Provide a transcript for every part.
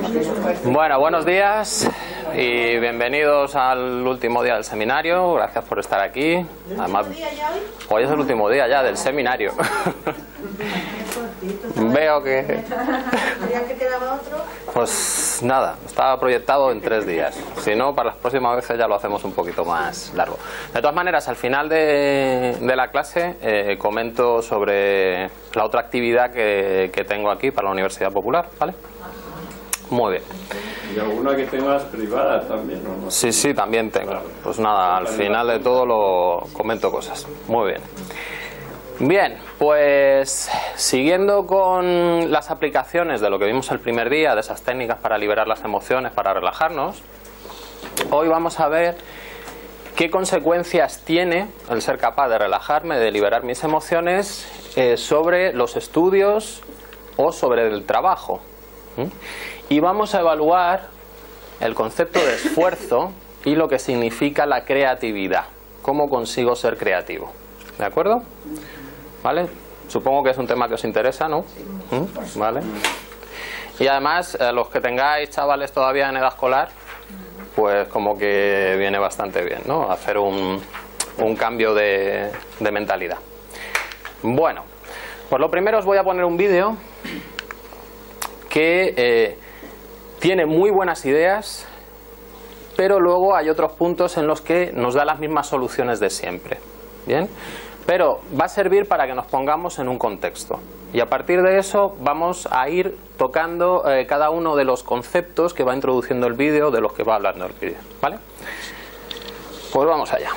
Bueno, buenos días y bienvenidos al último día del seminario. Gracias por estar aquí. Además, hoy es el último día ya del seminario. Veo que... Pues nada, estaba proyectado en 3 días. Si no, para las próximas veces ya lo hacemos un poquito más largo. De todas maneras, al final de la clase comento sobre la otra actividad que tengo aquí para la Universidad Popular, ¿vale? Muy bien. ¿Y alguna que tengas privada también, o no? Sí, sí, también tengo. Pues nada, al final de todo lo comento cosas. Muy bien. Bien, pues siguiendo con las aplicaciones de lo que vimos el primer día, de esas técnicas para liberar las emociones, para relajarnos, hoy vamos a ver qué consecuencias tiene el ser capaz de relajarme, de liberar mis emociones sobre los estudios o sobre el trabajo. Y vamos a evaluar el concepto de esfuerzo y lo que significa la creatividad. ¿Cómo consigo ser creativo? ¿De acuerdo? ¿Vale? Supongo que es un tema que os interesa, ¿no? ¿Vale? Y además, los que tengáis chavales todavía en edad escolar, pues como que viene bastante bien, ¿no? Hacer un cambio de mentalidad. Bueno, pues lo primero os voy a poner un vídeo que tiene muy buenas ideas, pero luego hay otros puntos en los que nos da las mismas soluciones de siempre. ¿Bien? Pero va a servir para que nos pongamos en un contexto. Y a partir de eso vamos a ir tocando cada uno de los conceptos que va introduciendo el vídeo, de los que va hablando el vídeo. ¿Vale? Pues vamos allá.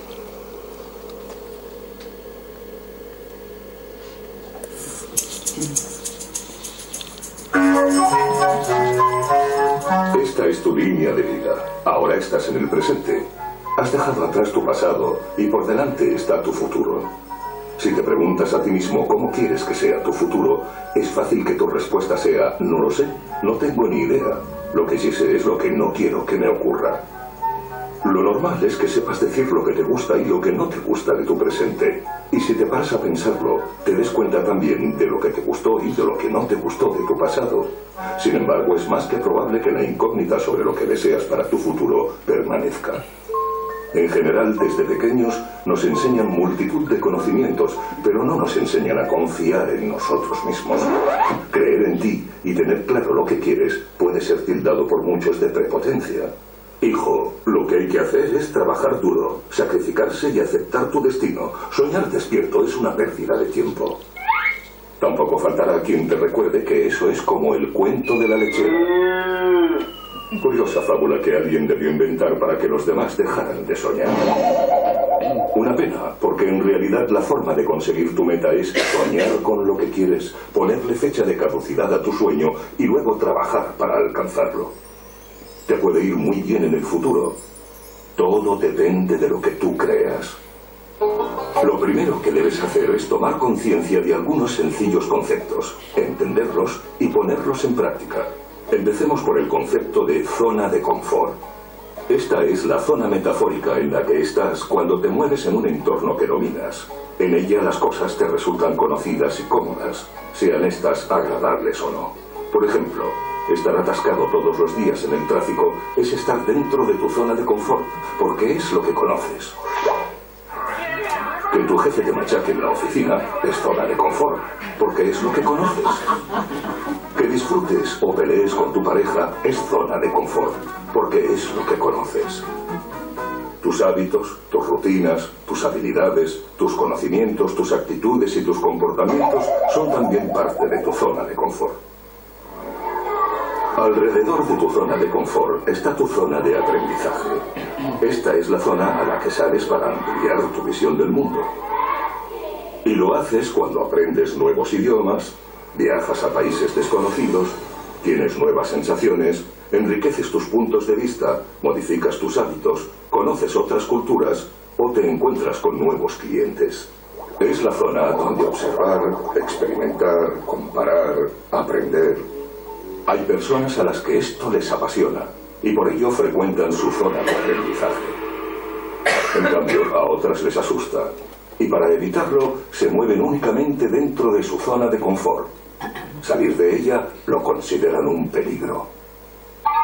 Esta es tu línea de vida. Ahora estás en el presente. Has dejado atrás tu pasado y por delante está tu futuro. Si te preguntas a ti mismo cómo quieres que sea tu futuro, es fácil que tu respuesta sea: no lo sé, no tengo ni idea. Lo que sí sé es lo que no quiero que me ocurra. Lo normal es que sepas decir lo que te gusta y lo que no te gusta de tu presente. Y si te paras a pensarlo, te des cuenta también de lo que te gustó y de lo que no te gustó de tu pasado. Sin embargo, es más que probable que la incógnita sobre lo que deseas para tu futuro permanezca. En general, desde pequeños nos enseñan multitud de conocimientos, pero no nos enseñan a confiar en nosotros mismos. Creer en ti y tener claro lo que quieres puede ser tildado por muchos de prepotencia. Hijo, lo que hay que hacer es trabajar duro, sacrificarse y aceptar tu destino. Soñar despierto es una pérdida de tiempo. Tampoco faltará quien te recuerde que eso es como el cuento de la lechera. Curiosa fábula que alguien debió inventar para que los demás dejaran de soñar. Una pena, porque en realidad la forma de conseguir tu meta es soñar con lo que quieres, ponerle fecha de caducidad a tu sueño y luego trabajar para alcanzarlo. Te puede ir muy bien en el futuro. Todo depende de lo que tú creas. Lo primero que debes hacer es tomar conciencia de algunos sencillos conceptos, entenderlos y ponerlos en práctica. Empecemos por el concepto de zona de confort. Esta es la zona metafórica en la que estás cuando te mueves en un entorno que dominas. En ella las cosas te resultan conocidas y cómodas, sean estas agradables o no. Por ejemplo, estar atascado todos los días en el tráfico es estar dentro de tu zona de confort, porque es lo que conoces. Que tu jefe te machaque en la oficina es zona de confort, porque es lo que conoces. Que disfrutes o pelees con tu pareja es zona de confort, porque es lo que conoces. Tus hábitos, tus rutinas, tus habilidades, tus conocimientos, tus actitudes y tus comportamientos son también parte de tu zona de confort. Alrededor de tu zona de confort está tu zona de aprendizaje. Esta es la zona a la que sales para ampliar tu visión del mundo. Y lo haces cuando aprendes nuevos idiomas, viajas a países desconocidos, tienes nuevas sensaciones, enriqueces tus puntos de vista, modificas tus hábitos, conoces otras culturas o te encuentras con nuevos clientes. Es la zona donde observar, experimentar, comparar, aprender. Hay personas a las que esto les apasiona y por ello frecuentan su zona de aprendizaje. En cambio, a otras les asusta y para evitarlo se mueven únicamente dentro de su zona de confort. Salir de ella lo consideran un peligro.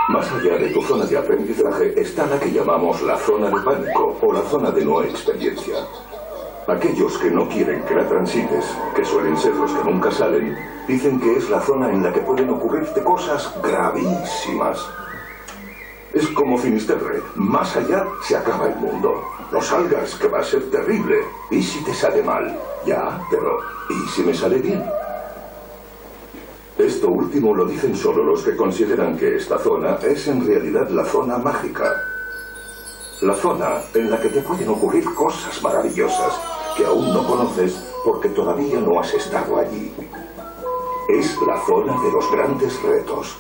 Más allá de tu zona de aprendizaje está la que llamamos la zona de pánico o la zona de no experiencia. Aquellos que no quieren que la transites, que suelen ser los que nunca salen, dicen que es la zona en la que pueden ocurrirte cosas gravísimas. Es como Finisterre, más allá se acaba el mundo. No salgas, que va a ser terrible. ¿Y si te sale mal? Ya, pero ¿y si me sale bien? Esto último lo dicen solo los que consideran que esta zona es en realidad la zona mágica. La zona en la que te pueden ocurrir cosas maravillosas que aún no conoces porque todavía no has estado allí. Es la zona de los grandes retos.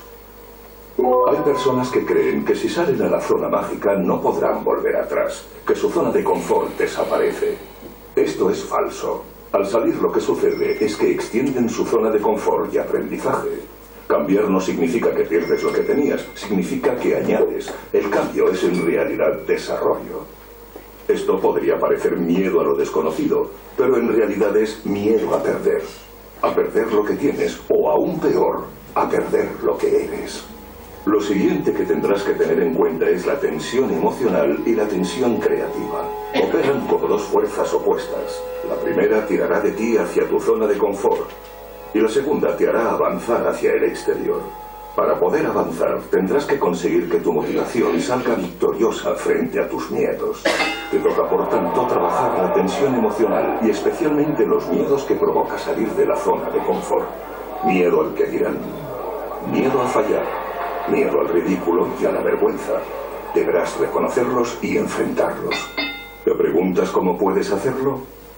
Hay personas que creen que si salen a la zona mágica no podrán volver atrás, que su zona de confort desaparece. Esto es falso. Al salir lo que sucede es que extienden su zona de confort y aprendizaje. Cambiar no significa que pierdes lo que tenías, significa que añades. El cambio es en realidad desarrollo. Esto podría parecer miedo a lo desconocido, pero en realidad es miedo a perder. A perder lo que tienes, o aún peor, a perder lo que eres. Lo siguiente que tendrás que tener en cuenta es la tensión emocional y la tensión creativa. Operan como dos fuerzas opuestas. La primera tirará de ti hacia tu zona de confort y la segunda te hará avanzar hacia el exterior. Para poder avanzar tendrás que conseguir que tu motivación salga victoriosa frente a tus miedos. Te toca por tanto trabajar la tensión emocional y especialmente los miedos que provoca salir de la zona de confort. Miedo al que dirán, miedo a fallar, miedo al ridículo y a la vergüenza. Deberás reconocerlos y enfrentarlos. ¿Te preguntas cómo puedes hacerlo?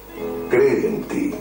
Cree en ti.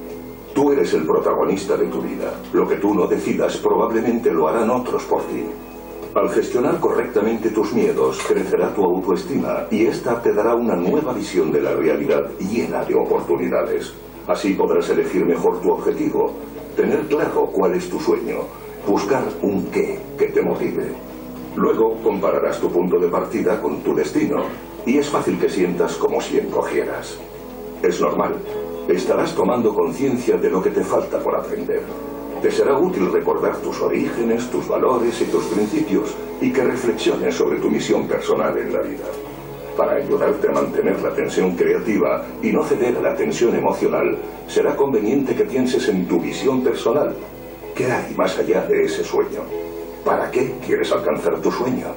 Tú eres el protagonista de tu vida. Lo que tú no decidas probablemente lo harán otros por ti. Al gestionar correctamente tus miedos, crecerá tu autoestima y esta te dará una nueva visión de la realidad llena de oportunidades. Así podrás elegir mejor tu objetivo, tener claro cuál es tu sueño, buscar un qué que te motive. Luego compararás tu punto de partida con tu destino y es fácil que sientas como si encogieras. Es normal. Estarás tomando conciencia de lo que te falta por aprender. Te será útil recordar tus orígenes, tus valores y tus principios y que reflexiones sobre tu misión personal en la vida. Para ayudarte a mantener la tensión creativa y no ceder a la tensión emocional, será conveniente que pienses en tu visión personal. ¿Qué hay más allá de ese sueño? ¿Para qué quieres alcanzar tu sueño?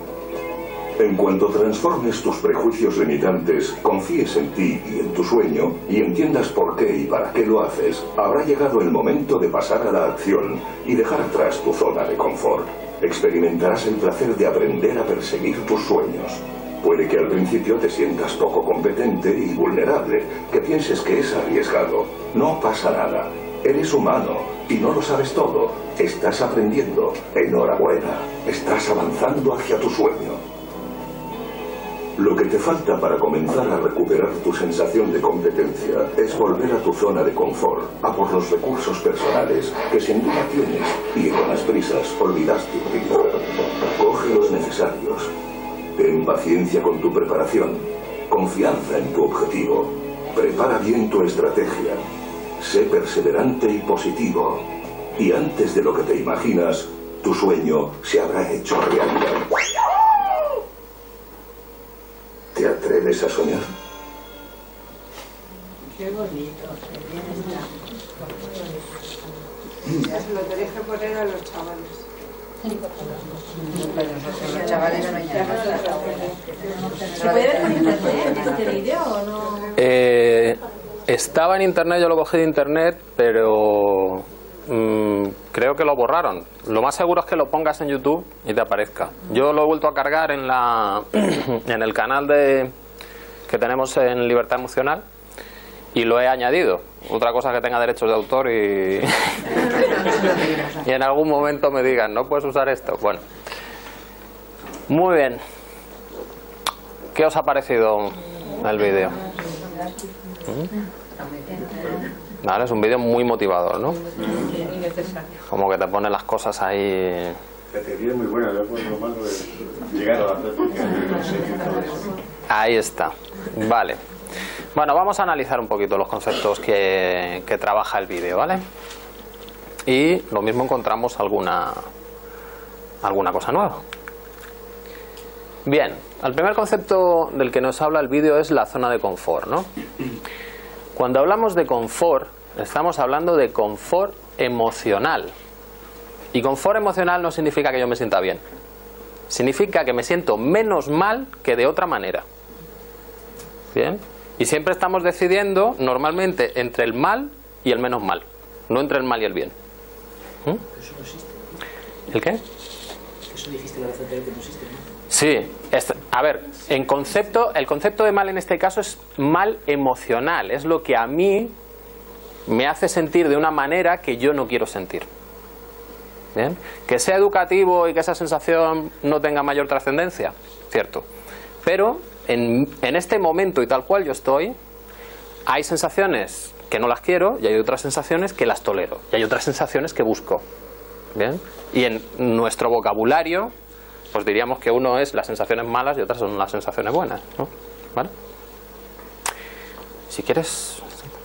En cuanto transformes tus prejuicios limitantes, confíes en ti y en tu sueño, y entiendas por qué y para qué lo haces, habrá llegado el momento de pasar a la acción y dejar atrás tu zona de confort. Experimentarás el placer de aprender a perseguir tus sueños. Puede que al principio te sientas poco competente y vulnerable, que pienses que es arriesgado. No pasa nada. Eres humano y no lo sabes todo. Estás aprendiendo. Enhorabuena. Estás avanzando hacia tu sueño. Lo que te falta para comenzar a recuperar tu sensación de competencia es volver a tu zona de confort, a por los recursos personales que sin duda tienes y con las prisas olvidaste utilizar. Coge los necesarios. Ten paciencia con tu preparación, confianza en tu objetivo, prepara bien tu estrategia, sé perseverante y positivo, y antes de lo que te imaginas, tu sueño se habrá hecho realidad. ¿Te atreves a soñar? Qué bonito, lo tenéis que poner a los chavales. Los chavales no ¿Se puede ver por internet este vídeo o no? Estaba en internet, yo lo cogí de internet, pero creo que lo borraron. Lo más seguro es que lo pongas en YouTube y te aparezca. Yo lo he vuelto a cargar en en el canal que tenemos en Libertad Emocional y lo he añadido. Otra cosa que tenga derechos de autor y y en algún momento me digan, no puedes usar esto. Bueno, muy bien. ¿Qué os ha parecido el vídeo? Vale, es un vídeo muy motivador, ¿no? Como que te pone las cosas ahí. La teoría es muy buena, lo malo es llegar a la práctica. Ahí está. Vale. Bueno, vamos a analizar un poquito los conceptos que trabaja el vídeo, ¿vale? Y lo mismo encontramos alguna cosa nueva. Bien, el primer concepto del que nos habla el vídeo es la zona de confort, ¿no? Cuando hablamos de confort, estamos hablando de confort emocional. Y confort emocional no significa que yo me sienta bien. Significa que me siento menos mal que de otra manera. ¿Bien? Y siempre estamos decidiendo, normalmente, entre el mal y el menos mal. No entre el mal y el bien. Eso no existe. ¿El qué? Eso dijiste la vez anterior que no existe, ¿no? Sí. A ver, el concepto de mal en este caso es mal emocional. Es lo que a mí me hace sentir de una manera que yo no quiero sentir. ¿Bien? Que sea educativo y que esa sensación no tenga mayor trascendencia, cierto. Pero en este momento y tal cual yo estoy, hay sensaciones que no las quiero y hay otras sensaciones que las tolero. Y hay otras sensaciones que busco. ¿Bien? Y en nuestro vocabulario, pues diríamos que uno es las sensaciones malas y otras son las sensaciones buenas, ¿no? ¿Vale? Si quieres...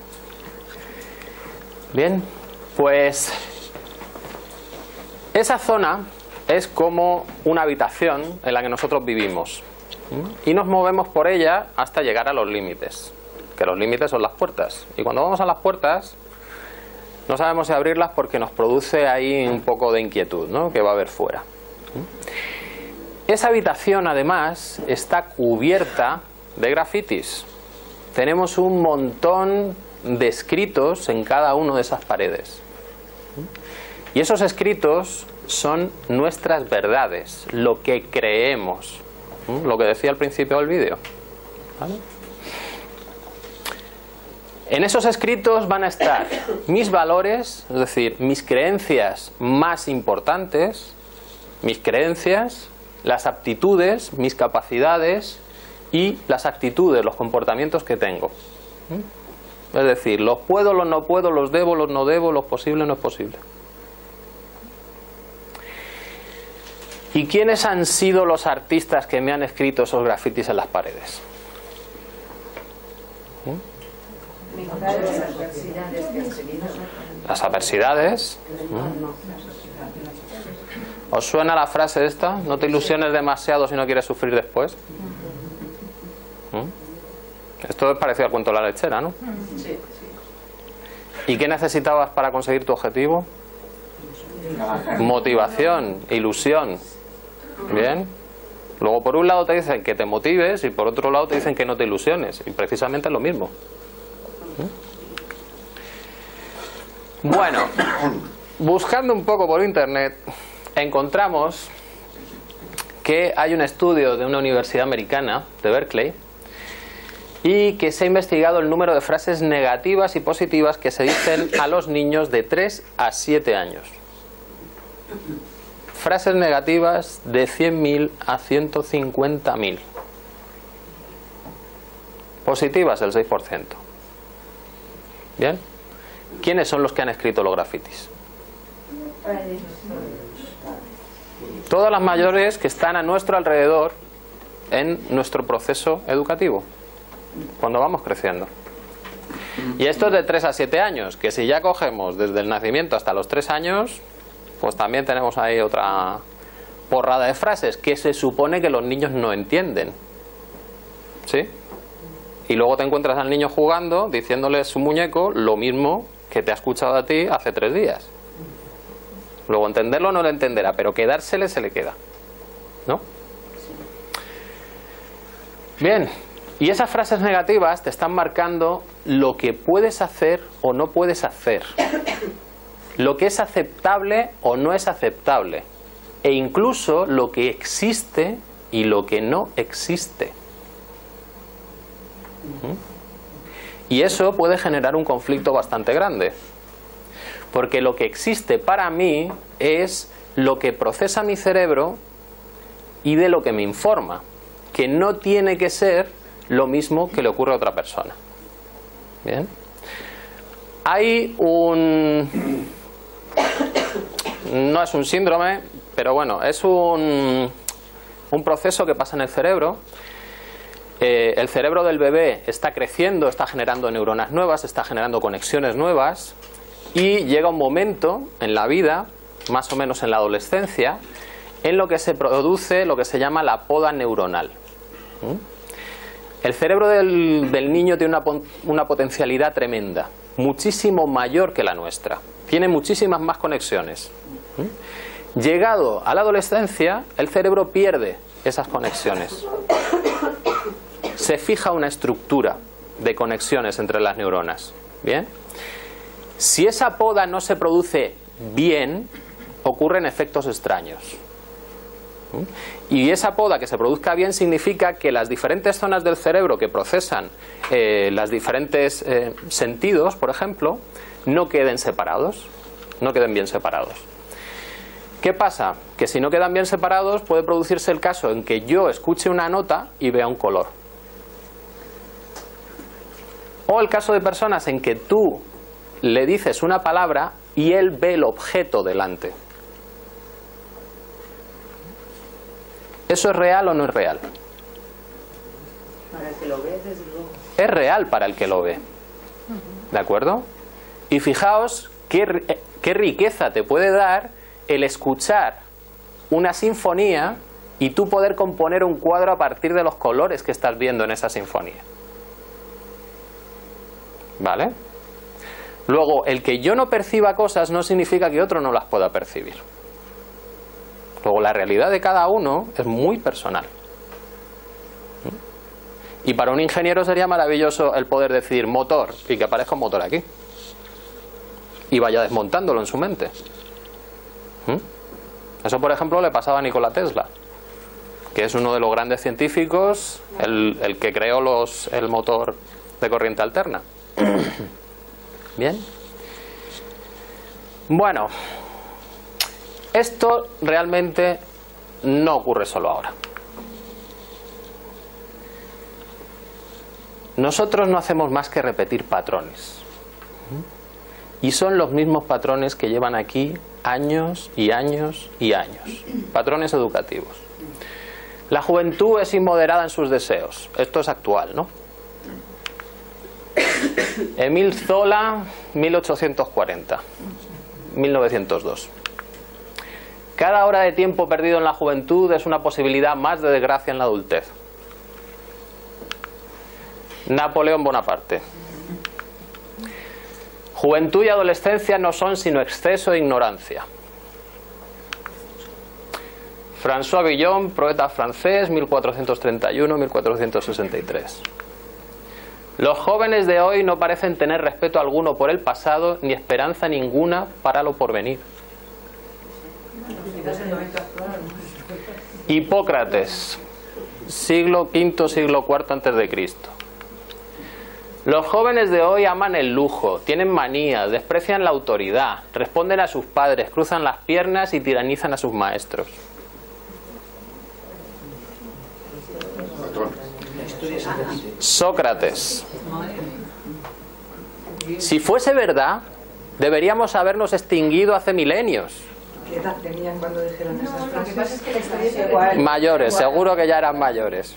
Bien, pues esa zona es como una habitación en la que nosotros vivimos y nos movemos por ella hasta llegar a los límites, que los límites son las puertas, y cuando vamos a las puertas no sabemos si abrirlas porque nos produce ahí un poco de inquietud, ¿no?, que va a haber fuera. Esa habitación además está cubierta de grafitis. Tenemos un montón de escritos en cada una de esas paredes. Y esos escritos son nuestras verdades, lo que creemos, lo que decía al principio del vídeo. ¿Vale? En esos escritos van a estar mis valores, es decir, mis creencias más importantes, mis creencias, las aptitudes, mis capacidades y las actitudes, los comportamientos que tengo. Es decir, los puedo, los no puedo, los debo, los no debo, los posible, no es posible. ¿Y quiénes han sido los artistas que me han escrito esos grafitis en las paredes? Las adversidades. ¿Os suena la frase esta? No te ilusiones demasiado si no quieres sufrir después. Esto es parecido al cuento de la lechera, ¿no? Sí. ¿Y qué necesitabas para conseguir tu objetivo? Motivación, ilusión. Bien. Luego por un lado te dicen que te motives y por otro lado te dicen que no te ilusiones. Y precisamente es lo mismo. Bueno, buscando un poco por internet encontramos que hay un estudio de una universidad americana, de Berkeley, y que se ha investigado el número de frases negativas y positivas que se dicen a los niños de 3 a 7 años. Frases negativas de 100.000 a 150.000. Positivas el 6%. ¿Bien? ¿Quiénes son los que han escrito los grafitis? Todas las mayores que están a nuestro alrededor en nuestro proceso educativo, cuando vamos creciendo. Y esto es de 3 a 7 años, que si ya cogemos desde el nacimiento hasta los 3 años, pues también tenemos ahí otra porrada de frases que se supone que los niños no entienden. ¿Sí? Y luego te encuentras al niño jugando, diciéndole a su muñeco lo mismo que te ha escuchado a ti hace 3 días. Luego entenderlo no lo entenderá, pero quedársele se le queda, ¿no? Bien, y esas frases negativas te están marcando lo que puedes hacer o no puedes hacer, lo que es aceptable o no es aceptable, e incluso lo que existe y lo que no existe. Y eso puede generar un conflicto bastante grande, porque lo que existe para mí es lo que procesa mi cerebro y de lo que me informa, que no tiene que ser lo mismo que le ocurre a otra persona. Bien. Hay no es un síndrome, pero bueno, es un proceso que pasa en el cerebro. El cerebro del bebé está creciendo, está generando neuronas nuevas, está generando conexiones nuevas, y llega un momento en la vida, más o menos en la adolescencia, en lo que se produce lo que se llama la poda neuronal. El cerebro del niño tiene una potencialidad tremenda, muchísimo mayor que la nuestra. Tiene muchísimas más conexiones. Llegado a la adolescencia, el cerebro pierde esas conexiones. Se fija una estructura de conexiones entre las neuronas. ¿Bien? Si esa poda no se produce bien, ocurren efectos extraños. Y esa poda que se produzca bien significa que las diferentes zonas del cerebro que procesan los diferentes sentidos, por ejemplo, no queden separados, no queden bien separados. ¿Qué pasa? Que si no quedan bien separados puede producirse el caso en que yo escuche una nota y vea un color. O el caso de personas en que tú le dices una palabra y él ve el objeto delante. ¿Eso es real o no es real? Para el que lo ve, desde luego. Es real para el que lo ve. ¿De acuerdo? Y fijaos qué riqueza te puede dar el escuchar una sinfonía y tú poder componer un cuadro a partir de los colores que estás viendo en esa sinfonía. ¿Vale? Luego, el que yo no perciba cosas no significa que otro no las pueda percibir. Luego, la realidad de cada uno es muy personal. Y para un ingeniero sería maravilloso el poder decir motor y que aparezca un motor aquí. Y vaya desmontándolo en su mente. Eso, por ejemplo, le pasaba a Nikola Tesla, que es uno de los grandes científicos, el que creó el motor de corriente alterna. Bien. Bueno, esto realmente no ocurre solo ahora. Nosotros no hacemos más que repetir patrones. Y son los mismos patrones que llevan aquí años y años y años. Patrones educativos. La juventud es inmoderada en sus deseos. Esto es actual, ¿no? Emile Zola, 1840, 1902. Cada hora de tiempo perdido en la juventud es una posibilidad más de desgracia en la adultez. Napoleón Bonaparte. Juventud y adolescencia no son sino exceso de ignorancia. François Villon, poeta francés, 1431-1463. Los jóvenes de hoy no parecen tener respeto alguno por el pasado ni esperanza ninguna para lo porvenir. Hipócrates, siglo V, siglo IV antes de Cristo. Los jóvenes de hoy aman el lujo, tienen manías, desprecian la autoridad, responden a sus padres, cruzan las piernas y tiranizan a sus maestros. Sócrates. Si fuese verdad, deberíamos habernos extinguido hace milenios. ¿Qué edad tenían cuando dijeron esas frases? Lo que pasa es que la historia es igual. Mayores, seguro que ya eran mayores.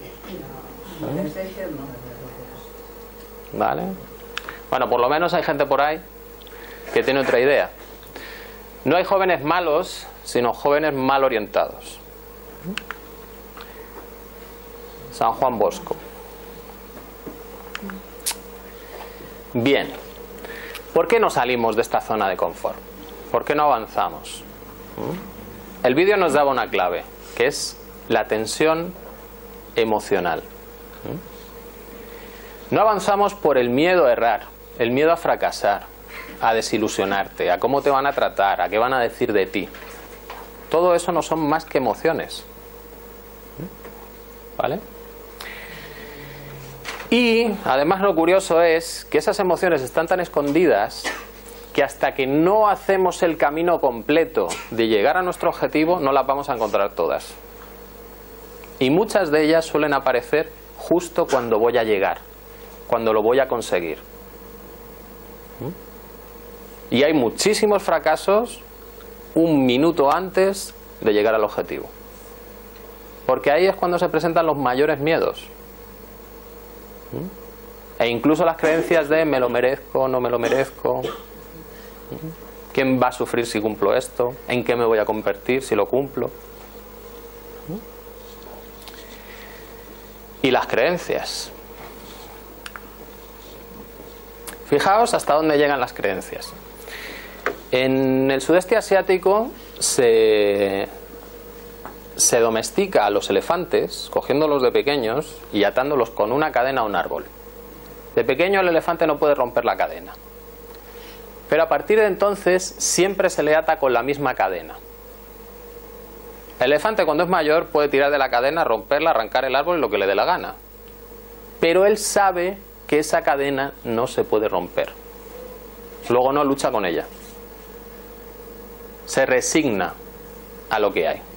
¿Vale? Bueno, por lo menos hay gente por ahí que tiene otra idea. No hay jóvenes malos, sino jóvenes mal orientados. San Juan Bosco. Bien, ¿por qué no salimos de esta zona de confort? ¿Por qué no avanzamos? El vídeo nos daba una clave, que es la tensión emocional. No avanzamos por el miedo a errar, el miedo a fracasar, a desilusionarte, a cómo te van a tratar, a qué van a decir de ti. Todo eso no son más que emociones. ¿Vale? Y además lo curioso es que esas emociones están tan escondidas que hasta que no hacemos el camino completo de llegar a nuestro objetivo no las vamos a encontrar todas. Y muchas de ellas suelen aparecer justo cuando voy a llegar, cuando lo voy a conseguir. Y hay muchísimos fracasos un minuto antes de llegar al objetivo. Porque ahí es cuando se presentan los mayores miedos. E incluso las creencias de me lo merezco, no me lo merezco, ¿quién va a sufrir si cumplo esto? ¿En qué me voy a convertir si lo cumplo? Y las creencias. Fijaos hasta dónde llegan las creencias. En el sudeste asiático se domestica a los elefantes, cogiéndolos de pequeños y atándolos con una cadena a un árbol. De pequeño el elefante no puede romper la cadena. Pero a partir de entonces siempre se le ata con la misma cadena. El elefante cuando es mayor puede tirar de la cadena, romperla, arrancar el árbol y lo que le dé la gana. Pero él sabe que esa cadena no se puede romper. Luego no lucha con ella. Se resigna a lo que hay.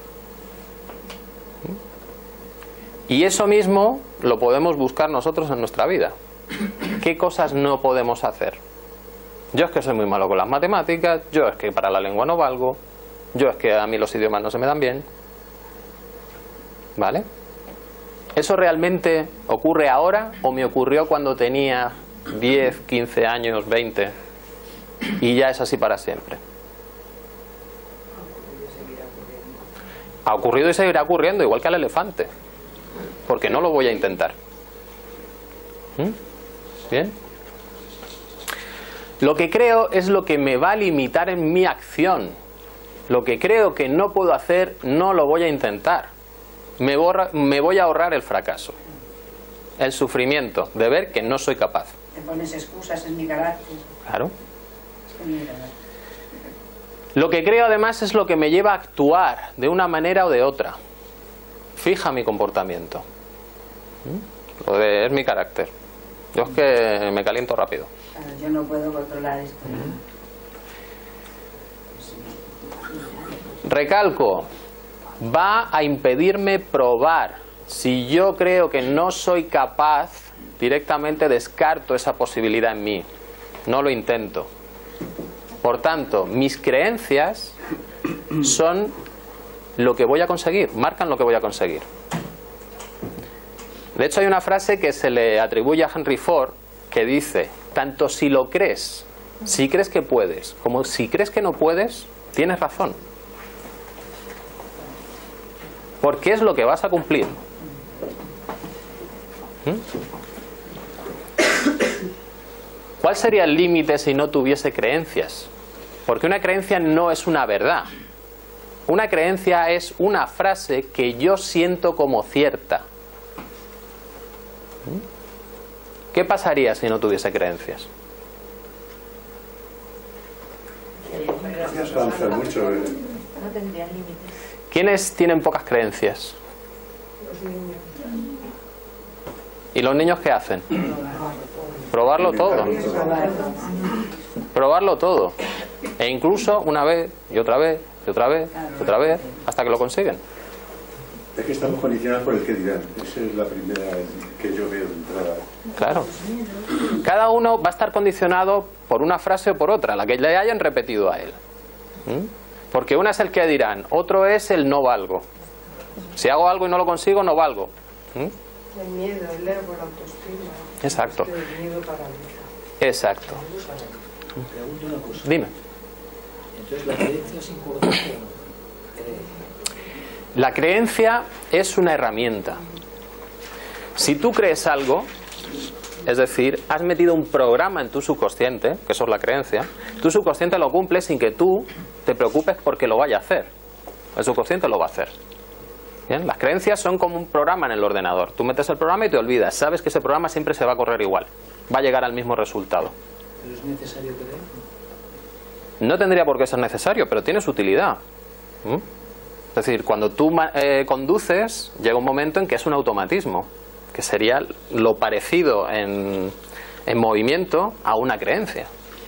Y eso mismo lo podemos buscar nosotros en nuestra vida. ¿Qué cosas no podemos hacer? Yo es que soy muy malo con las matemáticas, yo es que para la lengua no valgo, yo es que a mí los idiomas no se me dan bien. ¿Vale? ¿Eso realmente ocurre ahora o me ocurrió cuando tenía 10, 15 años, 20 y ya es así para siempre? Ha ocurrido y seguirá ocurriendo, igual que al elefante. Porque no lo voy a intentar. ¿Bien? Lo que creo es lo que me va a limitar en mi acción. Lo que creo que no puedo hacer, no lo voy a intentar. Me voy a ahorrar el fracaso, el sufrimiento de ver que no soy capaz. Te pones excusas en mi carácter. Claro. Es mi carácter. Lo que creo además es lo que me lleva a actuar de una manera o de otra. Fija mi comportamiento. Es mi carácter. Yo es que me caliento rápido. Claro, yo no puedo controlar esto. Recalco, va a impedirme probar. Si yo creo que no soy capaz, directamente descarto esa posibilidad en mí. No lo intento. Por tanto, mis creencias son lo que voy a conseguir, marcan lo que voy a conseguir. De hecho, hay una frase que se le atribuye a Henry Ford que dice, tanto si lo crees, si crees que puedes, como si crees que no puedes, tienes razón. Porque es lo que vas a cumplir. ¿Cuál sería el límite si no tuviese creencias? Porque una creencia no es una verdad. Una creencia es una frase que yo siento como cierta. ¿Qué pasaría si no tuviese creencias? Mucho, No tendría límites. ¿Quiénes tienen pocas creencias? Los niños. ¿Y los niños qué hacen? Probarlo todo. Probarlo todo. E incluso una vez, y otra vez, y otra vez, y otra vez, hasta que lo consiguen. Es que estamos condicionados por el que dirán. Esa es la primera que yo veo de entrada. Claro. Cada uno va a estar condicionado por una frase o por otra, la que le hayan repetido a él. Porque una es el que dirán, otro es el no valgo. Si hago algo y no lo consigo, no valgo. El miedo, el ego, la autoestima. Exacto. El miedo paraliza. Exacto. Pregunto una cosa. Dime. Entonces, ¿la creencia es importante o no? La creencia es una herramienta. Si tú crees algo, es decir, has metido un programa en tu subconsciente, que eso es la creencia, tu subconsciente lo cumple sin que tú te preocupes porque lo vaya a hacer. El subconsciente lo va a hacer. ¿Bien? Las creencias son como un programa en el ordenador. Tú metes el programa y te olvidas. Sabes que ese programa siempre se va a correr igual. Va a llegar al mismo resultado. ¿Pero es necesario creer? No tendría por qué ser necesario, pero tiene su utilidad. Es decir, cuando tú conduces, llega un momento en que es un automatismo, que sería lo parecido en movimiento a una creencia.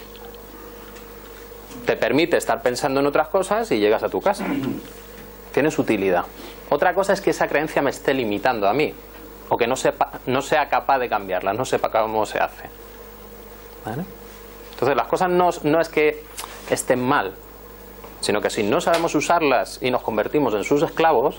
Te permite estar pensando en otras cosas y llegas a tu casa. Tiene su utilidad. Otra cosa es que esa creencia me esté limitando a mí, o que no sea capaz de cambiarla, no sepa cómo se hace. ¿Vale? Entonces las cosas no es que estén mal, sino que si no sabemos usarlas y nos convertimos en sus esclavos,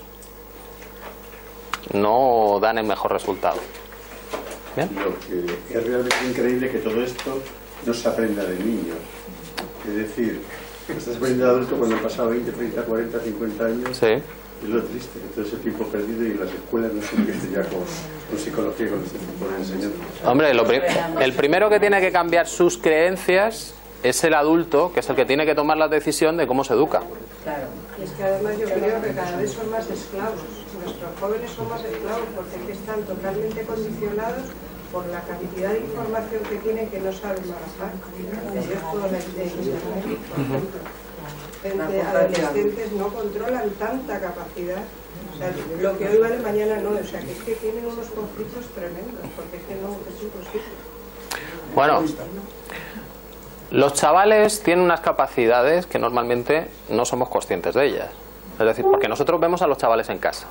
no dan el mejor resultado. ¿Bien? Lo que es realmente increíble que todo esto no se aprenda de niños. Es decir, estás aprendiendo de adulto cuando han pasado 20, 30, 40, 50 años. Sí. Es lo triste, que todo ese tiempo perdido y las escuelas no se empiezan ya con psicología, con este tipo de enseñanza. Hombre, el primero que tiene que cambiar sus creencias es el adulto, que es el que tiene que tomar la decisión de cómo se educa. Claro. Es que además yo creo que cada vez son más esclavos. Nuestros jóvenes son más esclavos porque están totalmente condicionados por la cantidad de información que tienen que no saben manejar. Ellos todos de internet, por ejemplo. Adolescentes no controlan tanta capacidad. O sea, lo que hoy vale mañana no. O sea, que es que tienen unos conflictos tremendos, porque es que no, es imposible. Bueno, los chavales tienen unas capacidades que normalmente no somos conscientes de ellas. Es decir, porque nosotros vemos a los chavales en casa.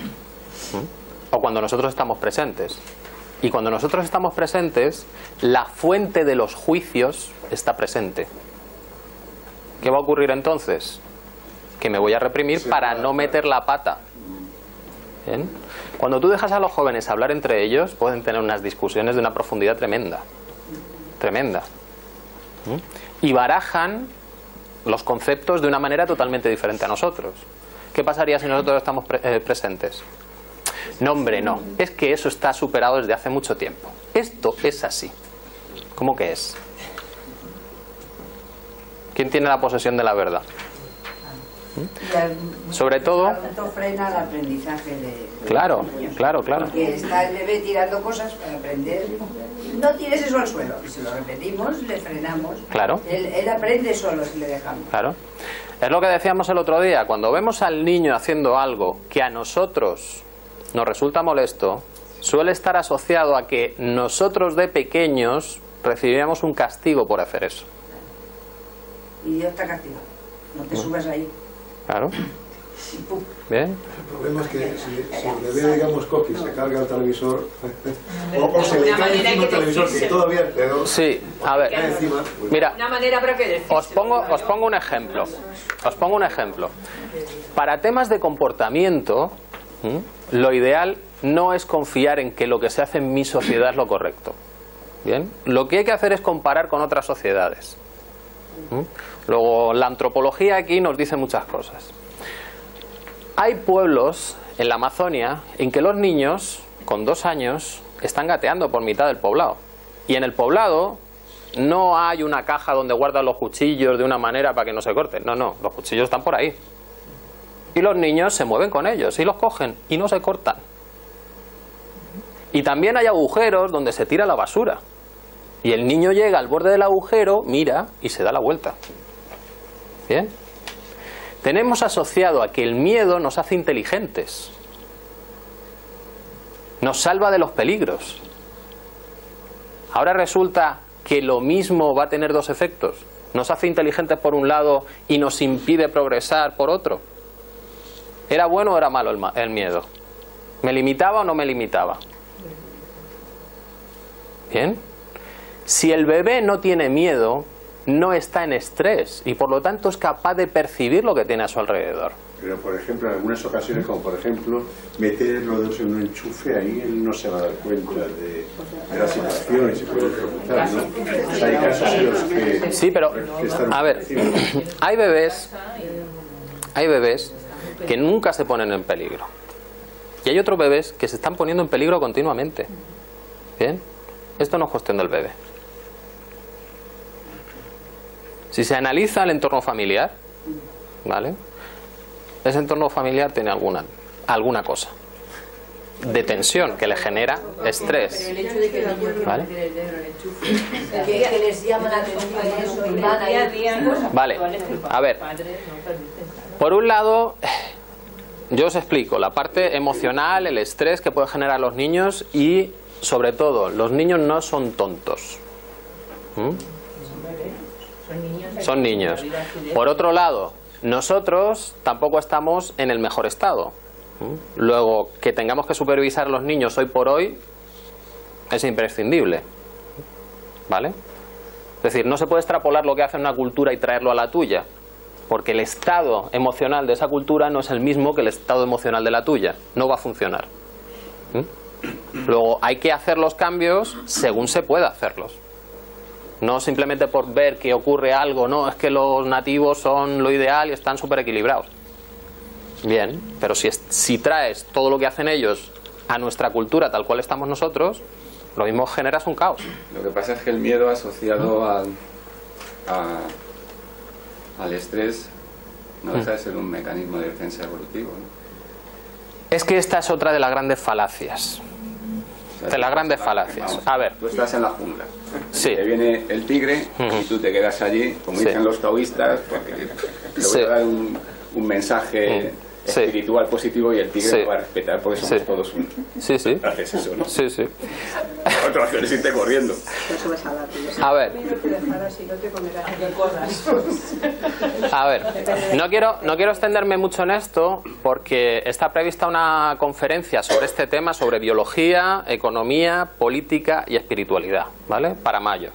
O cuando nosotros estamos presentes. Y cuando nosotros estamos presentes, la fuente de los juicios está presente. ¿Qué va a ocurrir entonces? Que me voy a reprimir para no meter la pata. ¿Bien? Cuando tú dejas a los jóvenes hablar entre ellos, pueden tener unas discusiones de una profundidad tremenda. Tremenda. Y barajan los conceptos de una manera totalmente diferente a nosotros. ¿Qué pasaría si nosotros estamos presentes? No, hombre, no. Es que eso está superado desde hace mucho tiempo. Esto es así. ¿Cómo que es? ¿Quién tiene la posesión de la verdad? Sobre todo... Esto frena el aprendizaje de Claro, los niños. claro. Porque está el bebé tirando cosas para aprender. No tires eso al suelo. Y si lo repetimos, le frenamos. Claro. Él aprende solo si le dejamos. Claro. Es lo que decíamos el otro día. Cuando vemos al niño haciendo algo que a nosotros nos resulta molesto, suele estar asociado a que nosotros de pequeños recibiríamos un castigo por hacer eso. Y Dios está castigado. No te subas ahí. Claro. Y pum. Bien. El problema es que si el bebé, digamos, coge y se carga el televisor, o se le cae encima el televisor, que todavía es peor. Sí, a ver. Encima, pues, Mira, Una manera para que os pongo un ejemplo. Os pongo un ejemplo. Para temas de comportamiento, lo ideal no es confiar en que lo que se hace en mi sociedad es lo correcto. Bien. Lo que hay que hacer es comparar con otras sociedades. Luego, la antropología aquí nos dice muchas cosas. Hay pueblos en la Amazonia en que los niños, con 2 años, están gateando por mitad del poblado. Y en el poblado no hay una caja donde guardan los cuchillos de una manera para que no se corten. No, no, los cuchillos están por ahí. Y los niños se mueven con ellos y los cogen y no se cortan. Y también hay agujeros donde se tira la basura. Y el niño llega al borde del agujero, mira y se da la vuelta. ¿Bien? Tenemos asociado a que el miedo nos hace inteligentes. Nos salva de los peligros. Ahora resulta que lo mismo va a tener 2 efectos. Nos hace inteligentes por un lado y nos impide progresar por otro. ¿Era bueno o era malo el miedo? ¿Me limitaba o no me limitaba? ¿Bien? Si el bebé no tiene miedo, no está en estrés y por lo tanto es capaz de percibir lo que tiene a su alrededor. Pero, por ejemplo, en algunas ocasiones, como por ejemplo, meter los dedos en un enchufe, ahí él no se va a dar cuenta de la situación y se puede ejecutar, ¿no? O sea, hay casos en los que... Sí, pero, a ver, hay bebés que nunca se ponen en peligro. Y hay otros bebés que se están poniendo en peligro continuamente. ¿Bien? Esto no es cuestión del bebé. Si se analiza el entorno familiar, ¿vale? Ese entorno familiar tiene alguna cosa de tensión que le genera estrés. Pero el hecho de que el niño ¿Vale? tiene el dedo en el enchufe, que les llama la atención eso y van ahí. Vale, a ver. Por un lado, yo os explico la parte emocional, el estrés que pueden generar los niños y, sobre todo, los niños no son tontos. Son niños. Por otro lado, nosotros tampoco estamos en el mejor estado. Luego, que tengamos que supervisar a los niños hoy por hoy es imprescindible. ¿Vale? Es decir, no se puede extrapolar lo que hace una cultura y traerlo a la tuya, porque el estado emocional de esa cultura no es el mismo que el estado emocional de la tuya. No va a funcionar. Luego, hay que hacer los cambios según se pueda hacerlos. No simplemente por ver que ocurre algo, no, es que los nativos son lo ideal y están súper equilibrados. Bien, pero si traes todo lo que hacen ellos a nuestra cultura tal cual estamos nosotros, lo mismo generas un caos. Lo que pasa es que el miedo asociado al estrés no deja de ser un mecanismo de defensa evolutivo, ¿no? Es que esta es otra de las grandes falacias. De las grandes falacias. Vamos, a ver. Tú estás en la jungla. Sí. Te viene el tigre y tú te quedas allí, como dicen los taoístas, porque te voy a dar un mensaje espiritual positivo y el tigre lo va a respetar porque somos todos uno. Sí, sí. Haces eso, ¿no? Sí, sí. Otro hacer irte corriendo. A ver. A ver, no quiero extenderme mucho en esto porque está prevista una conferencia sobre este tema, sobre biología, economía, política y espiritualidad, ¿vale? Para mayo.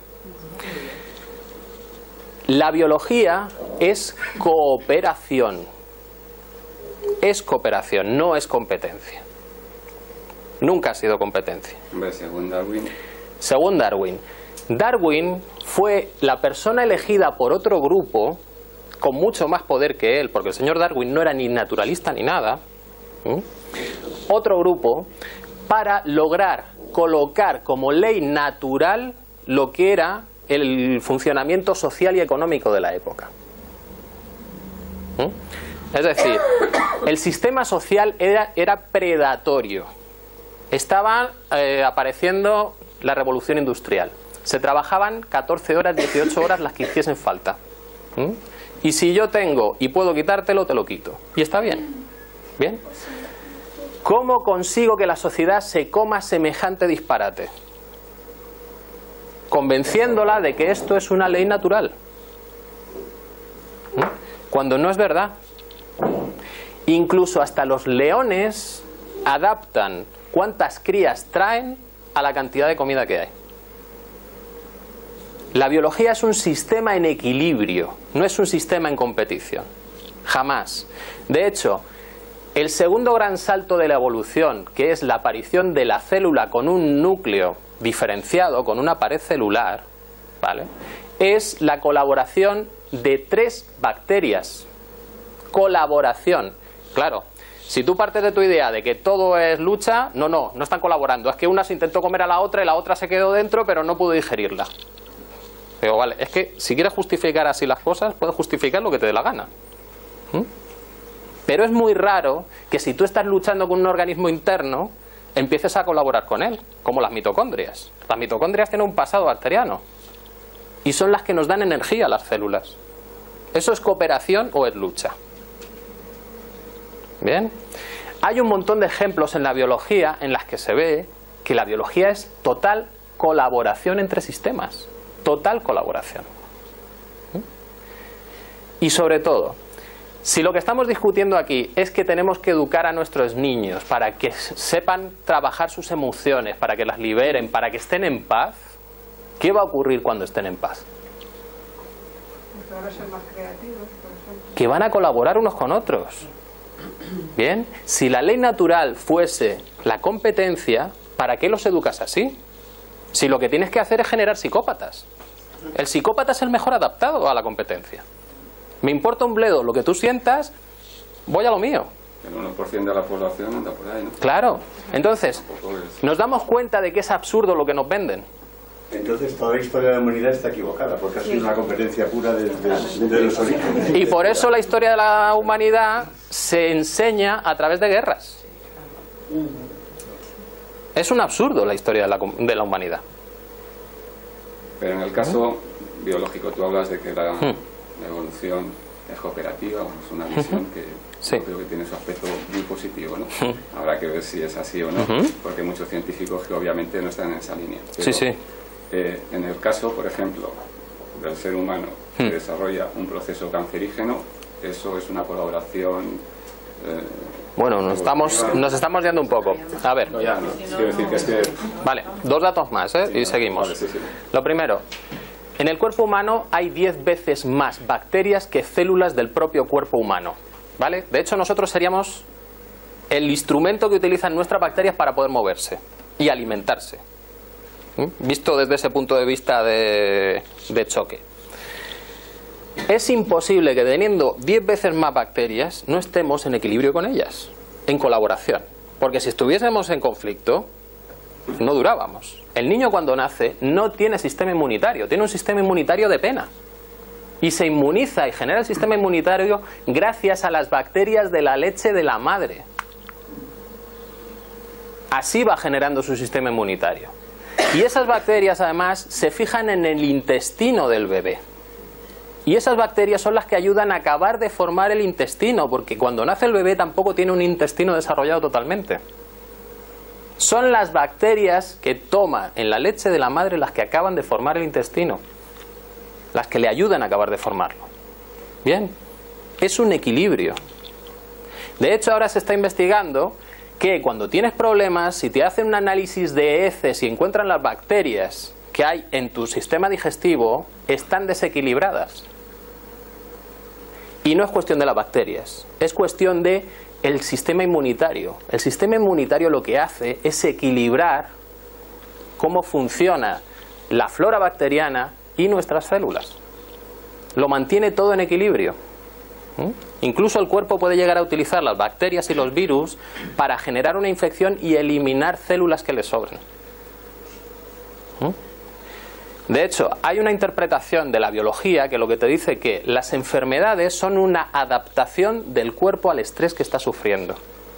La biología es cooperación. Es cooperación, no es competencia. Nunca ha sido competencia. Hombre, según Darwin. Según Darwin. Darwin fue la persona elegida por otro grupo con mucho más poder que él, porque el señor Darwin no era ni naturalista ni nada. Otro grupo para lograr colocar como ley natural lo que era el funcionamiento social y económico de la época. Es decir, el sistema social era predatorio. Estaba apareciendo la revolución industrial. Se trabajaban 14 horas, 18 horas, las que hiciesen falta. Y si yo tengo y puedo quitártelo, te lo quito. Y está bien. ¿Bien? ¿Cómo consigo que la sociedad se coma semejante disparate? Convenciéndola de que esto es una ley natural. Cuando no es verdad. Incluso hasta los leones adaptan cuántas crías traen a la cantidad de comida que hay. La biología es un sistema en equilibrio, no es un sistema en competición. Jamás. De hecho, el segundo gran salto de la evolución, que es la aparición de la célula con un núcleo diferenciado, con una pared celular, ¿vale?, es la colaboración de 3 bacterias. Colaboración. Claro, si tú partes de tu idea de que todo es lucha, no están colaborando. Es que una se intentó comer a la otra y la otra se quedó dentro, pero no pudo digerirla. Pero vale, es que si quieres justificar así las cosas, puedes justificar lo que te dé la gana. Pero es muy raro que si tú estás luchando con un organismo interno, empieces a colaborar con él, como las mitocondrias. Las mitocondrias tienen un pasado bacteriano y son las que nos dan energía a las células. ¿Eso es cooperación o es lucha? Bien. Hay un montón de ejemplos en la biología en las que se ve que la biología es total colaboración entre sistemas. Total colaboración. Y sobre todo, si lo que estamos discutiendo aquí es que tenemos que educar a nuestros niños para que sepan trabajar sus emociones, para que las liberen, para que estén en paz, ¿qué va a ocurrir cuando estén en paz? Van a ser más creativos, por ejemplo. Que van a colaborar unos con otros. Bien, si la ley natural fuese la competencia, ¿para qué los educas así? Si lo que tienes que hacer es generar psicópatas. El psicópata es el mejor adaptado a la competencia. Me importa un bledo lo que tú sientas, voy a lo mío. El 1% de la población anda por ahí, ¿no? Claro. Entonces, nos damos cuenta de que es absurdo lo que nos venden. Entonces toda la historia de la humanidad está equivocada, porque ha sido una competencia pura desde los orígenes. Y por eso la historia de la humanidad se enseña a través de guerras. Es un absurdo la historia de la humanidad. Pero en el caso biológico tú hablas de que la evolución es cooperativa, es una visión que creo que tiene su aspecto muy positivo, ¿no? Habrá que ver si es así o no, porque hay muchos científicos que obviamente no están en esa línea. Pero, en el caso, por ejemplo, del ser humano que desarrolla un proceso cancerígeno, eso es una colaboración... bueno, nos estamos yendo un poco. A ver. No, ya, no. Quiero decir que es que... Vale, 2 datos más, y seguimos. Vale, sí. Lo primero, en el cuerpo humano hay 10 veces más bacterias que células del propio cuerpo humano. ¿Vale? De hecho, nosotros seríamos el instrumento que utilizan nuestras bacterias para poder moverse y alimentarse. Visto desde ese punto de vista de choque. es imposible que teniendo 10 veces más bacterias no estemos en equilibrio con ellas, en colaboración. Porque si estuviésemos en conflicto, no durábamos. El niño cuando nace no tiene sistema inmunitario, tiene un sistema inmunitario de pena. Y se inmuniza y genera el sistema inmunitario gracias a las bacterias de la leche de la madre. Así va generando su sistema inmunitario. Y esas bacterias además se fijan en el intestino del bebé. Y esas bacterias son las que ayudan a acabar de formar el intestino, porque cuando nace el bebé tampoco tiene un intestino desarrollado totalmente. Son las bacterias que toma en la leche de la madre las que acaban de formar el intestino, las que le ayudan a acabar de formarlo. Bien, es un equilibrio. De hecho, ahora se está investigando que cuando tienes problemas, si te hacen un análisis de heces y encuentran las bacterias que hay en tu sistema digestivo, están desequilibradas. Y no es cuestión de las bacterias, es cuestión de el sistema inmunitario. El sistema inmunitario lo que hace es equilibrar cómo funciona la flora bacteriana y nuestras células. Lo mantiene todo en equilibrio. Incluso el cuerpo puede llegar a utilizar las bacterias y los virus para generar una infección y eliminar células que le sobren. De hecho, hay una interpretación de la biología que lo que te dice que las enfermedades son una adaptación del cuerpo al estrés que está sufriendo.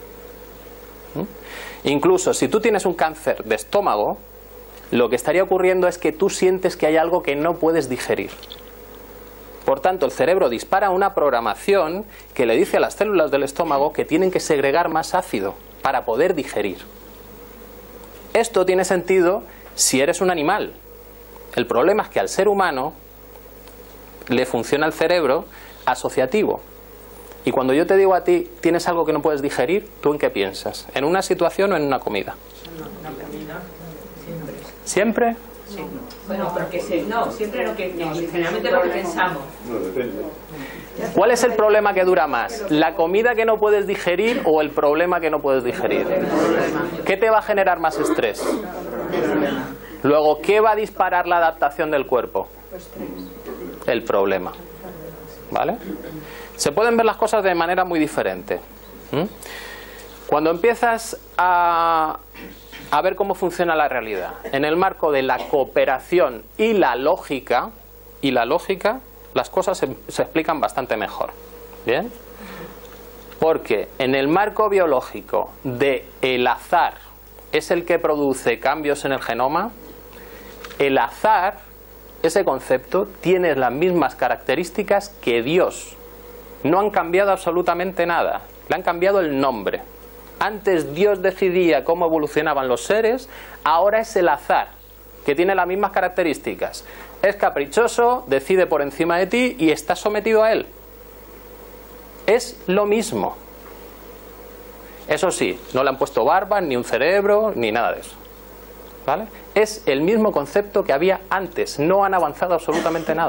Incluso si tú tienes un cáncer de estómago, lo que estaría ocurriendo es que tú sientes que hay algo que no puedes digerir. Por tanto, el cerebro dispara una programación que le dice a las células del estómago que tienen que segregar más ácido para poder digerir. Esto tiene sentido si eres un animal. El problema es que al ser humano le funciona el cerebro asociativo. Y cuando yo te digo a ti, tienes algo que no puedes digerir, ¿tú en qué piensas? ¿En una situación o en una comida? No, una comida, siempre. ¿Siempre? Sí. Bueno, porque no, siempre lo que generalmente lo que pensamos. No, depende. ¿Cuál es el problema que dura más? ¿La comida que no puedes digerir o el problema que no puedes digerir? ¿Qué te va a generar más estrés? Luego, ¿qué va a disparar la adaptación del cuerpo? El problema. ¿Vale? Se pueden ver las cosas de manera muy diferente. Cuando empiezas a ver cómo funciona la realidad en el marco de la cooperación y la lógica, las cosas se explican bastante mejor. ¿Bien? Porque en el marco biológico de el azar es el que produce cambios en el genoma, el azar, ese concepto, tiene las mismas características que Dios. No han cambiado absolutamente nada, le han cambiado el nombre. Antes Dios decidía cómo evolucionaban los seres, ahora es el azar, que tiene las mismas características. Es caprichoso, decide por encima de ti y estás sometido a él. Es lo mismo. Eso sí, no le han puesto barba, ni un cerebro, ni nada de eso. ¿Vale? Es el mismo concepto que había antes, no han avanzado absolutamente nada.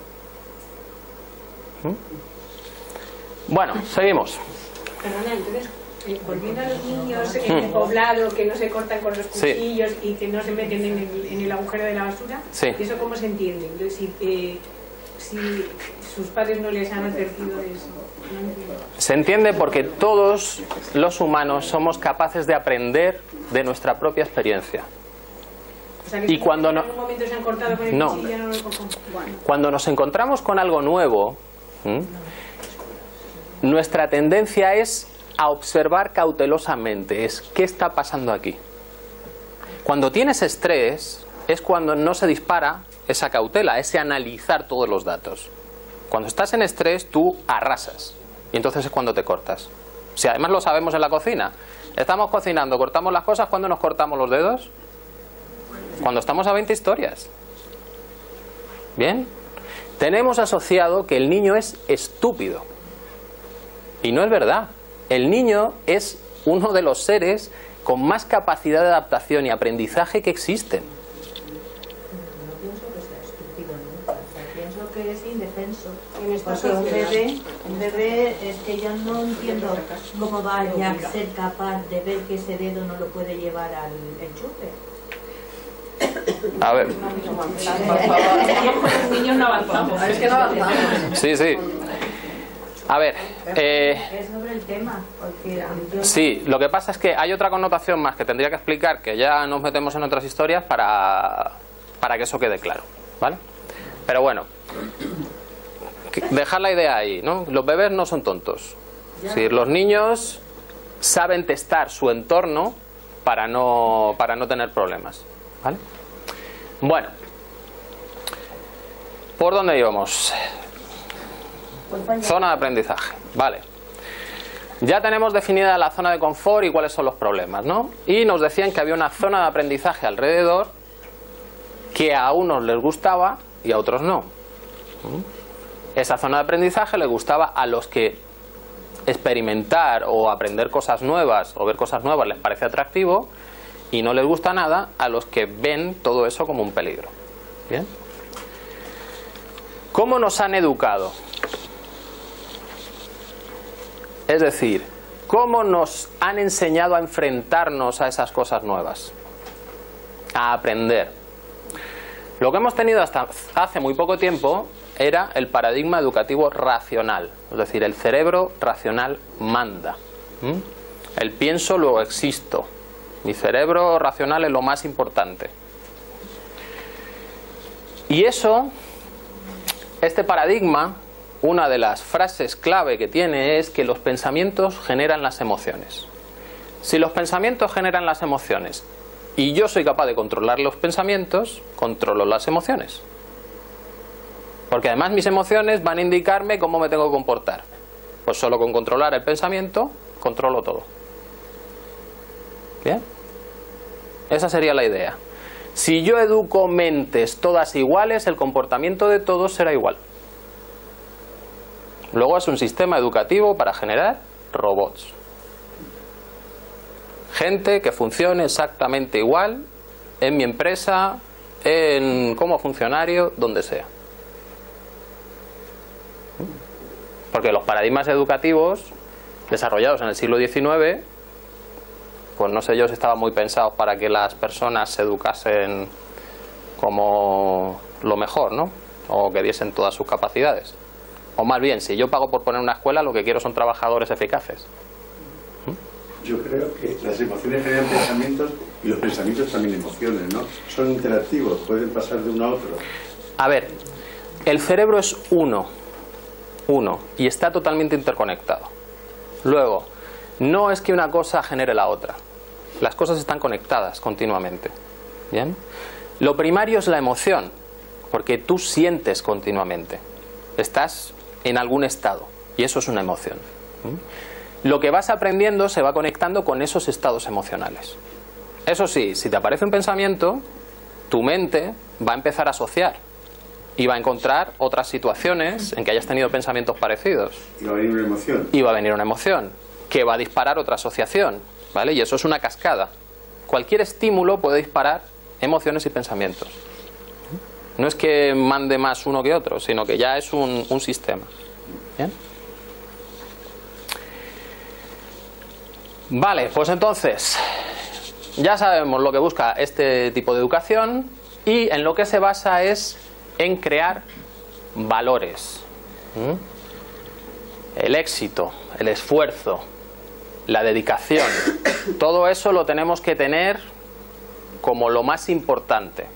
Bueno, seguimos. Perdona, entonces, volviendo a los niños en el poblado que no se cortan con los cuchillos y que no se meten en el agujero de la basura, ¿eso cómo se entiende? Entonces, si sus padres no les han advertido de eso. Se entiende porque todos los humanos somos capaces de aprender de nuestra propia experiencia. O sea, que y cuando en algún momento se han cortado con el cuchillo, ya no lo cortan. Cuando nos encontramos con algo nuevo, nuestra tendencia es a observar cautelosamente, es ¿qué está pasando aquí? Cuando tienes estrés es cuando no se dispara esa cautela, ese analizar todos los datos. Cuando estás en estrés tú arrasas y entonces es cuando te cortas. Si además lo sabemos en la cocina, estamos cocinando, cortamos las cosas, ¿cuándo nos cortamos los dedos? Cuando estamos a 20 historias. ¿Bien? Tenemos asociado que el niño es estúpido. Y no es verdad. El niño es uno de los seres con más capacidad de adaptación y aprendizaje que existen. No pienso que sea estúpido nunca. O sea, pienso que es indefenso. Porque un bebé es que yo no entiendo cómo vaya a ser capaz de ver que ese dedo no lo puede llevar al enchufe. A ver. Los niños no avanzamos. Es que no avanzamos. Sí, sí. A ver. Es sobre el tema. Sí, lo que pasa es que hay otra connotación más que tendría que explicar, que ya nos metemos en otras historias para que eso quede claro, ¿vale? Pero bueno, dejar la idea ahí, ¿no? Los bebés no son tontos. Es decir, los niños saben testar su entorno para no tener problemas, ¿vale? Bueno, ¿por dónde íbamos? Zona de aprendizaje, vale. Ya tenemos definida la zona de confort y cuáles son los problemas, ¿no? Y nos decían que había una zona de aprendizaje alrededor que a unos les gustaba y a otros no. Esa zona de aprendizaje le gustaba a los que experimentar o aprender cosas nuevas o ver cosas nuevas les parece atractivo, y no les gusta nada a los que ven todo eso como un peligro. ¿Bien? ¿Cómo nos han educado? Es decir, ¿cómo nos han enseñado a enfrentarnos a esas cosas nuevas? A aprender. Lo que hemos tenido hasta hace muy poco tiempo era el paradigma educativo racional. Es decir, el cerebro racional manda. El pienso, luego existo. Mi cerebro racional es lo más importante. Y eso, este paradigma, una de las frases clave que tiene es que los pensamientos generan las emociones. Si los pensamientos generan las emociones y yo soy capaz de controlar los pensamientos, controlo las emociones. Porque además mis emociones van a indicarme cómo me tengo que comportar. Pues solo con controlar el pensamiento, controlo todo. ¿Bien? Esa sería la idea. Si yo educo mentes todas iguales, el comportamiento de todos será igual. Luego es un sistema educativo para generar robots. Gente que funcione exactamente igual en mi empresa, como funcionario, donde sea. Porque los paradigmas educativos desarrollados en el siglo XIX, pues no sé yo si estaban muy pensados para que las personas se educasen como lo mejor, ¿no? O que diesen todas sus capacidades. O más bien, si yo pago por poner una escuela, lo que quiero son trabajadores eficaces. Yo creo que las emociones generan pensamientos y los pensamientos también emociones, ¿no? Son interactivos, pueden pasar de uno a otro. A ver, el cerebro es uno, y está totalmente interconectado. Luego, no es que una cosa genere la otra. Las cosas están conectadas continuamente. ¿Bien? Lo primario es la emoción, porque tú sientes continuamente. Estás en algún estado, y eso es una emoción. Lo que vas aprendiendo se va conectando con esos estados emocionales. Eso sí, si te aparece un pensamiento, tu mente va a empezar a asociar y va a encontrar otras situaciones en que hayas tenido pensamientos parecidos. Y va a venir una emoción. Y va a venir una emoción que va a disparar otra asociación, ¿vale? Y eso es una cascada. Cualquier estímulo puede disparar emociones y pensamientos. No es que mande más uno que otro, sino que ya es un sistema. ¿Bien? Vale, pues entonces ya sabemos lo que busca este tipo de educación, y en lo que se basa es en crear valores. El éxito, el esfuerzo, la dedicación, todo eso lo tenemos que tener como lo más importante.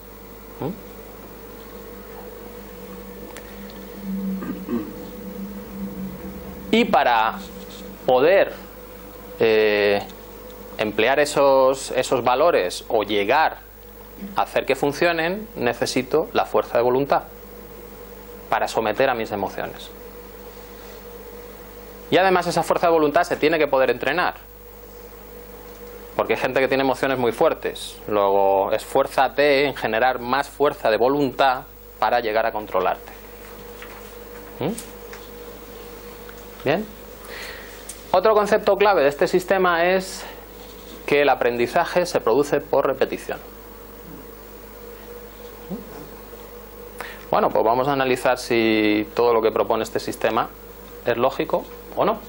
Y para poder emplear esos valores o llegar a hacer que funcionen, necesito la fuerza de voluntad para someter a mis emociones. Y además esa fuerza de voluntad se tiene que poder entrenar, porque hay gente que tiene emociones muy fuertes. Luego esfuérzate en generar más fuerza de voluntad para llegar a controlarte. ¿Bien? Otro concepto clave de este sistema es que el aprendizaje se produce por repetición. Bueno, pues vamos a analizar si todo lo que propone este sistema es lógico o no.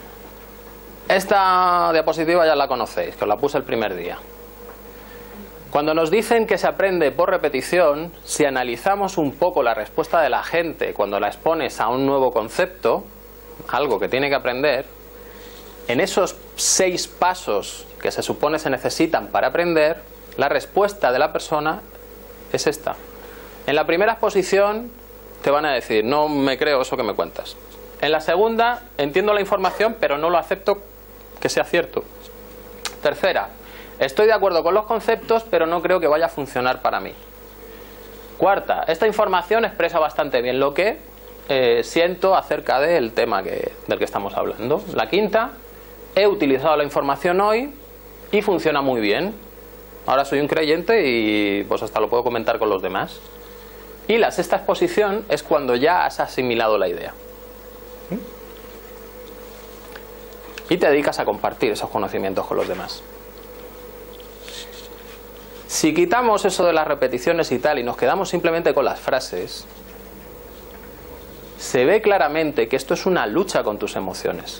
Esta diapositiva ya la conocéis, que os la puse el primer día. Cuando nos dicen que se aprende por repetición, si analizamos un poco la respuesta de la gente cuando la expones a un nuevo concepto, algo que tiene que aprender, en esos 6 pasos que se supone se necesitan para aprender, la respuesta de la persona es esta. En la primera exposición te van a decir, no me creo eso que me cuentas. En la segunda, entiendo la información, pero no lo acepto que sea cierto. Tercera, estoy de acuerdo con los conceptos, pero no creo que vaya a funcionar para mí. Cuarta, esta información expresa bastante bien lo que siento acerca del tema del que estamos hablando. La quinta, he utilizado la información hoy y funciona muy bien. Ahora soy un creyente y pues hasta lo puedo comentar con los demás. Y la sexta exposición es cuando ya has asimilado la idea. Y te dedicas a compartir esos conocimientos con los demás. Si quitamos eso de las repeticiones y tal y nos quedamos simplemente con las frases, se ve claramente que esto es una lucha con tus emociones.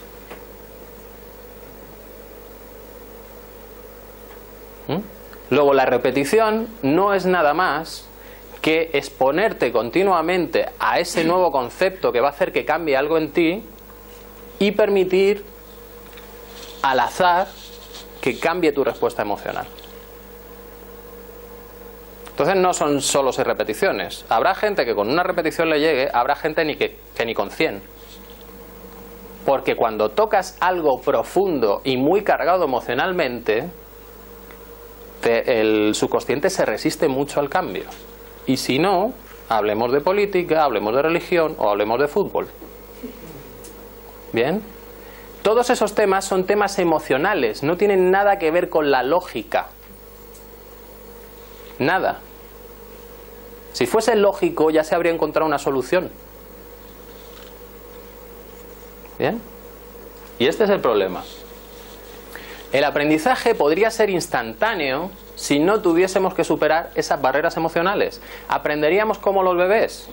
Luego, la repetición no es nada más que exponerte continuamente a ese nuevo concepto que va a hacer que cambie algo en ti y permitir al azar que cambie tu respuesta emocional. Entonces no son solo 6 repeticiones. Habrá gente que con una repetición le llegue, habrá gente que ni con 100. Porque cuando tocas algo profundo y muy cargado emocionalmente, el subconsciente se resiste mucho al cambio. Y si no, hablemos de política, hablemos de religión o hablemos de fútbol. ¿Bien? Todos esos temas son temas emocionales, no tienen nada que ver con la lógica. Nada. Si fuese lógico ya se habría encontrado una solución. ¿Bien? Y este es el problema. El aprendizaje podría ser instantáneo si no tuviésemos que superar esas barreras emocionales. Aprenderíamos como los bebés.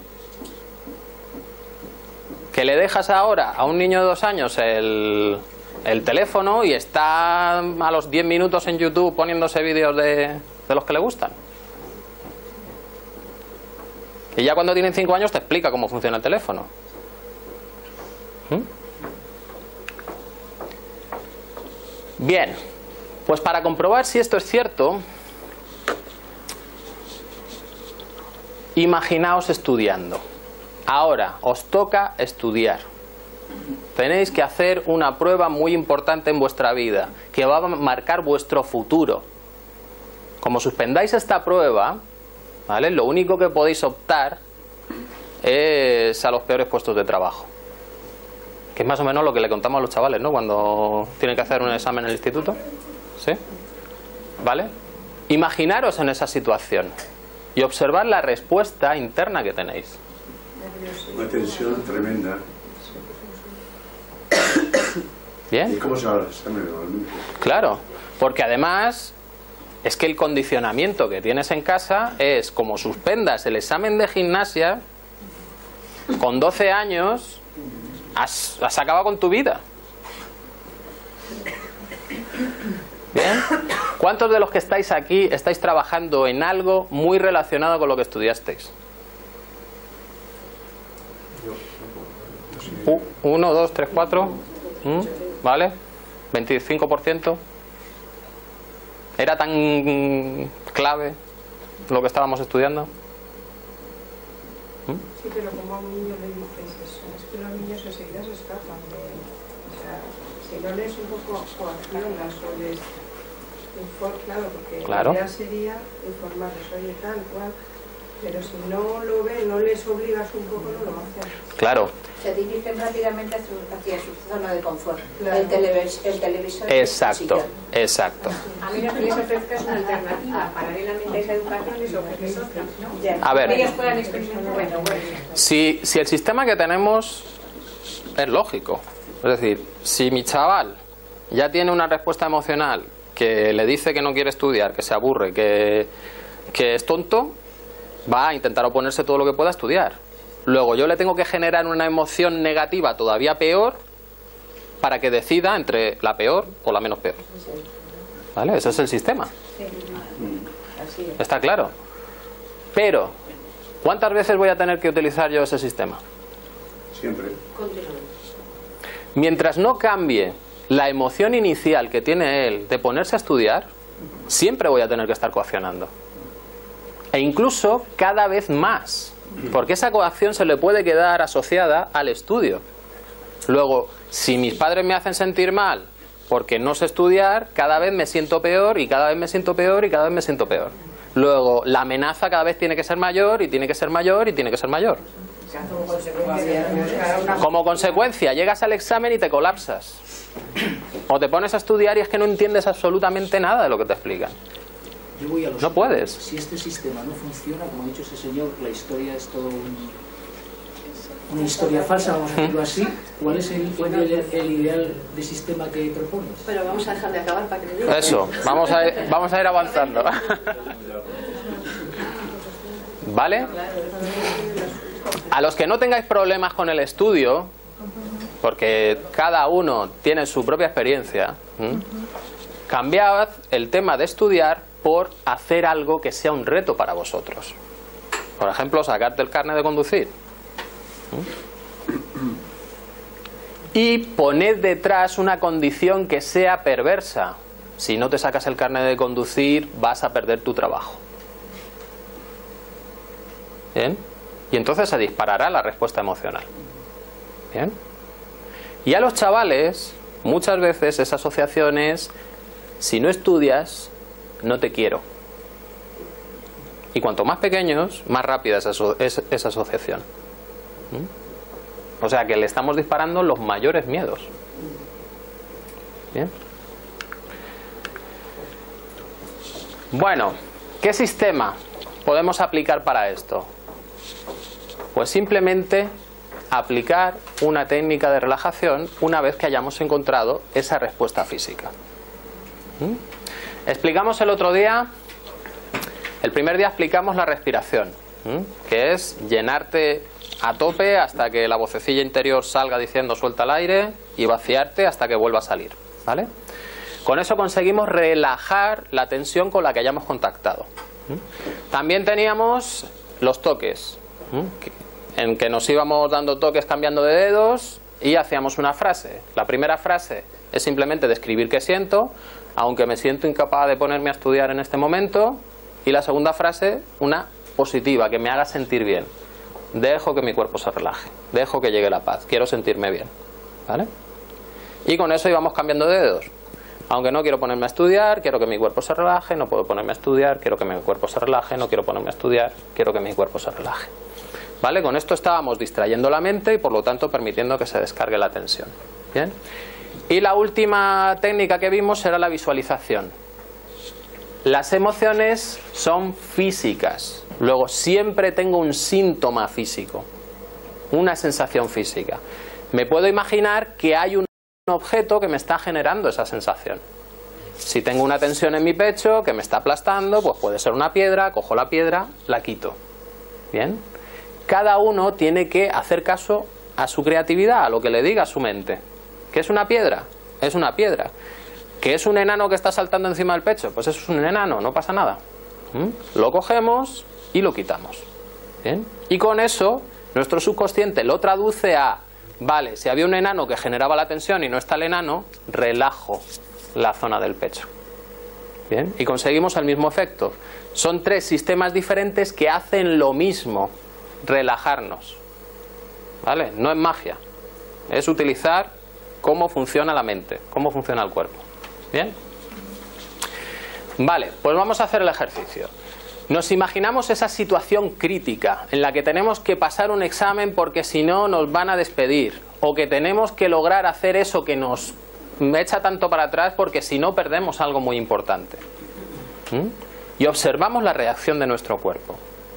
Que le dejas ahora a un niño de 2 años el teléfono y está a los 10 minutos en YouTube poniéndose vídeos de los que le gustan. Y ya cuando tienen 5 años te explica cómo funciona el teléfono. Bien, pues para comprobar si esto es cierto, imaginaos estudiando. Ahora os toca estudiar. Tenéis que hacer una prueba muy importante en vuestra vida, que va a marcar vuestro futuro. Como suspendáis esta prueba, ¿vale? Lo único que podéis optar es a los peores puestos de trabajo. Que es más o menos lo que le contamos a los chavales, ¿no? Cuando tienen que hacer un examen en el instituto. ¿Sí? ¿Vale? Imaginaros en esa situación y observar la respuesta interna que tenéis. Una tensión tremenda. ¿Bien? ¿Y cómo se va el examen normalmente? Claro, porque además es que el condicionamiento que tienes en casa es como suspendas el examen de gimnasia, con 12 años has acabado con tu vida. ¿Bien? ¿Cuántos de los que estáis aquí estáis trabajando en algo muy relacionado con lo que estudiasteis? 1, 2, 3, 4. ¿Vale? 25%. ¿Era tan clave lo que estábamos estudiando? Sí, pero como a un niño le dices eso, es que los niños enseguida se escapan de... O sea, si no lees un poco coaccionas o les... Claro, porque la idea sería informarles, oye, tal cual, pero si no lo ven, no les obligas un poco, no lo hacen. Claro. Se dirigen rápidamente hacia su zona de confort. Claro. El televisor. Exacto, exacto. A mí lo que les ofrezca es una alternativa. Paralelamente a esa educación les ofrece otra, ¿no? A ver, ellos puedan experimentar. Bueno. Si el sistema que tenemos es lógico, es decir, si mi chaval ya tiene una respuesta emocional que le dice que no quiere estudiar, que se aburre, que es tonto, va a intentar oponerse todo lo que pueda a estudiar. Luego yo le tengo que generar una emoción negativa todavía peor para que decida entre la peor o la menos peor. ¿Vale? Ese es el sistema. Está claro. Pero, ¿cuántas veces voy a tener que utilizar yo ese sistema? Siempre. Mientras no cambie la emoción inicial que tiene él de ponerse a estudiar, siempre voy a tener que estar coaccionando. E incluso cada vez más, porque esa coacción se le puede quedar asociada al estudio. Luego, si mis padres me hacen sentir mal porque no sé estudiar, cada vez me siento peor y cada vez me siento peor y cada vez me siento peor. Luego, la amenaza cada vez tiene que ser mayor y tiene que ser mayor y tiene que ser mayor. Como consecuencia, llegas al examen y te colapsas. O te pones a estudiar y es que no entiendes absolutamente nada de lo que te explican. Yo voy a los no puedes. Si este sistema no funciona, como ha dicho ese señor, la historia es todo una historia falsa, vamos a decirlo así. ¿Cuál es el ideal de sistema que propones? Pero vamos a dejar de acabar para que le diga. Eso, vamos a ir avanzando. ¿Vale? A los que no tengáis problemas con el estudio, porque cada uno tiene su propia experiencia, cambiad el tema de estudiar por hacer algo que sea un reto para vosotros. Por ejemplo, sacarte el carnet de conducir. Y poned detrás una condición que sea perversa. Si no te sacas el carnet de conducir, vas a perder tu trabajo. ¿Bien? Y entonces se disparará la respuesta emocional. ¿Bien? Y a los chavales, muchas veces esa asociación es: si no estudias, no te quiero. Y cuanto más pequeños, más rápida es esa asociación. O sea que le estamos disparando los mayores miedos. ¿Bien? Bueno, ¿qué sistema podemos aplicar para esto? Pues simplemente aplicar una técnica de relajación una vez que hayamos encontrado esa respuesta física. Explicamos el otro día, el primer día explicamos la respiración, que es llenarte a tope hasta que la vocecilla interior salga diciendo suelta el aire y vaciarte hasta que vuelva a salir, ¿vale? Con eso conseguimos relajar la tensión con la que hayamos contactado. También teníamos los toques, en que nos íbamos dando toques cambiando de dedos y hacíamos una frase. La primera frase es simplemente describir qué siento, aunque me siento incapaz de ponerme a estudiar en este momento. Y la segunda frase, una positiva, que me haga sentir bien. Dejo que mi cuerpo se relaje, dejo que llegue la paz, quiero sentirme bien, ¿vale? Y con eso íbamos cambiando de dedos. Aunque no quiero ponerme a estudiar, quiero que mi cuerpo se relaje, no puedo ponerme a estudiar, quiero que mi cuerpo se relaje, no quiero ponerme a estudiar, quiero que mi cuerpo se relaje. ¿Vale? Con esto estábamos distrayendo la mente y por lo tanto permitiendo que se descargue la tensión. ¿Bien? Y la última técnica que vimos era la visualización. Las emociones son físicas. Luego siempre tengo un síntoma físico, una sensación física. Me puedo imaginar que hay un objeto que me está generando esa sensación. Si tengo una tensión en mi pecho que me está aplastando, pues puede ser una piedra, cojo la piedra, la quito. ¿Bien? Cada uno tiene que hacer caso a su creatividad, a lo que le diga a su mente. ¿Qué es una piedra? Es una piedra. ¿Qué es un enano que está saltando encima del pecho? Pues eso es un enano, no pasa nada. Lo cogemos y lo quitamos. ¿Bien? Y con eso nuestro subconsciente lo traduce a: vale, si había un enano que generaba la tensión y no está el enano, relajo la zona del pecho. ¿Bien? Y conseguimos el mismo efecto. Son tres sistemas diferentes que hacen lo mismo: relajarnos. ¿Vale? No es magia, es utilizar cómo funciona la mente, cómo funciona el cuerpo. ¿Bien? Vale, pues vamos a hacer el ejercicio. Nos imaginamos esa situación crítica en la que tenemos que pasar un examen porque si no nos van a despedir, o que tenemos que lograr hacer eso que nos echa tanto para atrás porque si no perdemos algo muy importante. Y observamos la reacción de nuestro cuerpo.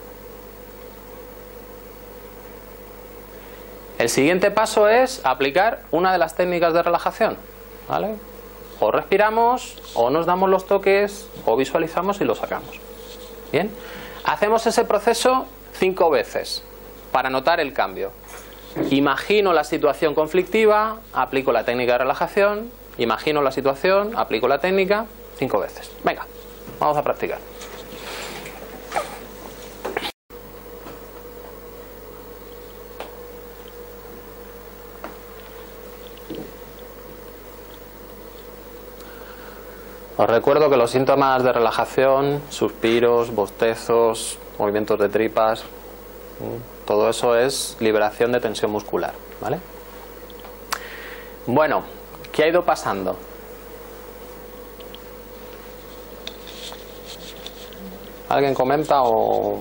El siguiente paso es aplicar una de las técnicas de relajación, ¿vale? O respiramos, o nos damos los toques, o visualizamos y lo sacamos. Bien, hacemos ese proceso 5 veces para notar el cambio. Imagino la situación conflictiva, aplico la técnica de relajación, imagino la situación, aplico la técnica, 5 veces. Venga, vamos a practicar. Os recuerdo que los síntomas de relajación, suspiros, bostezos, movimientos de tripas, todo eso es liberación de tensión muscular, ¿vale? Bueno, ¿qué ha ido pasando? ¿Alguien comenta o...?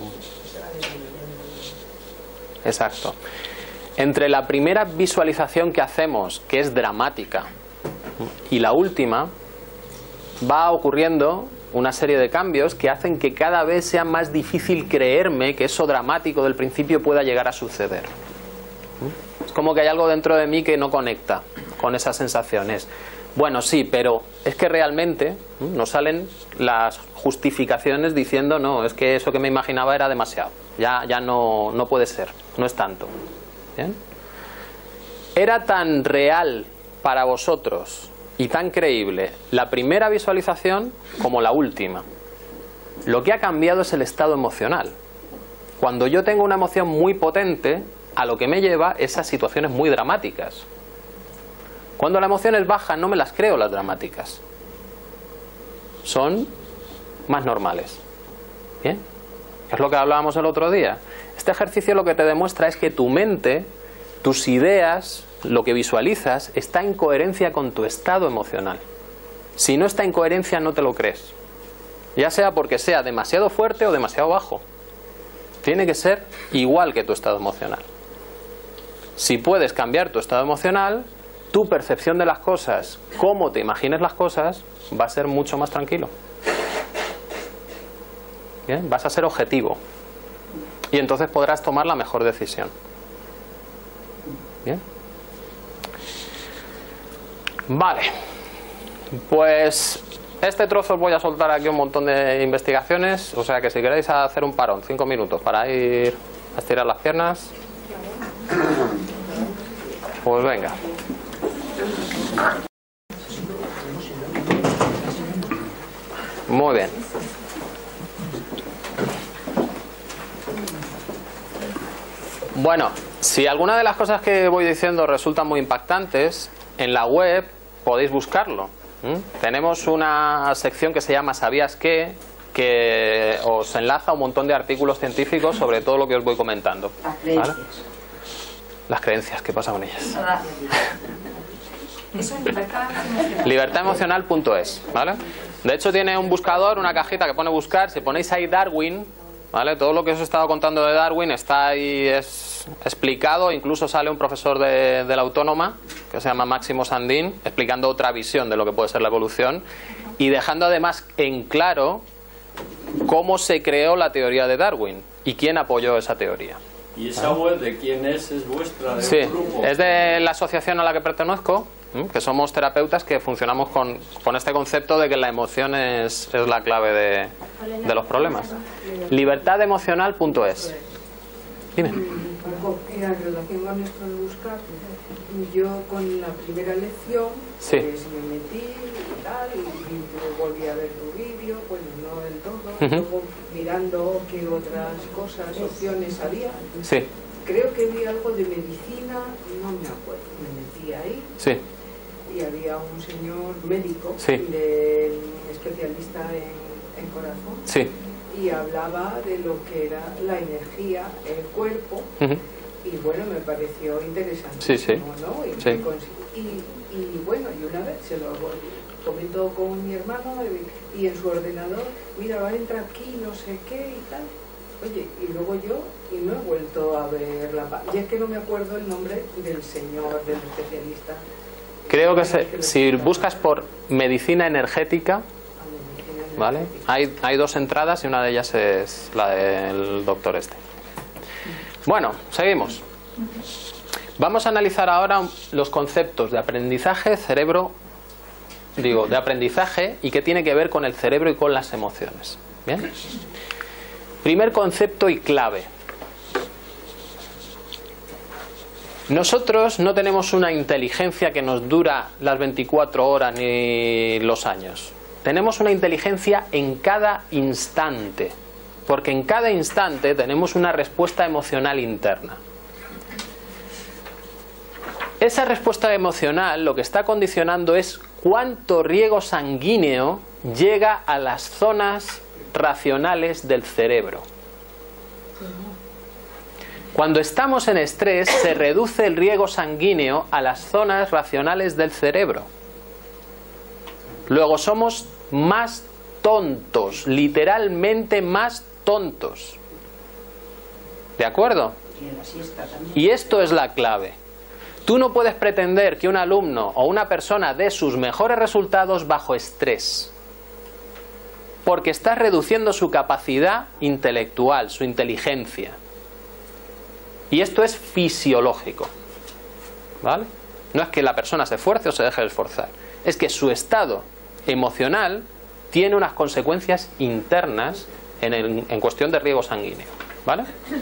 Exacto. Entre la primera visualización que hacemos, que es dramática, y la última, va ocurriendo una serie de cambios que hacen que cada vez sea más difícil creerme que eso dramático del principio pueda llegar a suceder. Es como que hay algo dentro de mí que no conecta con esas sensaciones. Bueno, sí, pero es que realmente nos salen las justificaciones diciendo no, es que eso que me imaginaba era demasiado, ya no puede ser, no es tanto. ¿Bien? Era tan real para vosotros y tan creíble la primera visualización como la última. Lo que ha cambiado es el estado emocional. Cuando yo tengo una emoción muy potente, a lo que me lleva esas situaciones muy dramáticas. Cuando la emoción es baja, no me las creo las dramáticas. Son más normales. ¿Bien? Es lo que hablábamos el otro día. Este ejercicio lo que te demuestra es que tu mente, tus ideas, lo que visualizas, está en coherencia con tu estado emocional. Si no está en coherencia, no te lo crees. Ya sea porque sea demasiado fuerte o demasiado bajo. Tiene que ser igual que tu estado emocional. Si puedes cambiar tu estado emocional, tu percepción de las cosas, cómo te imagines las cosas, va a ser mucho más tranquilo. ¿Bien? Vas a ser objetivo. Y entonces podrás tomar la mejor decisión. ¿Bien? Vale. Pues este trozo os voy a soltar aquí un montón de investigaciones. O sea que si queréis hacer un parón, 5 minutos para ir a estirar las piernas, pues venga. Muy bien. Bueno, si alguna de las cosas que voy diciendo resultan muy impactantes, en la web podéis buscarlo. Tenemos una sección que se llama ¿Sabías qué?, que os enlaza a un montón de artículos científicos sobre todo lo que os voy comentando. Las creencias. ¿Vale? Las creencias, ¿qué pasa con ellas? Eso es libertad. Libertademocional.es, ¿vale? De hecho tiene un buscador, una cajita que pone buscar. Si ponéis ahí Darwin, ¿vale? Todo lo que os he estado contando de Darwin está ahí, es explicado. Incluso sale un profesor de la Autónoma que se llama Máximo Sandín explicando otra visión de lo que puede ser la evolución y dejando además en claro cómo se creó la teoría de Darwin y quién apoyó esa teoría. ¿Y esa web de quién es? ¿Es vuestra? ¿De Sí, un grupo? es de la asociación a la que pertenezco, que somos terapeutas que funcionamos con este concepto de que la emoción es la clave de los problemas. Libertademocional.es. Dime. En relación con esto de buscar, yo con la primera lección Sí. pues me metí y tal, y volví a ver tu vídeo, bueno, no del todo, luego mirando qué otras cosas, opciones había. Sí. Creo que vi algo de medicina, no me acuerdo, me metí ahí. Sí. Y había un señor médico, Sí. especialista en corazón, Sí. y hablaba de lo que era la energía, el cuerpo, y bueno, me pareció interesante. Sí, sí. ¿No? Sí. Y bueno, y una vez se lo comentó con mi hermano y en su ordenador, mira, va a entrar aquí, no sé qué y tal. Oye, y luego yo, y no he vuelto a ver ya es que no me acuerdo el nombre del señor, del especialista. Creo que si buscas por medicina energética, ¿vale? Hay dos entradas y una de ellas es la del doctor este. Bueno, seguimos. Vamos a analizar ahora los conceptos de aprendizaje, de aprendizaje y qué tiene que ver con el cerebro y con las emociones. ¿Bien? Primer concepto y clave. Nosotros no tenemos una inteligencia que nos dura las 24 horas ni los años. Tenemos una inteligencia en cada instante, porque en cada instante tenemos una respuesta emocional interna. Esa respuesta emocional lo que está condicionando es cuánto riego sanguíneo llega a las zonas racionales del cerebro. Cuando estamos en estrés, se reduce el riego sanguíneo a las zonas racionales del cerebro. Luego somos más tontos, literalmente más tontos. ¿De acuerdo? Y esto es la clave. Tú no puedes pretender que un alumno o una persona dé sus mejores resultados bajo estrés, porque estás reduciendo su capacidad intelectual, su inteligencia. Y esto es fisiológico, ¿vale? No es que la persona se esfuerce o se deje de esforzar, es que su estado emocional tiene unas consecuencias internas en cuestión de riego sanguíneo, ¿vale?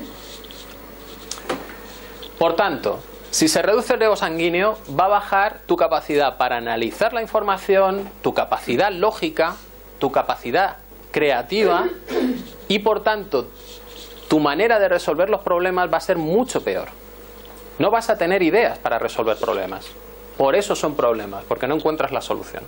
Por tanto, si se reduce el riego sanguíneo, va a bajar tu capacidad para analizar la información, tu capacidad lógica, tu capacidad creativa, y por tanto tu manera de resolver los problemas va a ser mucho peor. No vas a tener ideas para resolver problemas. Por eso son problemas, porque no encuentras la solución.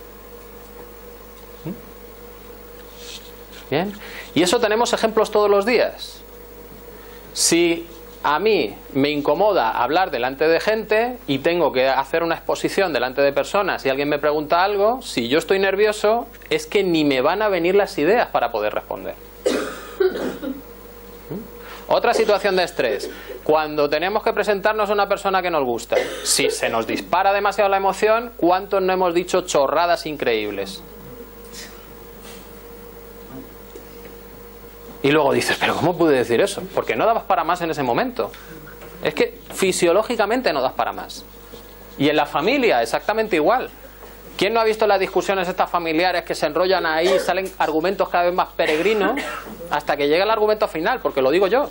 Bien. Y eso tenemos ejemplos todos los días. Si a mí me incomoda hablar delante de gente y tengo que hacer una exposición delante de personas y alguien me pregunta algo, si yo estoy nervioso, es que ni me van a venir las ideas para poder responder. Otra situación de estrés, cuando tenemos que presentarnos a una persona que nos gusta. Si se nos dispara demasiado la emoción, ¿cuántos no hemos dicho chorradas increíbles? Y luego dices, ¿pero cómo pude decir eso? Porque no dabas para más en ese momento. Es que fisiológicamente no das para más. Y en la familia, exactamente igual. ¿Quién no ha visto las discusiones estas familiares que se enrollan ahí y salen argumentos cada vez más peregrinos hasta que llega el argumento final? Porque lo digo yo.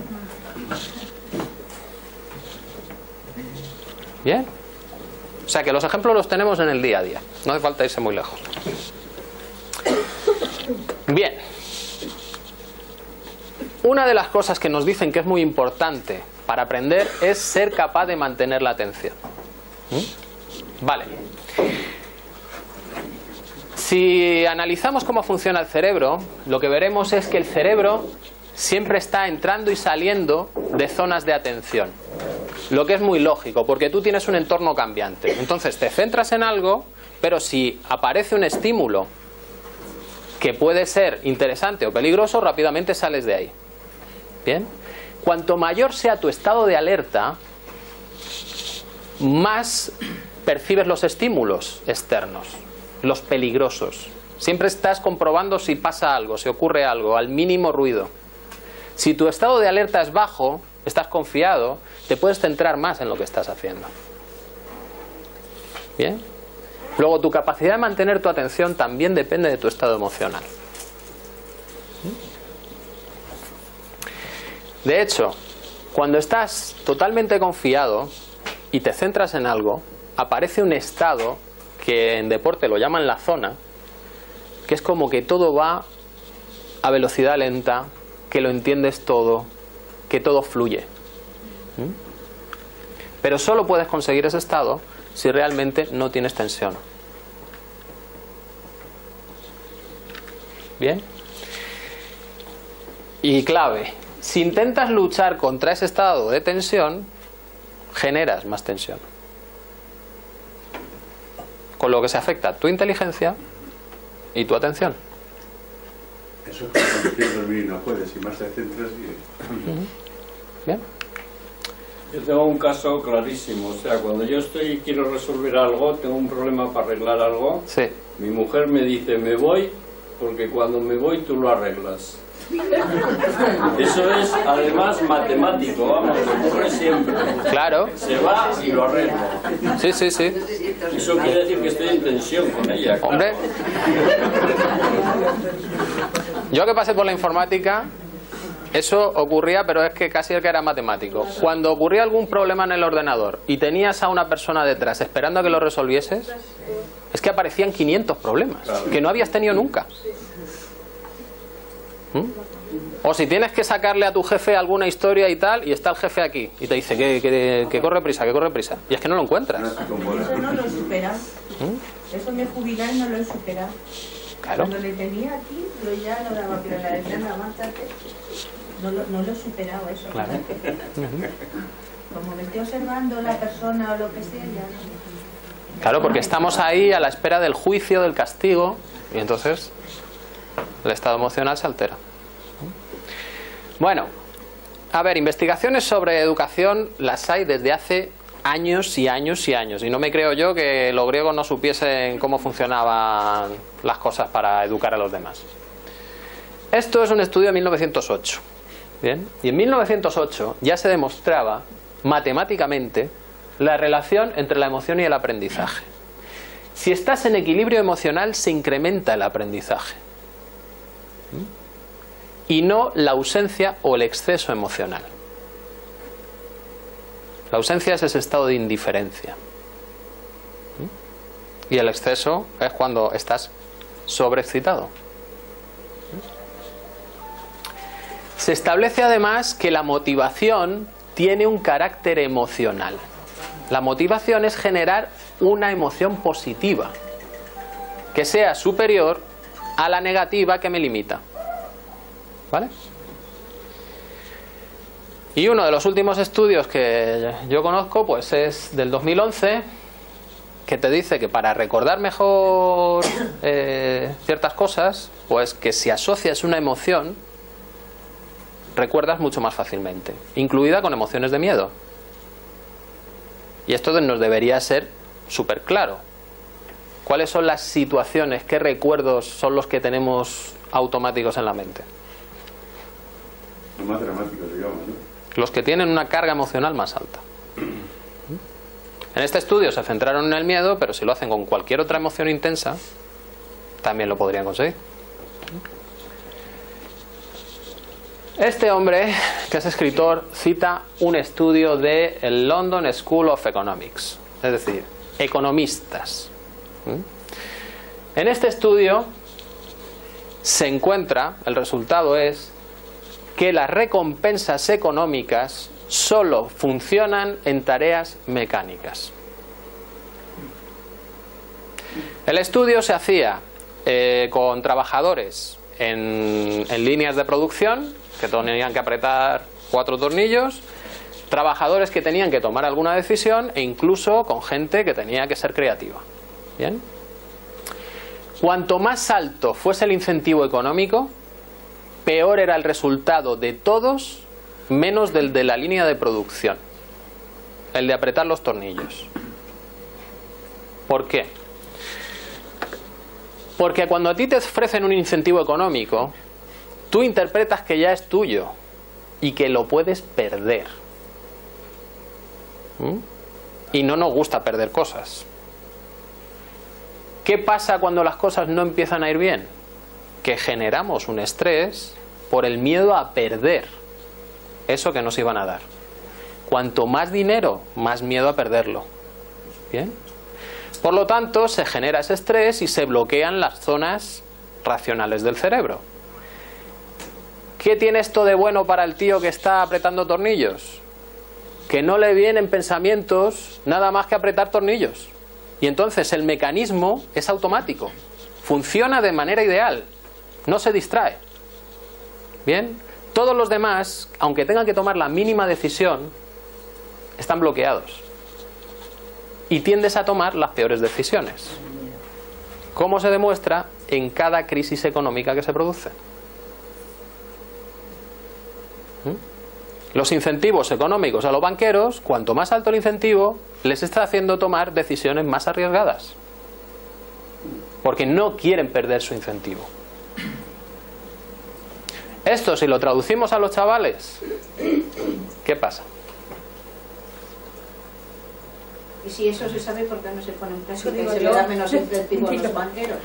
Bien. O sea que los ejemplos los tenemos en el día a día. No hace falta irse muy lejos. Bien. Una de las cosas que nos dicen que es muy importante para aprender es ser capaz de mantener la atención. Vale. Si analizamos cómo funciona el cerebro, lo que veremos es que el cerebro siempre está entrando y saliendo de zonas de atención. Lo que es muy lógico, porque tú tienes un entorno cambiante. Entonces te centras en algo, pero si aparece un estímulo que puede ser interesante o peligroso, rápidamente sales de ahí. Bien. Cuanto mayor sea tu estado de alerta, más percibes los estímulos externos, los peligrosos. Siempre estás comprobando si pasa algo, si ocurre algo, al mínimo ruido. Si tu estado de alerta es bajo, estás confiado, te puedes centrar más en lo que estás haciendo. Bien. Luego, tu capacidad de mantener tu atención también depende de tu estado emocional. De hecho, cuando estás totalmente confiado y te centras en algo, aparece un estado que en deporte lo llaman la zona, que es como que todo va a velocidad lenta, que lo entiendes todo, que todo fluye. Pero solo puedes conseguir ese estado si realmente no tienes tensión. Bien. Y clave. Si intentas luchar contra ese estado de tensión, generas más tensión. Con lo que se afecta tu inteligencia y tu atención. Eso es cuando quieres dormir y no puedes, y más te centras y... Bien. Yo tengo un caso clarísimo, o sea, cuando yo quiero resolver algo, tengo un problema para arreglar algo, sí. Mi mujer me dice, me voy, porque cuando me voy tú lo arreglas. Eso es además matemático, vamos, me ocurre siempre. Claro. Se va y lo arregla. Sí, sí, sí. Eso quiere decir que estoy en tensión con ella. Claro. Hombre. Yo que pasé por la informática, eso ocurría, pero es que casi el que era matemático. Cuando ocurría algún problema en el ordenador y tenías a una persona detrás esperando a que lo resolvieses, es que aparecían 500 problemas que no habías tenido nunca. O si tienes que sacarle a tu jefe alguna historia y tal, y está el jefe aquí y te dice que corre prisa, que corre prisa, y es que no lo encuentras. Eso no lo he superado. Eso me he jubilado y no lo he superado. Claro. Cuando le tenía aquí, yo ya no daba, pero la decía nada más tarde, no lo he superado eso. Claro. Como me estoy observando la persona o lo que sea, ya no. Claro, porque estamos ahí a la espera del juicio, del castigo, y entonces el estado emocional se altera. Bueno, a ver, investigaciones sobre educación las hay desde hace años y años y años, y no me creo yo que los griegos no supiesen cómo funcionaban las cosas para educar a los demás. Esto es un estudio de 1908, ¿bien? Y en 1908 ya se demostraba matemáticamente la relación entre la emoción y el aprendizaje. Si estás en equilibrio emocional, se incrementa el aprendizaje, y no la ausencia o el exceso emocional. La ausencia es ese estado de indiferencia, y el exceso es cuando estás sobreexcitado. Se establece además que la motivación tiene un carácter emocional. La motivación es generar una emoción positiva que sea superior a la negativa que me limita. ¿Vale? Y uno de los últimos estudios que yo conozco pues es del 2011, que te dice que para recordar mejor ciertas cosas, pues que si asocias una emoción recuerdas mucho más fácilmente, incluida con emociones de miedo. Y esto nos debería ser súper claro. ¿Cuáles son las situaciones, qué recuerdos son los que tenemos automáticos en la mente? Los más dramáticos, digamos, ¿no? Los que tienen una carga emocional más alta. En este estudio se centraron en el miedo, pero si lo hacen con cualquier otra emoción intensa, también lo podrían conseguir. Este hombre, que es escritor, cita un estudio de el London School of Economics, es decir, economistas. En este estudio se encuentra, el resultado es que las recompensas económicas solo funcionan en tareas mecánicas. El estudio se hacía con trabajadores en líneas de producción que tenían que apretar 4 tornillos, trabajadores que tenían que tomar alguna decisión e incluso con gente que tenía que ser creativa. ¿Bien? Cuanto más alto fuese el incentivo económico, peor era el resultado de todos, menos del de la línea de producción, el de apretar los tornillos. ¿Por qué? Porque cuando a ti te ofrecen un incentivo económico, tú interpretas que ya es tuyo y que lo puedes perder. Y no nos gusta perder cosas. ¿Qué pasa cuando las cosas no empiezan a ir bien? Que generamos un estrés por el miedo a perder eso que nos iban a dar. Cuanto más dinero, más miedo a perderlo. ¿Bien? Por lo tanto, se genera ese estrés y se bloquean las zonas racionales del cerebro. ¿Qué tiene esto de bueno para el tío que está apretando tornillos? Que no le vienen pensamientos nada más que apretar tornillos. Y entonces el mecanismo es automático. Funciona de manera ideal. No se distrae. ¿Bien? Todos los demás, aunque tengan que tomar la mínima decisión, están bloqueados. Y tiendes a tomar las peores decisiones. ¿Cómo se demuestra? En cada crisis económica que se produce. Los incentivos económicos a los banqueros, cuanto más alto el incentivo, les está haciendo tomar decisiones más arriesgadas. Porque no quieren perder su incentivo. Esto, si lo traducimos a los chavales, ¿qué pasa? Y si eso se sabe, ¿por qué no se pone en práctica y se le da menos incentivo a los banqueros?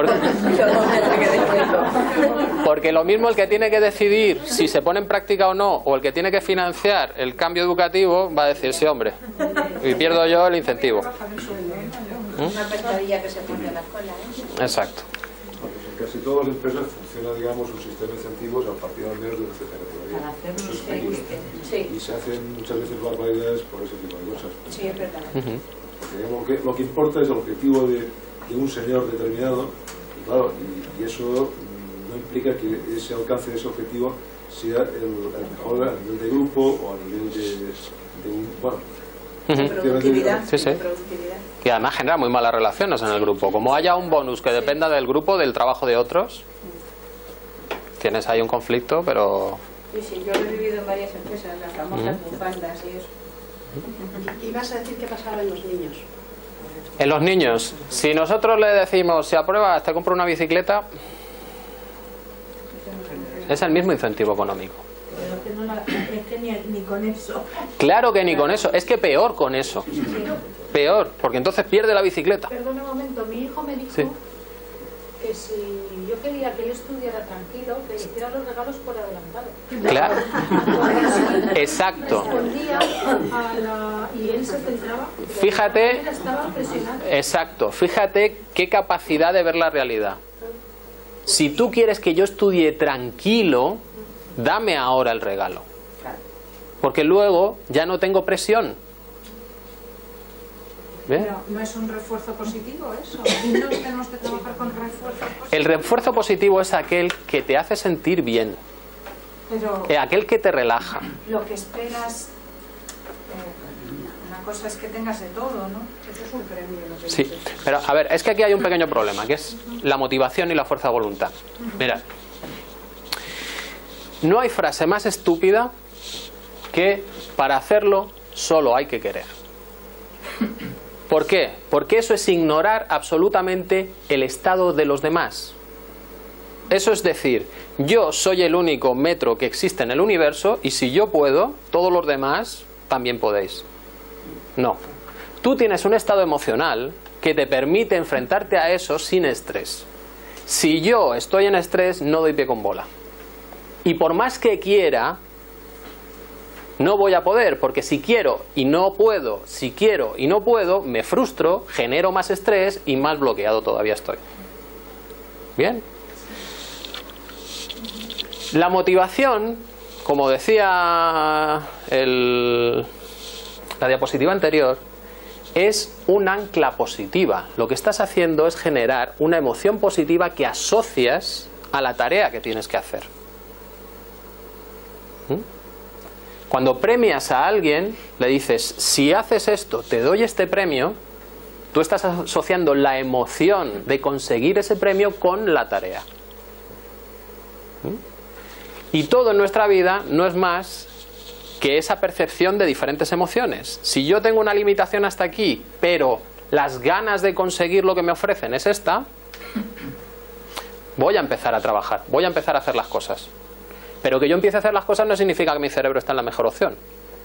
Porque lo mismo el que tiene que decidir si se pone en práctica o no, o el que tiene que financiar el cambio educativo, va a decir, sí, hombre, y pierdo yo el incentivo. Una pescadilla que se pone en la escuela, ¿eh? Exacto. En casi todas las empresas funciona, digamos, un sistema de incentivos a partir al menos de una cierta categoría. Y se hacen muchas veces barbaridades por ese tipo de cosas. Sí, es verdad. Porque lo que importa es el objetivo de un señor determinado, Claro, y eso no implica que ese alcance de ese objetivo sea el mejor a nivel de grupo o a nivel de un... Bueno, productividad. Sí, sí. Y además genera muy malas relaciones en el grupo. Como haya un bonus que dependa del grupo, del trabajo de otros, tienes ahí un conflicto, pero... Sí, yo lo he vivido en varias empresas, las famosas bufandas y eso. ¿Y vas a decir qué pasaba en los niños? En los niños, si nosotros le decimos, si apruebas, te compro una bicicleta, es el mismo incentivo económico. Pero que no es que ni con eso. Claro que ni con eso, es que peor con eso. Peor, porque entonces pierde la bicicleta. Perdona un momento, mi hijo me dijo que si yo quería que él estudiara tranquilo, que le hiciera los regalos por adelantado. Claro. Exacto. Y él se centraba. Fíjate. Estaba presionado. Exacto. Fíjate qué capacidad de ver la realidad. Si tú quieres que yo estudie tranquilo, dame ahora el regalo. Porque luego ya no tengo presión. ¿Ven? Pero no es un refuerzo positivo eso. Y no tenemos que trabajar con refuerzos positivos. El refuerzo positivo es aquel que te hace sentir bien. Pero aquel que te relaja. Lo que esperas, una cosa es que tengas de todo, ¿no? Eso es un premio. Lo que sí, dices. pero a ver, es que aquí hay un pequeño problema, que es la motivación y la fuerza de voluntad. Mirad, no hay frase más estúpida que para hacerlo solo hay que querer. ¿Por qué? Porque eso es ignorar absolutamente el estado de los demás. Eso es decir, yo soy el único metro que existe en el universo y si yo puedo, todos los demás también podéis. No. Tú tienes un estado emocional que te permite enfrentarte a eso sin estrés. Si yo estoy en estrés, no doy pie con bola. Y por más que quiera, no voy a poder, porque si quiero y no puedo, si quiero y no puedo, me frustro, genero más estrés y más bloqueado todavía estoy. ¿Bien? La motivación, como decía la diapositiva anterior, es un ancla positiva. Lo que estás haciendo es generar una emoción positiva que asocias a la tarea que tienes que hacer. Cuando premias a alguien, le dices, si haces esto, te doy este premio, tú estás asociando la emoción de conseguir ese premio con la tarea. Y todo en nuestra vida no es más que esa percepción de diferentes emociones. Si yo tengo una limitación hasta aquí, pero las ganas de conseguir lo que me ofrecen es esta, voy a empezar a trabajar, voy a empezar a hacer las cosas. Pero que yo empiece a hacer las cosas no significa que mi cerebro está en la mejor opción.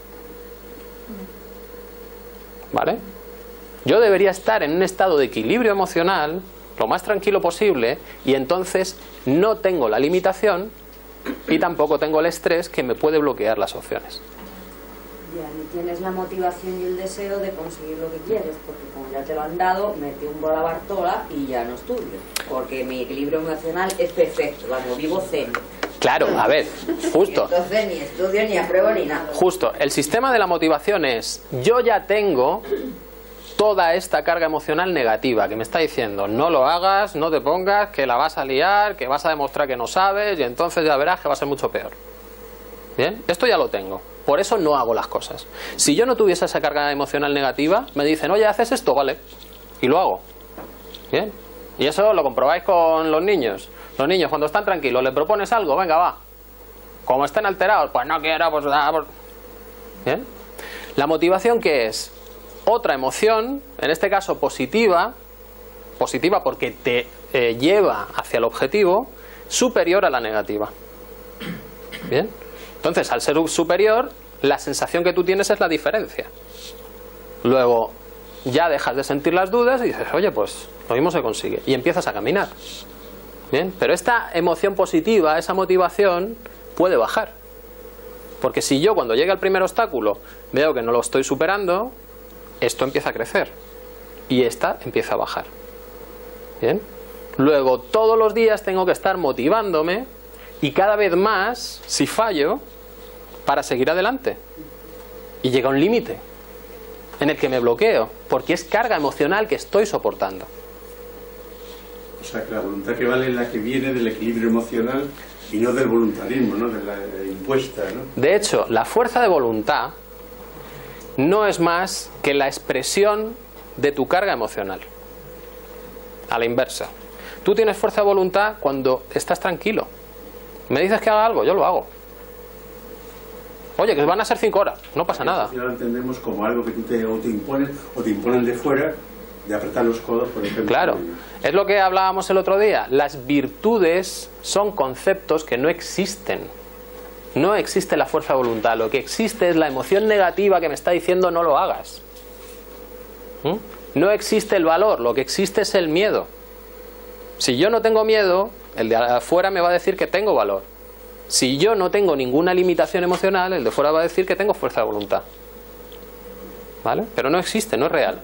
¿Vale? Yo debería estar en un estado de equilibrio emocional, lo más tranquilo posible, y entonces no tengo la limitación y tampoco tengo el estrés que me puede bloquear las opciones. Ya ni tienes la motivación y el deseo de conseguir lo que quieres, porque como ya te lo han dado, me tumbo la Bartola y ya no estudio, porque mi equilibrio emocional es perfecto, vamos, vivo zen. Claro, a ver, justo. Entonces ni estudio, ni apruebo, ni nada. Justo, el sistema de la motivación es, yo ya tengo toda esta carga emocional negativa que me está diciendo, no lo hagas, no te pongas, que la vas a liar, que vas a demostrar que no sabes y entonces ya verás que va a ser mucho peor. ¿Bien? Esto ya lo tengo, por eso no hago las cosas. Si yo no tuviese esa carga emocional negativa, me dicen, oye, ¿haces esto? Vale, y lo hago. ¿Bien? Y eso lo comprobáis con los niños. Los niños cuando están tranquilos, le propones algo, venga, va. Como estén alterados, pues no quiero, pues nada. Pues... ¿Bien? La motivación, ¿qué es? Otra emoción, en este caso positiva porque te lleva hacia el objetivo, superior a la negativa. ¿Bien? Entonces, al ser superior, la sensación que tú tienes es la diferencia. Luego, ya dejas de sentir las dudas y dices, oye, pues lo mismo se consigue. Y empiezas a caminar. ¿Bien? Pero esta emoción positiva, esa motivación, puede bajar. Porque si yo cuando llegue al primer obstáculo veo que no lo estoy superando, esto empieza a crecer. Y esta empieza a bajar. ¿Bien? Luego, todos los días tengo que estar motivándome y cada vez más, si fallo, para seguir adelante. Y llega un límite en el que me bloqueo, porque es carga emocional que estoy soportando. O sea, que la voluntad que vale es la que viene del equilibrio emocional y no del voluntarismo, ¿no? De la impuesta, ¿no? De hecho, la fuerza de voluntad no es más que la expresión de tu carga emocional. A la inversa. Tú tienes fuerza de voluntad cuando estás tranquilo. Me dices que haga algo, yo lo hago. Oye, que van a ser 5 horas, no pasa nada. Al final lo entendemos como algo que tú te impones o te imponen de fuera, de apretar los codos, por ejemplo. Claro, es lo que hablábamos el otro día. Las virtudes son conceptos que no existen. No existe la fuerza de voluntad. Lo que existe es la emoción negativa que me está diciendo no lo hagas. No existe el valor, lo que existe es el miedo. Si yo no tengo miedo, el de afuera me va a decir que tengo valor. Si yo no tengo ninguna limitación emocional, el de fuera va a decir que tengo fuerza de voluntad. ¿Vale? Pero no existe, no es real.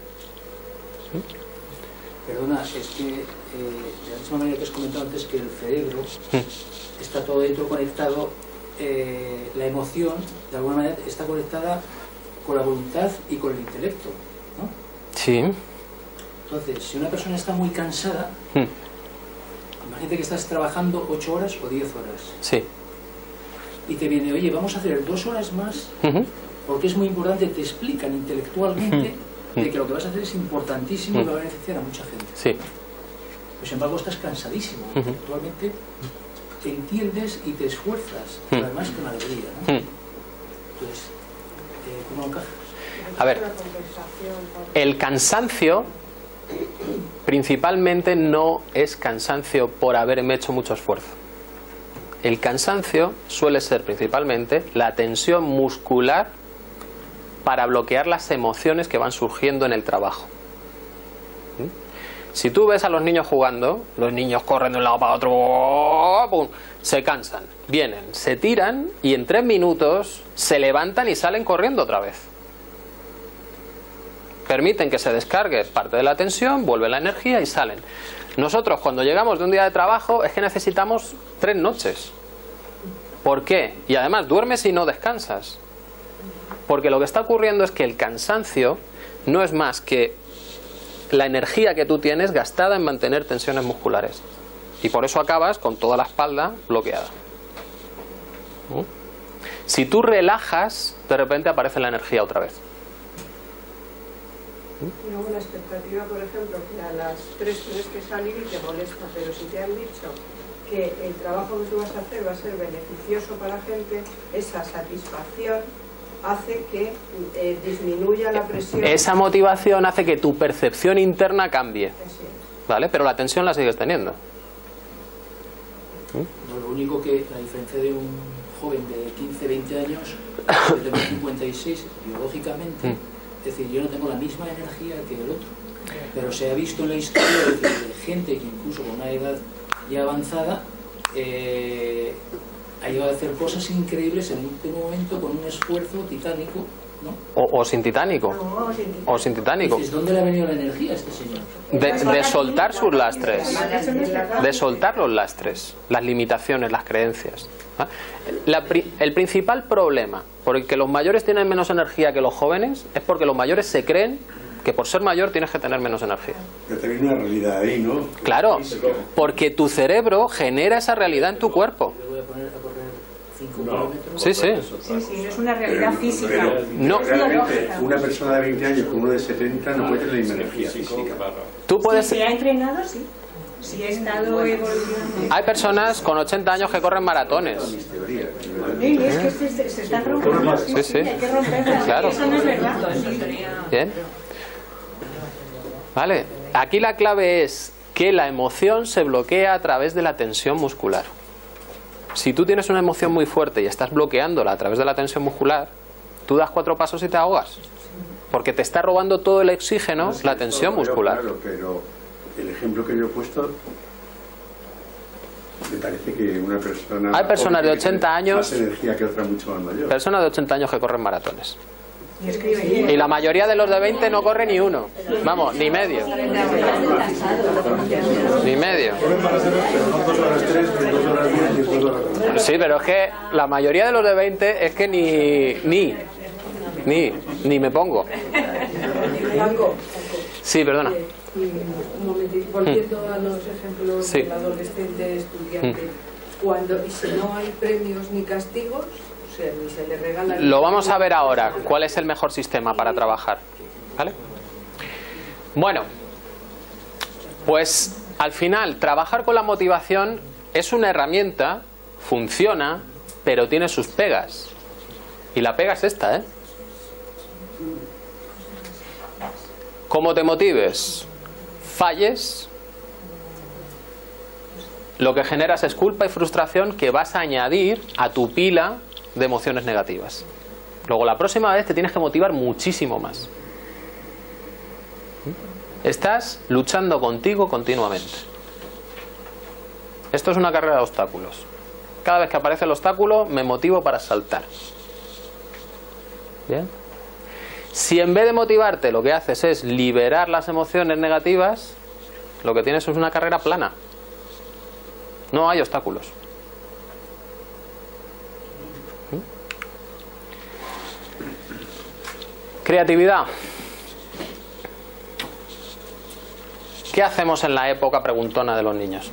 Perdona, es que de la misma manera que has comentado antes que el cerebro está todo dentro conectado, la emoción de alguna manera está conectada con la voluntad y con el intelecto, ¿no? Sí. Entonces, si una persona está muy cansada, imagínate que estás trabajando 8 horas o 10 horas. Sí. Y te viene, oye, vamos a hacer 2 horas más, porque es muy importante, te explican intelectualmente de que lo que vas a hacer es importantísimo y va a beneficiar a mucha gente. Sí. Pues sin embargo estás cansadísimo, intelectualmente te entiendes y te esfuerzas, pero además con alegría, ¿no? Entonces, ¿cómo encajas? A ver, el cansancio principalmente no es cansancio por haberme hecho mucho esfuerzo. El cansancio suele ser principalmente la tensión muscular para bloquear las emociones que van surgiendo en el trabajo. Si tú ves a los niños jugando, los niños corren de un lado para otro, ¡pum!, se cansan, vienen, se tiran y en 3 minutos se levantan y salen corriendo otra vez. Permiten que se descargue parte de la tensión, vuelve la energía y salen. Nosotros cuando llegamos de un día de trabajo es que necesitamos 3 noches. ¿Por qué? Y además duermes y no descansas. Porque lo que está ocurriendo es que el cansancio no es más que la energía que tú tienes gastada en mantener tensiones musculares. Y por eso acabas con toda la espalda bloqueada. Si tú relajas, de repente aparece la energía otra vez. Tengo una expectativa, por ejemplo, que a las 3 tienes que salir y te molesta, pero si te han dicho que el trabajo que tú vas a hacer va a ser beneficioso para la gente, esa satisfacción hace que disminuya la presión. Esa motivación hace que tu percepción interna cambie, ¿vale? Pero la tensión la sigues teniendo. No, lo único que la diferencia de un joven de 15, 20 años, de 56, biológicamente, es decir, yo no tengo la misma energía que el otro, pero se ha visto en la historia de gente que incluso con una edad ya avanzada ha llegado a hacer cosas increíbles en un último momento con un esfuerzo titánico, ¿no? O sin titánico. O sin titánico. Dices, ¿dónde le ha venido la energía a este señor? De soltar sus lastres. De soltar los lastres, las limitaciones, las creencias. El principal problema por el que los mayores tienen menos energía que los jóvenes es porque los mayores se creen que por ser mayor tienes que tener menos energía. Pero también una realidad ahí, ¿no? Claro, porque tu cerebro genera esa realidad en tu cuerpo. Sí, sí. Sí, sí, es una realidad física. Pero no. Realmente, una persona de 20 años con uno de 70 no puede tener la misma energía física. Tú puedes... Si ha entrenado, sí. Si ha estado evolucionando. Hay personas con 80 años que corren maratones. Sí, es que se están rompiendo. Sí, sí. Hay que romperlas. Claro. Eso no es verdad. Bien. Vale. Aquí la clave es que la emoción se bloquea a través de la tensión muscular. Si tú tienes una emoción muy fuerte y estás bloqueándola a través de la tensión muscular, tú das 4 pasos y te ahogas. Porque te está robando todo el oxígeno, la tensión muscular. Claro, pero el ejemplo que yo he puesto, me parece que una persona... Hay personas de 80 años... Más energía que otra mucho más mayor. Personas de 80 años que corren maratones. Y la mayoría de los de 20 no corre ni uno. Vamos, ni medio. Ni medio. Sí, pero es que la mayoría de los de 20 es que ni me pongo. Sí, perdona. Un momentito, volviendo a los ejemplos del adolescente estudiante, y si no hay premios ni castigos, o sea, ni se le regala... Lo vamos a ver ahora, cuál es el mejor sistema para trabajar, ¿vale? Bueno, pues al final, trabajar con la motivación es una herramienta, funciona, pero tiene sus pegas. Y la pega es esta, ¿eh? Como te motives, falles, lo que generas es culpa y frustración que vas a añadir a tu pila de emociones negativas. Luego la próxima vez te tienes que motivar muchísimo más. Estás luchando contigo continuamente. Esto es una carrera de obstáculos. Cada vez que aparece el obstáculo me motivo para saltar. ¿Bien? Si en vez de motivarte lo que haces es liberar las emociones negativas, lo que tienes es una carrera plana. No hay obstáculos. Creatividad. ¿Qué hacemos en la época preguntona de los niños?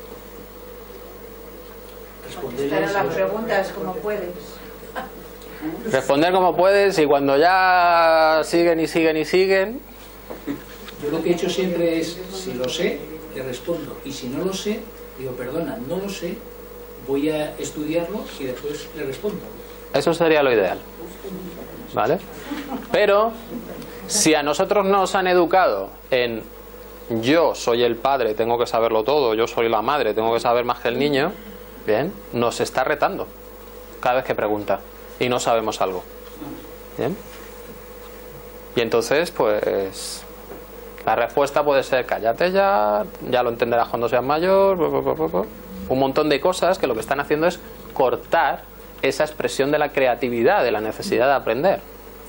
Contestar a las preguntas como puedes. Responder como puedes, y cuando ya siguen y siguen y siguen... Yo lo que he hecho siempre es, si lo sé, le respondo. Y si no lo sé, digo, perdona, no lo sé, voy a estudiarlo y después le respondo. Eso sería lo ideal, ¿vale? Pero si a nosotros nos han educado en yo soy el padre, tengo que saberlo todo, yo soy la madre, tengo que saber más que el niño, bien, nos está retando cada vez que pregunta y no sabemos algo. Bien. Y entonces, pues, la respuesta puede ser cállate ya lo entenderás cuando seas mayor, un montón de cosas que lo que están haciendo es cortar esa expresión de la creatividad, de la necesidad de aprender,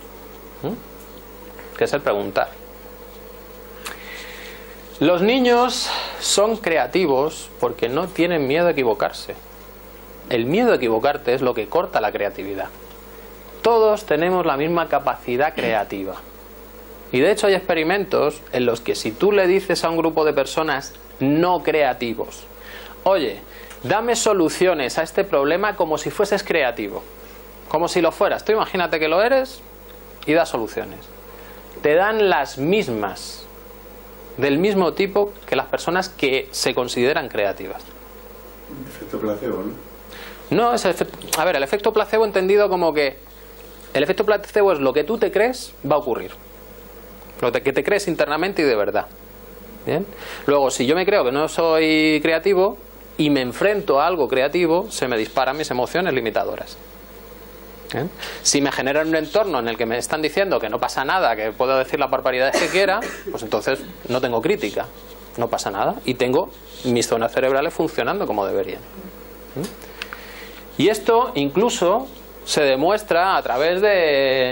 que es el preguntar. Los niños son creativos porque no tienen miedo a equivocarse. El miedo a equivocarte es lo que corta la creatividad. Todos tenemos la misma capacidad creativa. Y de hecho hay experimentos en los que si tú le dices a un grupo de personas no creativos, oye, dame soluciones a este problema como si fueses creativo, como si lo fueras, tú imagínate que lo eres y das soluciones. Te dan las mismas, del mismo tipo que las personas que se consideran creativas. Efecto placebo, ¿no? No, a ver, el efecto placebo entendido como que el efecto placebo es lo que tú te crees va a ocurrir. Lo que te crees internamente y de verdad. ¿Bien? Luego, si yo me creo que no soy creativo y me enfrento a algo creativo, se me disparan mis emociones limitadoras. ¿Bien? Si me generan un entorno en el que me están diciendo que no pasa nada, que puedo decir las barbaridades que quiera, pues entonces no tengo crítica, no pasa nada y tengo mis zonas cerebrales funcionando como deberían. Y esto incluso se demuestra a través de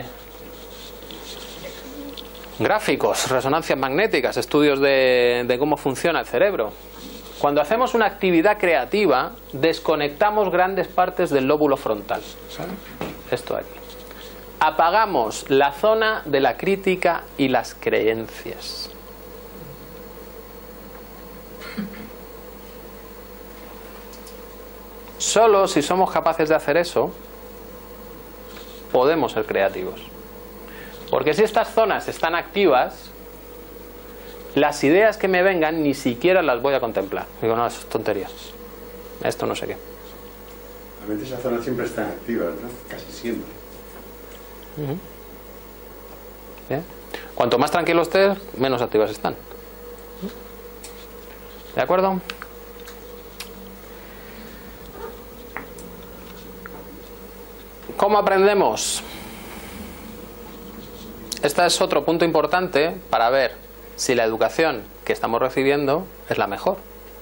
gráficos, resonancias magnéticas, estudios de cómo funciona el cerebro. Cuando hacemos una actividad creativa, desconectamos grandes partes del lóbulo frontal. Esto de aquí. Apagamos la zona de la crítica y las creencias. Solo si somos capaces de hacer eso, podemos ser creativos. Porque si estas zonas están activas, las ideas que me vengan ni siquiera las voy a contemplar. Digo, no, eso es tontería. Esto no sé qué. Realmente esas zonas siempre están activas, ¿no? Casi siempre. Bien. Cuanto más tranquilo estés, menos activas están. ¿De acuerdo? ¿Cómo aprendemos? Este es otro punto importante para ver si la educación que estamos recibiendo es la mejor.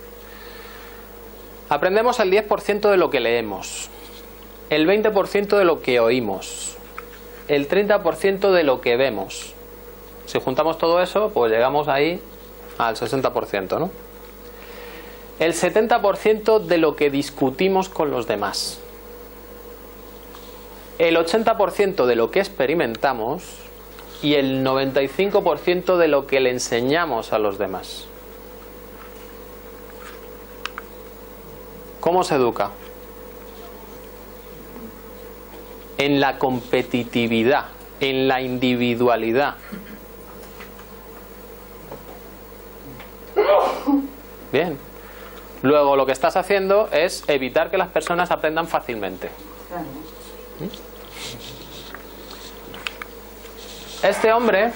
Aprendemos el 10% de lo que leemos, el 20% de lo que oímos, el 30% de lo que vemos. Si juntamos todo eso, pues llegamos ahí al 60%, ¿no? El 70% de lo que discutimos con los demás. El 80% de lo que experimentamos y el 95% de lo que le enseñamos a los demás. ¿Cómo se educa? En la competitividad, en la individualidad. Bien. Luego lo que estás haciendo es evitar que las personas aprendan fácilmente. Este hombre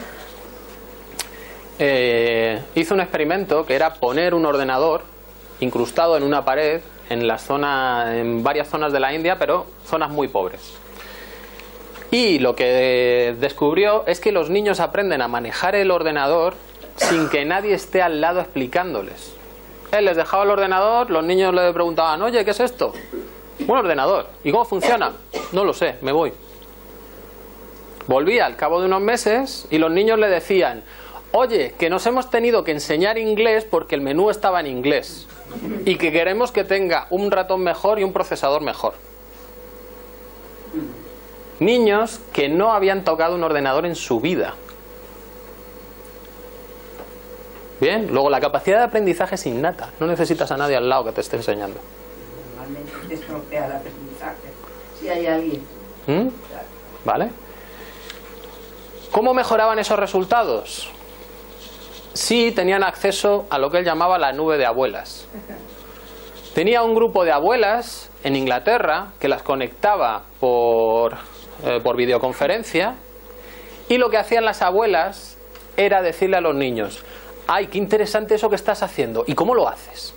hizo un experimento que era poner un ordenador incrustado en una pared en varias zonas de la India, pero zonas muy pobres. Y lo que descubrió es que los niños aprenden a manejar el ordenador sin que nadie esté al lado explicándoles. Él les dejaba el ordenador, los niños le preguntaban, oye, ¿qué es esto? Un ordenador. ¿Y cómo funciona? No lo sé, me voy. Volvía al cabo de unos meses y los niños le decían, oye, que nos hemos tenido que enseñar inglés porque el menú estaba en inglés y que queremos que tenga un ratón mejor y un procesador mejor. Niños que no habían tocado un ordenador en su vida. Bien, luego la capacidad de aprendizaje es innata. No necesitas a nadie al lado que te esté enseñando. Normalmente te estropea el aprendizaje. Si hay alguien. ¿Vale? ¿Cómo mejoraban esos resultados? Sí, tenían acceso a lo que él llamaba la nube de abuelas. Tenía un grupo de abuelas en Inglaterra que las conectaba por videoconferencia, y lo que hacían las abuelas era decirle a los niños, ¡ay, qué interesante eso que estás haciendo! ¿Y cómo lo haces?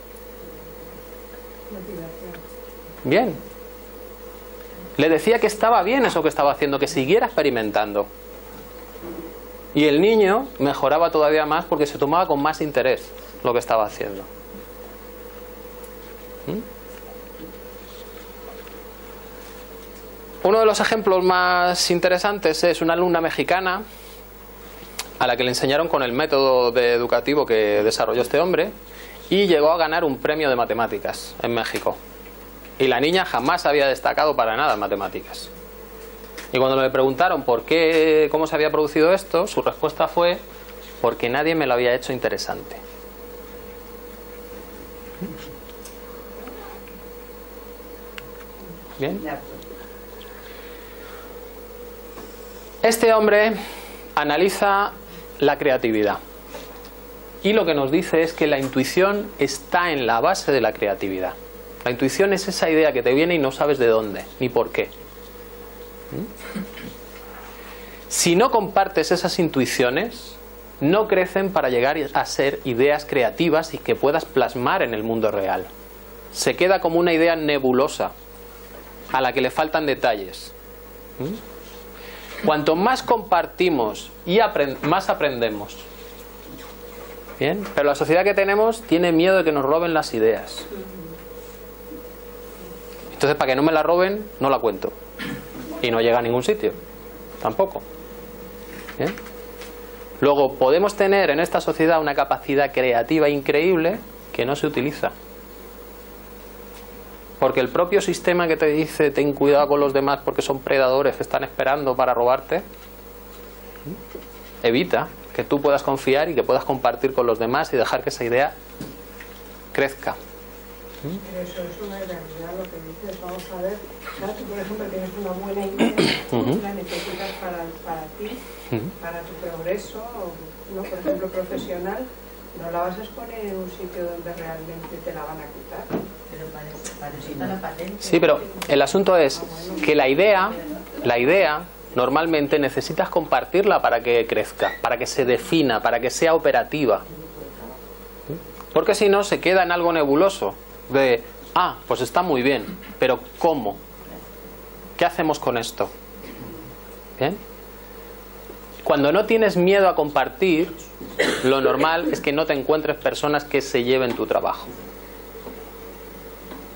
Bien. Le decía que estaba bien eso que estaba haciendo, que siguiera experimentando. Y el niño mejoraba todavía más porque se tomaba con más interés lo que estaba haciendo. Uno de los ejemplos más interesantes es una alumna mexicana a la que le enseñaron con el método educativo que desarrolló este hombre y llegó a ganar un premio de matemáticas en México. Y la niña jamás había destacado para nada en matemáticas. Y cuando le preguntaron cómo se había producido esto, su respuesta fue, porque nadie me lo había hecho interesante. Bien. Este hombre analiza la creatividad y lo que nos dice es que la intuición está en la base de la creatividad. La intuición es esa idea que te viene y no sabes de dónde ni por qué. Si no compartes esas intuiciones, no crecen para llegar a ser ideas creativas y que puedas plasmar en el mundo real. Se queda como una idea nebulosa a la que le faltan detalles. Cuanto más compartimos y más aprendemos. Bien, pero la sociedad que tenemos tiene miedo de que nos roben las ideas. Entonces, para que no me la roben, no la cuento. Y no llega a ningún sitio. Tampoco. ¿Bien? Luego, podemos tener en esta sociedad una capacidad creativa increíble que no se utiliza. Porque el propio sistema que te dice ten cuidado con los demás porque son predadores que están esperando para robarte, evita que tú puedas confiar y que puedas compartir con los demás y dejar que esa idea crezca. Pero eso es una realidad lo que dices. Vamos a ver, claro, tú por ejemplo tienes una buena idea, la necesitas para ti, para tu progreso, ¿no? Por ejemplo profesional, no la vas a exponer en un sitio donde realmente te la van a quitar. Pero para eso está la patente. Sí, pero el asunto es que la idea normalmente necesitas compartirla para que crezca, para que se defina, para que sea operativa. Porque si no se queda en algo nebuloso de, pues está muy bien, pero ¿cómo? ¿Qué hacemos con esto? ¿Bien? Cuando no tienes miedo a compartir, lo normal es que no te encuentres personas que se lleven tu trabajo.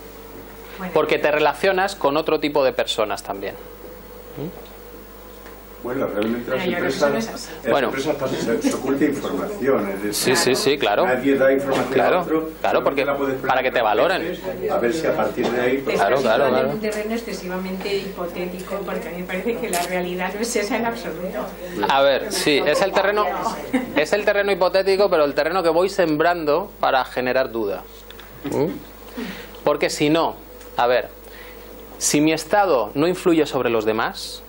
Porque te relacionas con otro tipo de personas también. Bueno, realmente las empresas se oculta información. Es decir, sí, claro. Nadie da información a otro. Claro, porque para que te valoren. A ver si a partir de ahí... Pues claro. Un terreno excesivamente hipotético, porque a mí me parece que la realidad no es esa en absoluto. A ver, sí, es el terreno hipotético, pero el terreno que voy sembrando para generar duda. Porque si no, a ver, si mi estado no influye sobre los demás,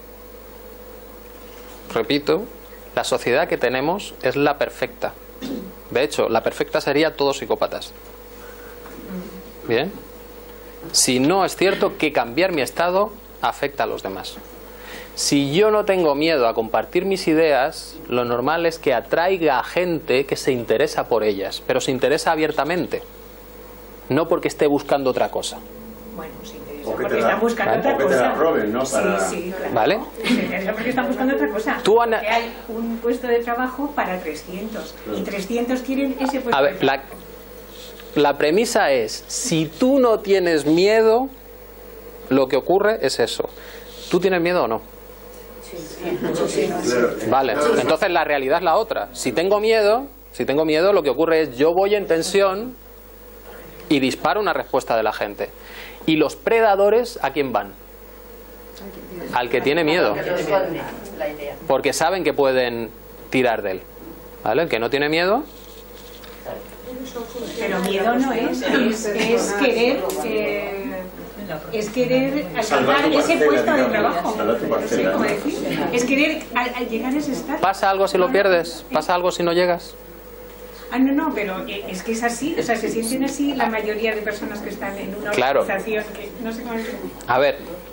repito, la sociedad que tenemos es la perfecta. De hecho, la perfecta sería todos psicópatas. Bien. Si no es cierto que cambiar mi estado afecta a los demás. Si yo no tengo miedo a compartir mis ideas, lo normal es que atraiga a gente que se interesa por ellas, pero se interesa abiertamente, no porque esté buscando otra cosa. Bueno, sí. Porque están buscando otra cosa. Que te la roben, ¿no? Sí, claro. ¿Vale? Porque están buscando otra cosa. Porque hay un puesto de trabajo para 300 y 300 quieren ese puesto de trabajo. La premisa es, si tú no tienes miedo, lo que ocurre es eso. ¿Tú tienes miedo o no? Sí. Vale, entonces la realidad es la otra. Si tengo miedo, lo que ocurre es yo voy en tensión y disparo una respuesta de la gente. ¿Y los predadores a quién van? Al que tiene miedo. Porque saben que pueden tirar de él. ¿Vale? El que no tiene miedo... Pero miedo no es querer... es querer alcanzar ese puesto de trabajo. Es querer llegar a ese estado. ¿Pasa algo si lo pierdes? ¿Pasa algo si no llegas? No, pero es que es así, o sea, se sienten así la mayoría de personas que están en una organización que no sé cómo decirlo. A ver,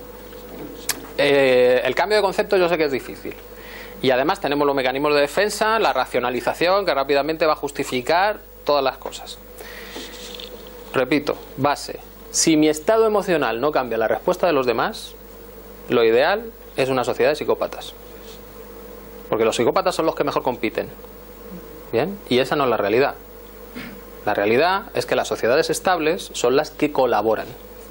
el cambio de concepto yo sé que es difícil. Y además tenemos los mecanismos de defensa, la racionalización, que rápidamente va a justificar todas las cosas. Repito, base. Si mi estado emocional no cambia la respuesta de los demás, lo ideal es una sociedad de psicópatas. Porque los psicópatas son los que mejor compiten. ¿Bien? Y esa no es la realidad. La realidad es que las sociedades estables son las que colaboran.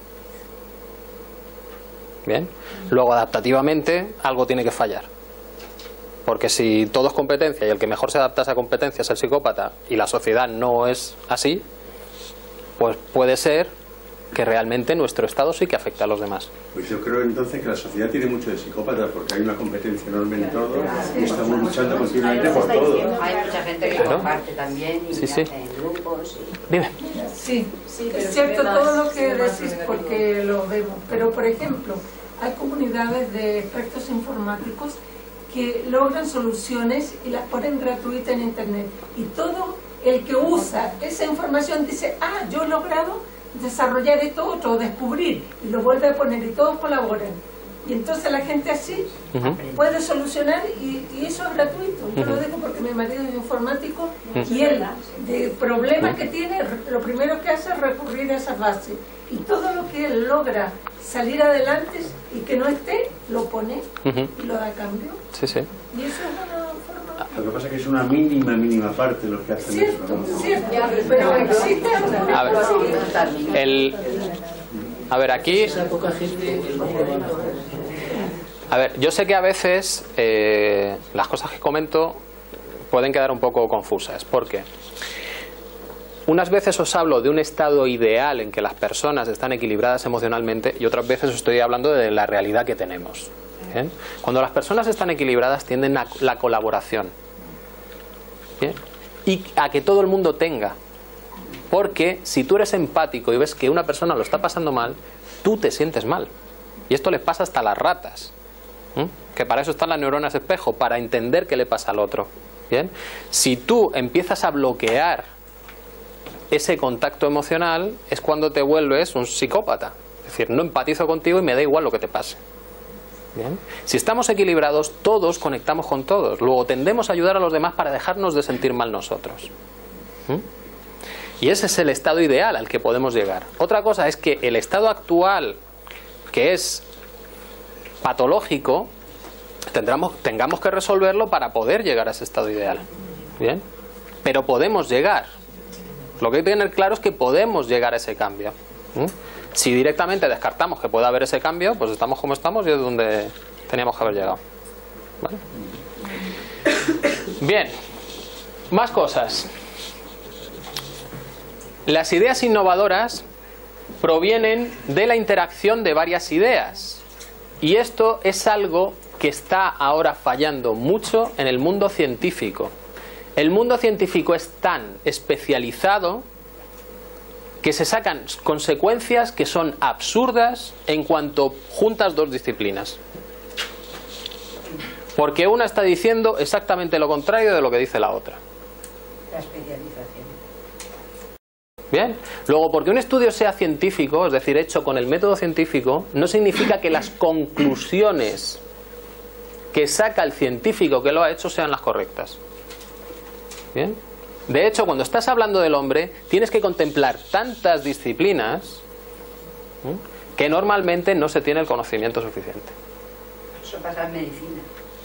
¿Bien? Luego, adaptativamente, algo tiene que fallar. Porque si todo es competencia y el que mejor se adapta a esa competencia es el psicópata y la sociedad no es así, pues puede ser que realmente nuestro estado sí que afecta a los demás. Pues yo creo entonces que la sociedad tiene mucho de psicópata porque hay una competencia enorme en todo y estamos luchando continuamente por todo. Hay mucha gente que comparte también y hace grupos. Dime. Sí, es cierto todo lo que decís porque lo vemos, pero por ejemplo hay comunidades de expertos informáticos que logran soluciones y las ponen gratuitas en internet y todo el que usa esa información dice, yo he logrado desarrollar esto otro, o descubrir, y lo vuelve a poner y todos colaboran. Y entonces la gente así puede solucionar y eso es gratuito. Yo lo digo porque mi marido es informático y él, de problemas que tiene, lo primero que hace es recurrir a esa base. Y todo lo que él logra salir adelante y que no esté, lo pone y lo da a cambio. Sí, sí. Y eso es una forma... Lo que pasa es que es una mínima parte de los que hacen eso, ¿no? Cierto, pero existe a ver, aquí... A ver, yo sé que a veces las cosas que comento pueden quedar un poco confusas. ¿Por qué? Unas veces os hablo de un estado ideal en que las personas están equilibradas emocionalmente y otras veces os estoy hablando de la realidad que tenemos. ¿Bien? Cuando las personas están equilibradas tienden a la colaboración. ¿Bien? Y a que todo el mundo tenga. Porque si tú eres empático y ves que una persona lo está pasando mal, tú te sientes mal. Y esto les pasa hasta a las ratas. Que para eso están las neuronas espejo, para entender qué le pasa al otro. ¿Bien? Si tú empiezas a bloquear ese contacto emocional, es cuando te vuelves un psicópata. Es decir, no empatizo contigo y me da igual lo que te pase. ¿Bien? Si estamos equilibrados, todos conectamos con todos. Luego tendemos a ayudar a los demás para dejarnos de sentir mal nosotros. Y ese es el estado ideal al que podemos llegar. Otra cosa es que el estado actual, que es patológico, tengamos que resolverlo para poder llegar a ese estado ideal. ¿Bien? Pero podemos llegar. Lo que hay que tener claro es que podemos llegar a ese cambio. Si directamente descartamos que pueda haber ese cambio, pues estamos como estamos y es donde teníamos que haber llegado. ¿Vale? Bien, más cosas. Las ideas innovadoras provienen de la interacción de varias ideas. Y esto es algo que está ahora fallando mucho en el mundo científico. El mundo científico es tan especializado que se sacan consecuencias que son absurdas en cuanto juntas dos disciplinas. Porque una está diciendo exactamente lo contrario de lo que dice la otra. La especialización. Bien. Luego, porque un estudio sea científico, es decir, hecho con el método científico, no significa que las conclusiones que saca el científico que lo ha hecho sean las correctas. Bien. De hecho, cuando estás hablando del hombre, tienes que contemplar tantas disciplinas que normalmente no se tiene el conocimiento suficiente. Eso pasa en medicina.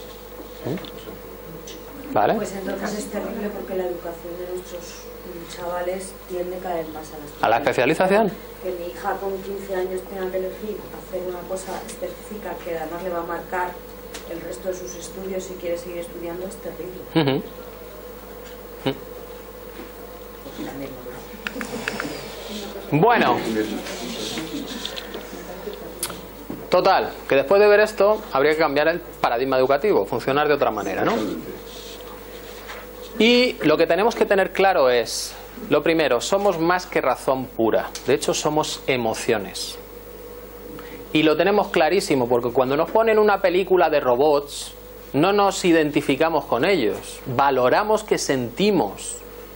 ¿Vale? Pues entonces es terrible porque la educación de nuestros chavales tiende cada vez más a la especialización. Que mi hija con 15 años tenga que elegir hacer una cosa específica que además le va a marcar el resto de sus estudios si quiere seguir estudiando es terrible. Bueno, total, que después de ver esto habría que cambiar el paradigma educativo, funcionar de otra manera, ¿no? Y lo que tenemos que tener claro es, lo primero, somos más que razón pura, de hecho somos emociones. Y lo tenemos clarísimo, porque cuando nos ponen una película de robots, no nos identificamos con ellos, valoramos que sentimos,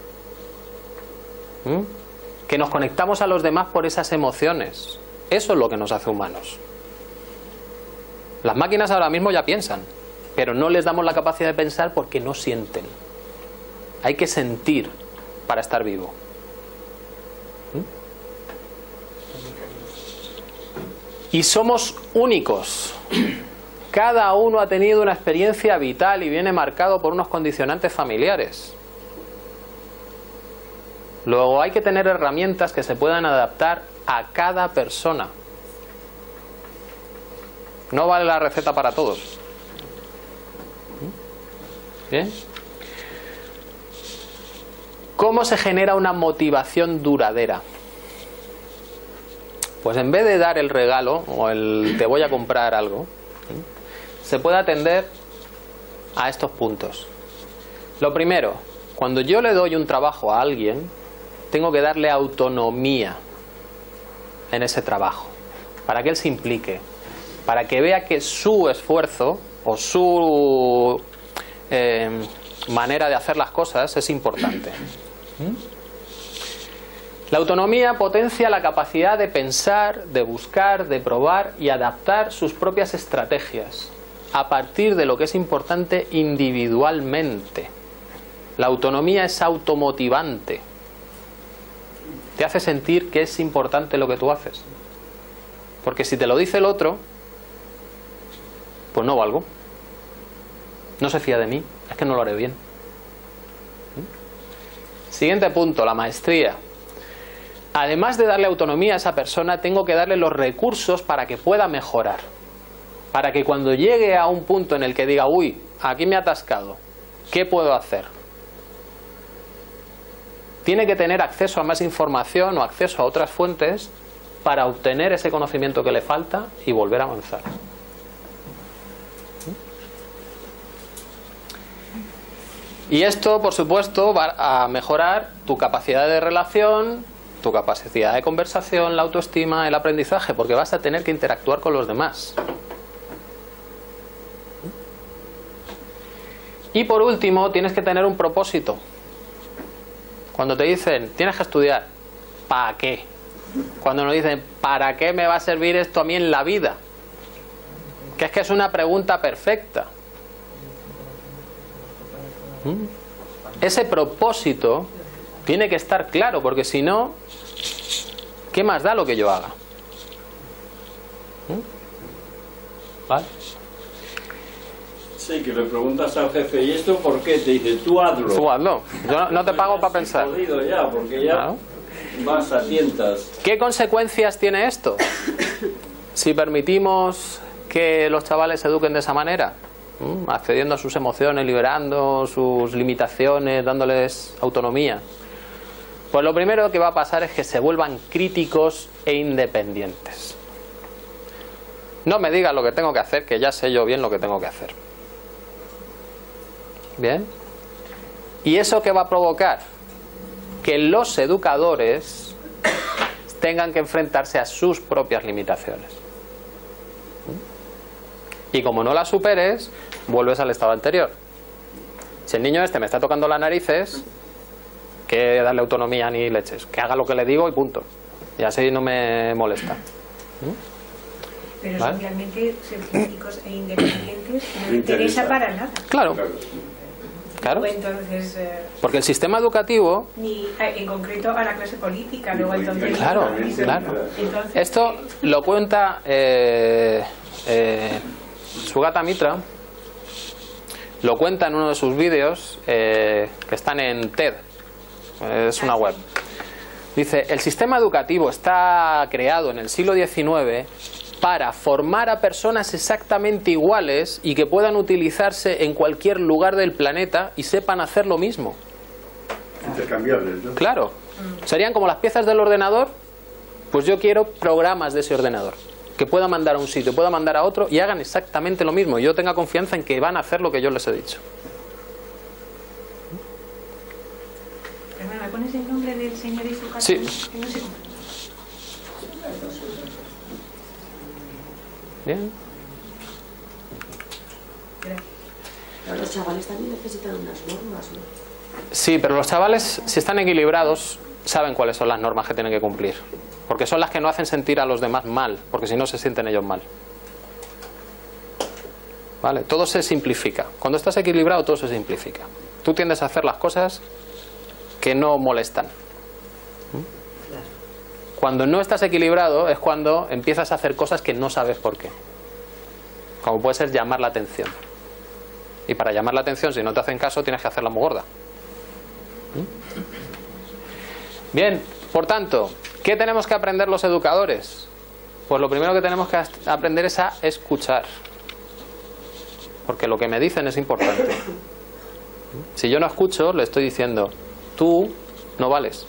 que nos conectamos a los demás por esas emociones. Eso es lo que nos hace humanos. Las máquinas ahora mismo ya piensan, pero no les damos la capacidad de pensar porque no sienten. Hay que sentir para estar vivo. Y somos únicos. Cada uno ha tenido una experiencia vital y viene marcado por unos condicionantes familiares. Luego hay que tener herramientas que se puedan adaptar a cada persona. No vale la receta para todos. ¿Bien? ¿Cómo se genera una motivación duradera? Pues en vez de dar el regalo o el te voy a comprar algo, se puede atender a estos puntos. Lo primero, cuando yo le doy un trabajo a alguien, tengo que darle autonomía en ese trabajo, para que él se implique, para que vea que su esfuerzo o su manera de hacer las cosas es importante. La autonomía potencia la capacidad de pensar, de buscar, de probar y adaptar sus propias estrategias a partir de lo que es importante individualmente. La autonomía es automotivante. Te hace sentir que es importante lo que tú haces. Porque si te lo dice el otro, pues no valgo. No se fía de mí, es que no lo haré bien. Siguiente punto, la maestría. Además de darle autonomía a esa persona, tengo que darle los recursos para que pueda mejorar. Para que cuando llegue a un punto en el que diga, uy, aquí me he atascado, ¿qué puedo hacer? Tiene que tener acceso a más información o acceso a otras fuentes para obtener ese conocimiento que le falta y volver a avanzar. Y esto, por supuesto, va a mejorar tu capacidad de relación, tu capacidad de conversación, la autoestima, el aprendizaje, porque vas a tener que interactuar con los demás. Y por último, tienes que tener un propósito. Cuando te dicen, tienes que estudiar, ¿para qué? Cuando nos dicen, ¿para qué me va a servir esto a mí en la vida? Que es una pregunta perfecta. Ese propósito tiene que estar claro, porque si no, ¿qué más da lo que yo haga? ¿Vale? Sí, que le preguntas al jefe, ¿y esto por qué? Te dice, tú hazlo. Tú hazlo. Yo no te pago para pensar. Jodido ya, porque ya claro. Vas a tientas. ¿Qué consecuencias tiene esto? Si permitimos que los chavales se eduquen de esa manera, accediendo a sus emociones, liberando sus limitaciones, dándoles autonomía. Pues lo primero que va a pasar es que se vuelvan críticos e independientes. No me digas lo que tengo que hacer, que ya sé yo bien lo que tengo que hacer. ¿Bien? ¿Y eso qué va a provocar? Que los educadores tengan que enfrentarse a sus propias limitaciones. Y como no las superes, vuelves al estado anterior. Si el niño este me está tocando las narices, que darle autonomía ni leches, que haga lo que le digo y punto, y así no me molesta. Pero ¿vale? Realmente ser críticos e independientes no interesa para nada. Claro. Claro. Entonces, porque el sistema educativo, ni en concreto a la clase política, luego entonces claro, claro. Entonces, esto lo cuenta Sugata Mitra, lo cuenta en uno de sus vídeos que están en TED, es una web. Dice: el sistema educativo está creado en el siglo XIX para formar a personas exactamente iguales y que puedan utilizarse en cualquier lugar del planeta y sepan hacer lo mismo. Intercambiables, ¿no? Claro. Serían como las piezas del ordenador. Pues yo quiero programas de ese ordenador que pueda mandar a un sitio, pueda mandar a otro y hagan exactamente lo mismo. Yo tenga confianza en que van a hacer lo que yo les he dicho. ¿Me pones el nombre del señor y su casa? Sí. No sé. Bien. Pero los chavales también necesitan unas normas, ¿no? Sí, pero los chavales, si están equilibrados, saben cuáles son las normas que tienen que cumplir. Porque son las que no hacen sentir a los demás mal, porque si no se sienten ellos mal. ¿Vale? Todo se simplifica. Cuando estás equilibrado, todo se simplifica. Tú tiendes a hacer las cosas que no molestan. Cuando no estás equilibrado es cuando empiezas a hacer cosas que no sabes por qué. Como puede ser llamar la atención. Y para llamar la atención, si no te hacen caso, tienes que hacerla muy gorda. Bien, por tanto, ¿qué tenemos que aprender los educadores? Pues lo primero que tenemos que aprender es a escuchar. Porque lo que me dicen es importante. Si yo no escucho, le estoy diciendo: tú no vales.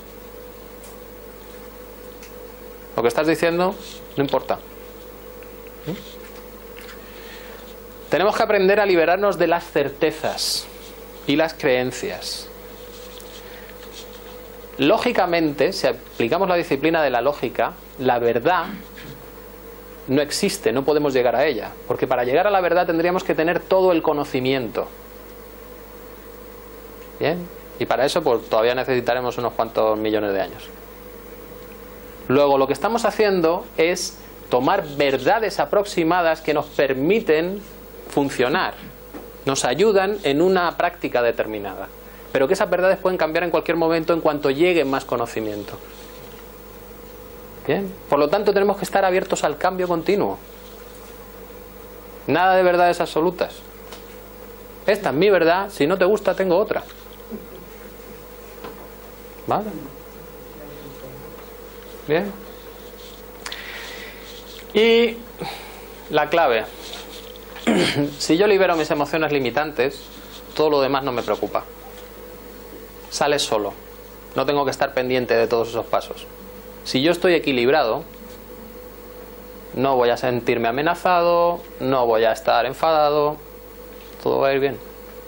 Lo que estás diciendo no importa. Tenemos que aprender a liberarnos de las certezas y las creencias. Lógicamente, si aplicamos la disciplina de la lógica, la verdad no existe, no podemos llegar a ella. Porque para llegar a la verdad tendríamos que tener todo el conocimiento. Bien, y para eso pues todavía necesitaremos unos cuantos millones de años. Luego lo que estamos haciendo es tomar verdades aproximadas que nos permiten funcionar, nos ayudan en una práctica determinada, pero que esas verdades pueden cambiar en cualquier momento en cuanto llegue más conocimiento. Bien, por lo tanto tenemos que estar abiertos al cambio continuo. Nada de verdades absolutas. Esta es mi verdad, si no te gusta tengo otra. ¿Vale? Bien. Y la clave. Si yo libero mis emociones limitantes, todo lo demás no me preocupa. Sale solo. No tengo que estar pendiente de todos esos pasos. Si yo estoy equilibrado, no voy a sentirme amenazado, no voy a estar enfadado, todo va a ir bien.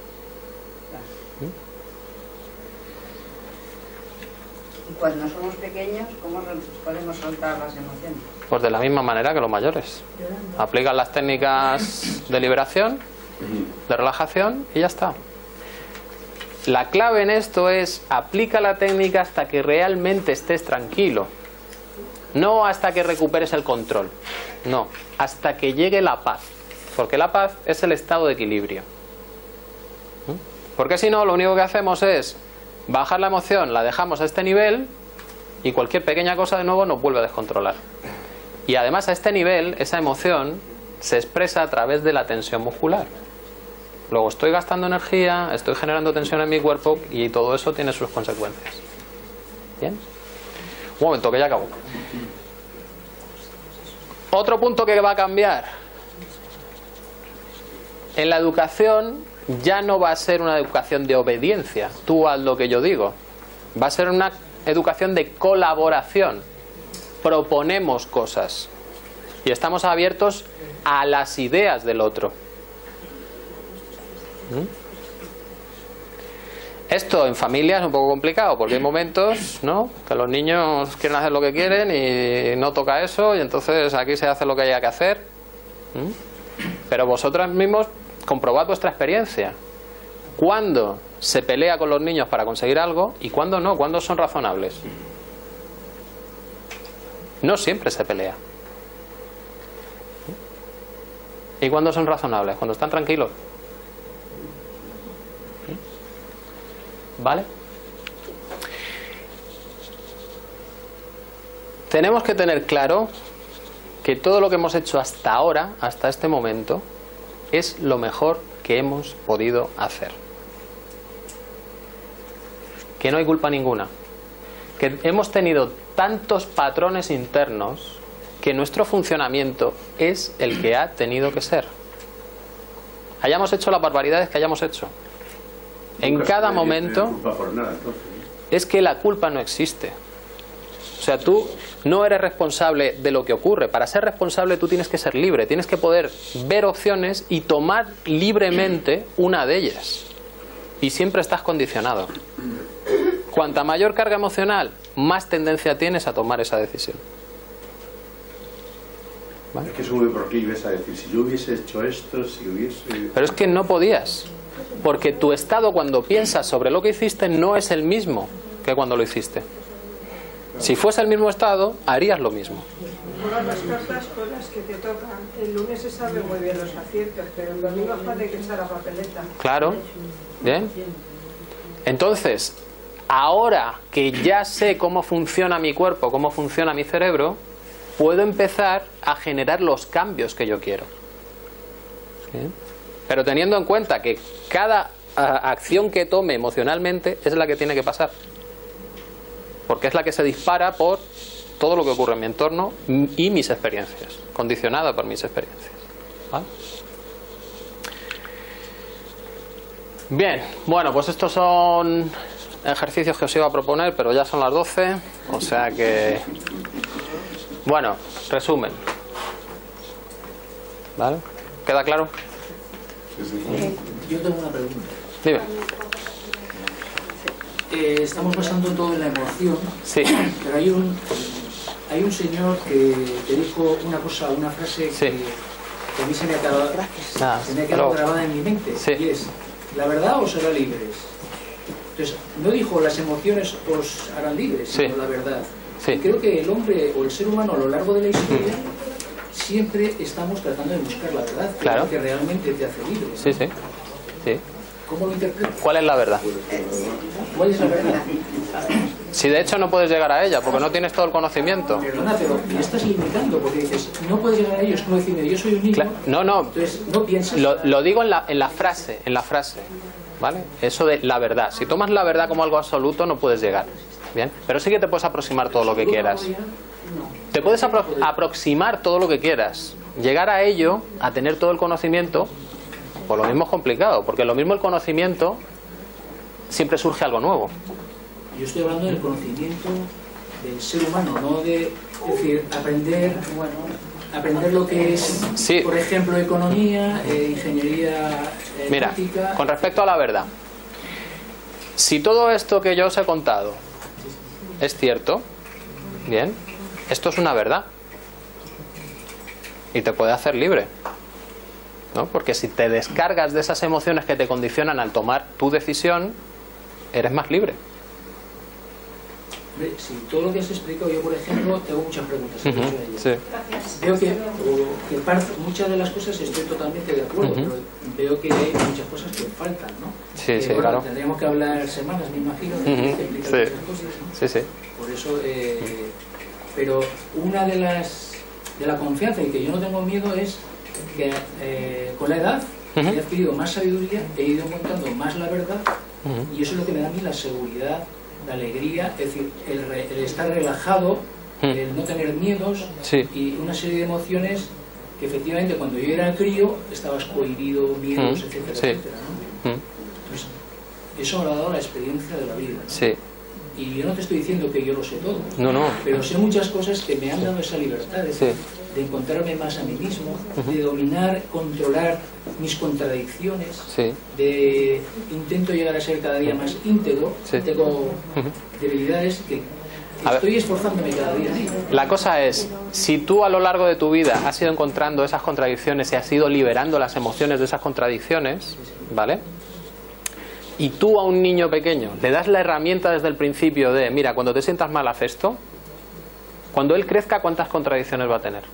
Y cuando somos pequeños, ¿cómo podemos soltar las emociones? Pues de la misma manera que los mayores. Aplican las técnicas de liberación, de relajación y ya está. La clave en esto es: aplica la técnica hasta que realmente estés tranquilo. No hasta que recuperes el control. No, hasta que llegue la paz. Porque la paz es el estado de equilibrio. Porque si no, lo único que hacemos es bajar la emoción, la dejamos a este nivel y cualquier pequeña cosa de nuevo nos vuelve a descontrolar. Y además a este nivel, esa emoción se expresa a través de la tensión muscular. Luego estoy gastando energía, estoy generando tensión en mi cuerpo y todo eso tiene sus consecuencias. ¿Bien? Un momento, que ya acabo. Otro punto que va a cambiar. en la educación ya no va a ser una educación de obediencia, tú haz lo que yo digo. Va a ser una educación de colaboración. Proponemos cosas y estamos abiertos a las ideas del otro. Esto en familia es un poco complicado porque hay momentos, ¿no?, que los niños quieren hacer lo que quieren y no toca eso, y entonces aquí se hace lo que haya que hacer. Pero vosotros mismos comprobad vuestra experiencia. ¿Cuándo se pelea con los niños para conseguir algo y cuándo no? ¿Cuándo son razonables? No siempre se pelea. ¿Y cuándo son razonables? Cuando están tranquilos. ¿Vale? Tenemos que tener claro que todo lo que hemos hecho hasta ahora, hasta este momento, es lo mejor que hemos podido hacer. Que no hay culpa ninguna. Que hemos tenido tantos patrones internos que nuestro funcionamiento es el que ha tenido que ser. Hayamos hecho las barbaridades que hayamos hecho. En cada momento es que la culpa no existe. O sea, tú no eres responsable de lo que ocurre. Para ser responsable tú tienes que ser libre, tienes que poder ver opciones y tomar libremente una de ellas. Y siempre estás condicionado. Cuanta mayor carga emocional, más tendencia tienes a tomar esa decisión. ¿Vale? Es que soy muy proclive a decir, si yo hubiese hecho esto, si hubiese... Pero es que no podías. Porque tu estado cuando piensas sobre lo que hiciste no es el mismo que cuando lo hiciste. Si fuese el mismo estado, harías lo mismo. Todas las cartas con las que te tocan, el lunes se sabe muy bien los aciertos, pero el domingo hay que echar a papeleta. Claro. Bien. Entonces, ahora que ya sé cómo funciona mi cuerpo, cómo funciona mi cerebro, puedo empezar a generar los cambios que yo quiero. ¿Bien? Pero teniendo en cuenta que cada acción que tome emocionalmente es la que tiene que pasar. Porque es la que se dispara por todo lo que ocurre en mi entorno y mis experiencias, condicionada por mis experiencias. ¿Vale? Bien, bueno, pues estos son ejercicios que os iba a proponer, pero ya son las 12, o sea que... Bueno, resumen. ¿Vale? ¿Queda claro? Yo tengo una pregunta. Dime. Estamos basando todo en la emoción, sí. Pero hay un señor que dijo una cosa, una frase que a mí se me ha quedado grabada en mi mente, y es: ¿la verdad os hará libres? Entonces, no dijo las emociones os harán libres, sino la verdad. Y creo que el hombre o el ser humano a lo largo de la historia siempre estamos tratando de buscar la verdad, claro, que realmente te hace libre. Sí, sí. Sí. ¿Cómo lo interpretas? ¿Cuál es la verdad? ¿Cuál es la verdad? Si de hecho no puedes llegar a ella, porque no tienes todo el conocimiento. Perdona, pero me estás limitando, porque dices, no puedes llegar a ello, es como decirme, yo soy un niño. Claro. No, no. Entonces, no piensas. Lo digo en la frase, ¿vale? Eso de la verdad. Si tomas la verdad como algo absoluto, no puedes llegar. Bien. Pero sí que te puedes aproximar todo lo que quieras. Te puedes aproximar todo lo que quieras. Llegar a ello, a tener todo el conocimiento, pues lo mismo es complicado, porque lo mismo el conocimiento siempre surge algo nuevo. Yo estoy hablando del conocimiento del ser humano, no de decir aprender lo que es, por ejemplo, economía, ingeniería. Mira, con respecto a la verdad, si todo esto que yo os he contado es cierto, bien, esto es una verdad y te puede hacer libre, ¿no? Porque si te descargas de esas emociones que te condicionan al tomar tu decisión, eres más libre. Si todo lo que has explicado, yo por ejemplo tengo muchas preguntas. Sí. Veo que muchas de las cosas estoy totalmente de acuerdo, pero veo que hay muchas cosas que faltan, ¿no? Sí, sí, bueno, claro. Tendríamos que hablar semanas, me imagino, de explicar muchas cosas, ¿no? Sí, sí. Por eso, pero una de la confianza y que yo no tengo miedo es que con la edad he adquirido más sabiduría, he ido encontrando más la verdad, y eso es lo que me da a mí la seguridad, la alegría, es decir, el estar relajado, el no tener miedos y una serie de emociones que efectivamente cuando yo era crío estabas cohibido, miedos, etcétera, etcétera, ¿no? Pues eso me lo ha dado la experiencia de la vida, ¿no? Sí. Y yo no te estoy diciendo que yo lo sé todo, no. Pero sé muchas cosas que me han dado esa libertad de encontrarme más a mí mismo, de dominar, controlar mis contradicciones, de intento llegar a ser cada día más íntegro, tengo debilidades que estoy esforzándome cada día. La cosa es, si tú a lo largo de tu vida has ido encontrando esas contradicciones y has ido liberando las emociones de esas contradicciones, ¿vale? Y tú a un niño pequeño le das la herramienta desde el principio de, mira, cuando te sientas mal haz esto, cuando él crezca, ¿cuántas contradicciones va a tener?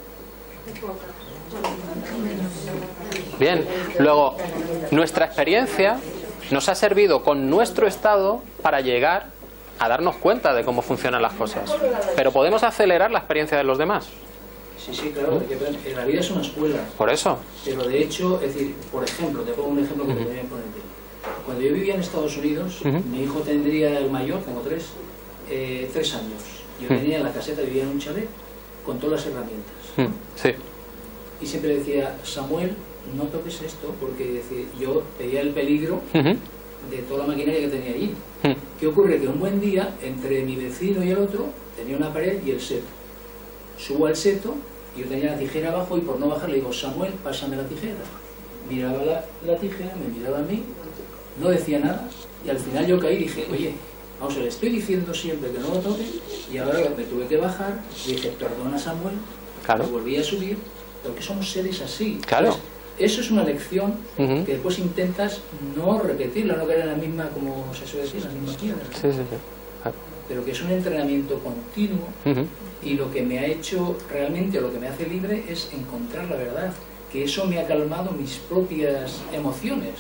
Bien, luego, nuestra experiencia nos ha servido con nuestro estado para llegar a darnos cuenta de cómo funcionan las cosas. Pero podemos acelerar la experiencia de los demás. Sí, claro, porque la vida es una escuela. Por eso. Pero de hecho, es decir, por ejemplo, te pongo un ejemplo que te voy a poner. Cuando yo vivía en Estados Unidos, mi hijo tendría, el mayor, tengo 3 años. Yo tenía en la caseta, vivía en un chalet con todas las herramientas. Sí. Y siempre decía, Samuel, no toques esto, porque decir, yo veía el peligro de toda la maquinaria que tenía allí. ¿Qué ocurre? Que un buen día, entre mi vecino y el otro, tenía una pared y el seto. Subo al seto, yo tenía la tijera abajo y por no bajar le digo, Samuel, pásame la tijera. Miraba la tijera, me miraba a mí, no decía nada, y al final yo caí y dije, oye, vamos a ver, estoy diciendo siempre que no lo toque, y ahora me tuve que bajar, y dije, perdona Samuel, me volví a subir, porque somos seres así. Claro. Entonces, eso es una lección que después intentas no repetirla, no caer en la misma, como se suele decir, en la misma piedra. Sí. Pero que es un entrenamiento continuo, y lo que me ha hecho realmente, o lo que me hace libre, es encontrar la verdad, que eso me ha calmado mis propias emociones.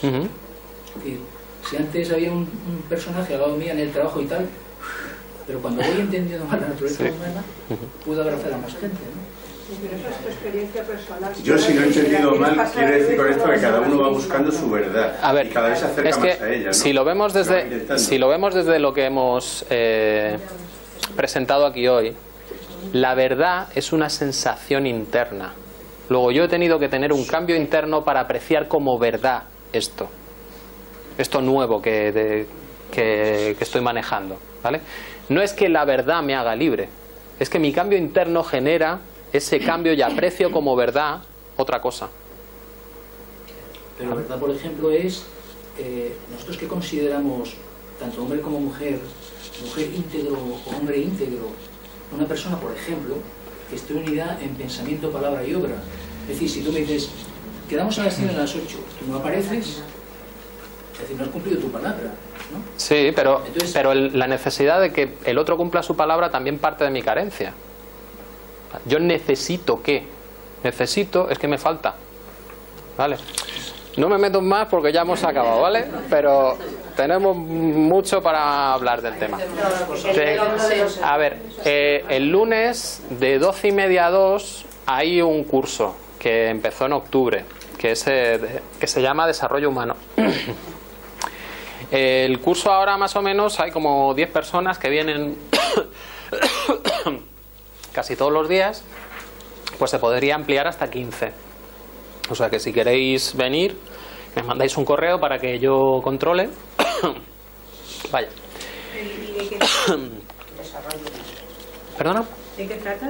Si antes había un personaje al lado mío en el trabajo y tal, pero cuando voy entendiendo más la naturaleza humana, puedo abrazar a más gente, ¿no? Pero eso es tu experiencia personal. Yo, si no he entendido mal, quiero decir con esto que cada uno va buscando su verdad. A ver, y cada vez se acerca es que más a ella, ¿no? si lo vemos desde lo que hemos presentado aquí hoy, la verdad es una sensación interna. Luego yo he tenido que tener un cambio interno para apreciar como verdad esto nuevo que estoy manejando, ¿vale? No es que la verdad me haga libre, es que mi cambio interno genera ese cambio y aprecio como verdad otra cosa. Pero la verdad, por ejemplo, es nosotros que consideramos tanto hombre como mujer íntegro o hombre íntegro, una persona, por ejemplo, que esté unida en pensamiento, palabra y obra. Es decir, si tú me dices, quedamos a las 7 a las 8, tú no apareces, es decir, no has cumplido tu palabra, ¿no? Sí, pero la necesidad de que el otro cumpla su palabra también parte de mi carencia. Yo necesito es que me falta, ¿vale? No me meto más porque ya hemos acabado, ¿vale? Pero tenemos mucho para hablar del tema. A ver, el lunes de 12:30 a 2 hay un curso que empezó en octubre, que se llama Desarrollo Humano. El curso ahora más o menos hay como 10 personas que vienen casi todos los días, pues se podría ampliar hasta 15. O sea que si queréis venir, me mandáis un correo para que yo controle. Vaya. ¿Y de qué ¿Perdona? ¿De qué trata?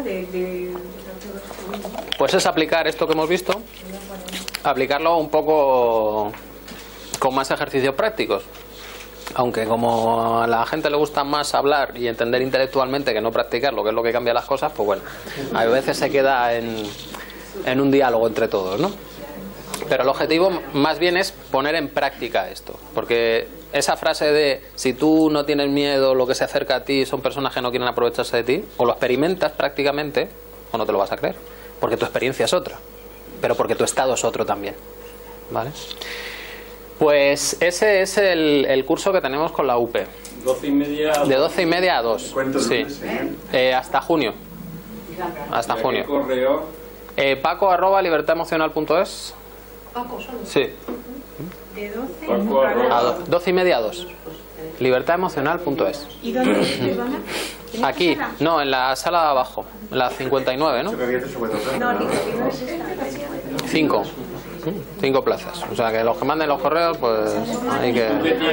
Pues es aplicar esto que hemos visto, aplicarlo un poco con más ejercicios prácticos. Aunque como a la gente le gusta más hablar y entender intelectualmente que no practicarlo, que es lo que cambia las cosas, pues bueno, a veces se queda en un diálogo entre todos, ¿no? Pero el objetivo más bien es poner en práctica esto, porque esa frase de si tú no tienes miedo, lo que se acerca a ti son personas que no quieren aprovecharse de ti, o lo experimentas prácticamente o no te lo vas a creer, porque tu experiencia es otra, pero porque tu estado es otro también, ¿vale? Pues ese es el curso que tenemos con la UP. 12:30. De 12:30 a 2. Sí. Hasta junio. Hasta junio. ¿Qué correo? Paco@libertademocional.es. Paco, solo. Sí. De 12 a 12:30 a 2. Libertademocional.es. ¿Y dónde te van a? Aquí, no, en la sala de abajo, en la 59, ¿no? No, ni que no es esta. 5 plazas. O sea, que los que manden los correos, pues hay que...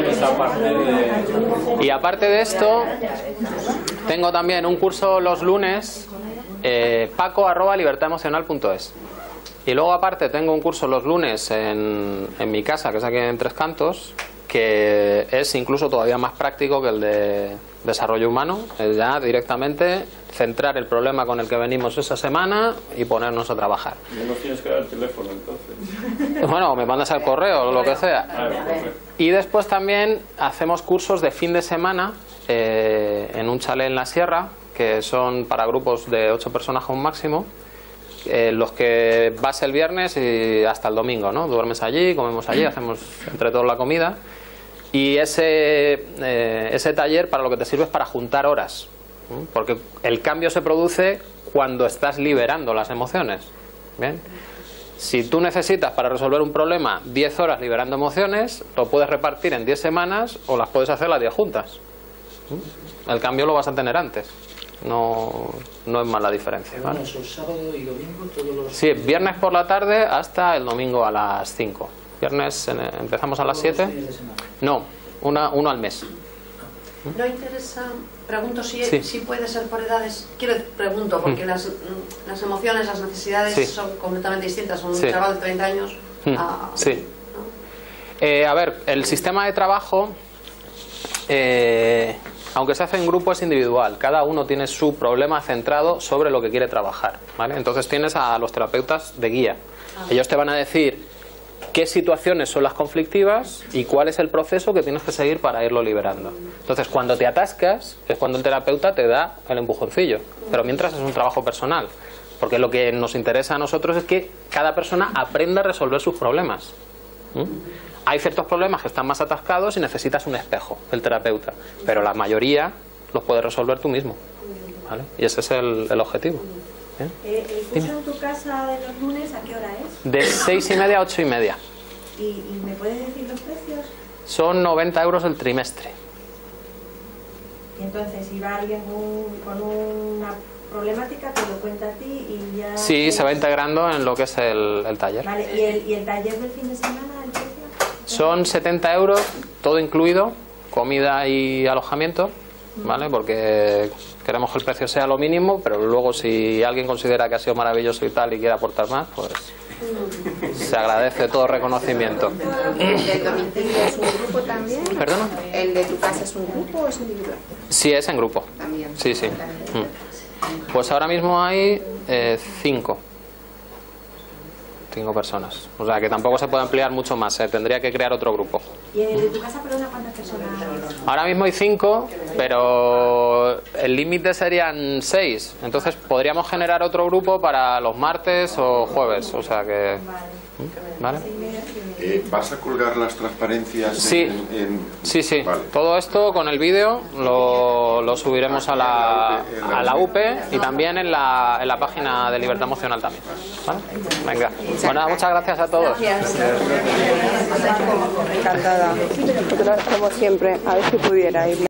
Y aparte de esto, tengo también un curso los lunes, paco@libertademocional.es. Y luego aparte tengo un curso los lunes en mi casa, que es aquí en Tres Cantos, que es incluso todavía más práctico que el de desarrollo humano. Es ya directamente centrar el problema con el que venimos esa semana y ponernos a trabajar. No nos tienes que dar el teléfono, entonces. Bueno, me mandas al correo o lo que sea. Y después también hacemos cursos de fin de semana en un chalet en la sierra, que son para grupos de 8 personas como máximo. Los que vas el viernes y hasta el domingo, ¿no? Duermes allí, comemos allí, hacemos entre todos la comida. Y ese taller para lo que te sirve es para juntar horas, ¿no? Porque el cambio se produce cuando estás liberando las emociones. ¿Bien? Si tú necesitas para resolver un problema 10 horas liberando emociones, lo puedes repartir en 10 semanas o las puedes hacer las 10 juntas. El cambio lo vas a tener antes. No es más la diferencia, ¿vale? Bueno, sábado y domingo todos los... Sí, viernes por la tarde hasta el domingo a las 5. Viernes empezamos a las 7. No, uno al mes. No interesa, pregunto si Sí. puede ser por edades. Pregunto, porque las emociones, las necesidades son completamente distintas. Un chaval de 30 años a... Sí. A ver, el sistema de trabajo, aunque se hace en grupo, es individual. Cada uno tiene su problema centrado sobre lo que quiere trabajar, ¿vale? Entonces tienes a los terapeutas de guía. Ellos te van a decir qué situaciones son las conflictivas y cuál es el proceso que tienes que seguir para irlo liberando. Entonces, cuando te atascas, es cuando el terapeuta te da el empujoncillo. Pero mientras es un trabajo personal. Porque lo que nos interesa a nosotros es que cada persona aprenda a resolver sus problemas. Hay ciertos problemas que están más atascados y necesitas un espejo, el terapeuta. Pero la mayoría los puedes resolver tú mismo, ¿vale? Y ese es el objetivo. ¿Bien? ¿El curso en tu casa de los lunes a qué hora es? De 6:30 a 8:30. ¿Y me puedes decir los precios? Son 90 euros el trimestre. Y entonces, si va alguien con una problemática, te lo cuenta a ti y ya... Sí, se va integrando en lo que es el taller. Vale, ¿y el taller del fin de semana, el precio? Son 70 euros, todo incluido, comida y alojamiento, ¿vale? Porque queremos que el precio sea lo mínimo, pero luego si alguien considera que ha sido maravilloso y tal y quiere aportar más, pues se agradece todo reconocimiento. ¿El del domicilio es un grupo también? ¿Perdona? ¿El de tu casa es un grupo o es individual? Sí, es en grupo. También. Sí. Pues ahora mismo hay 5 personas. O sea que tampoco se puede ampliar mucho más, tendría que crear otro grupo. ¿Y en el de tu casa, perdona, cuántas personas? Ahora mismo hay 5, pero el límite serían 6. Entonces podríamos generar otro grupo para los martes o jueves. O sea que... ¿Vale? ¿Vas a colgar las transparencias? Sí, sí. Vale. Todo esto con el vídeo lo subiremos a la UP y también en la página de Libertad Emocional también. ¿Vale? Venga. Bueno, muchas gracias a todos. Gracias. Encantada. Como siempre, a ver si pudiera ir.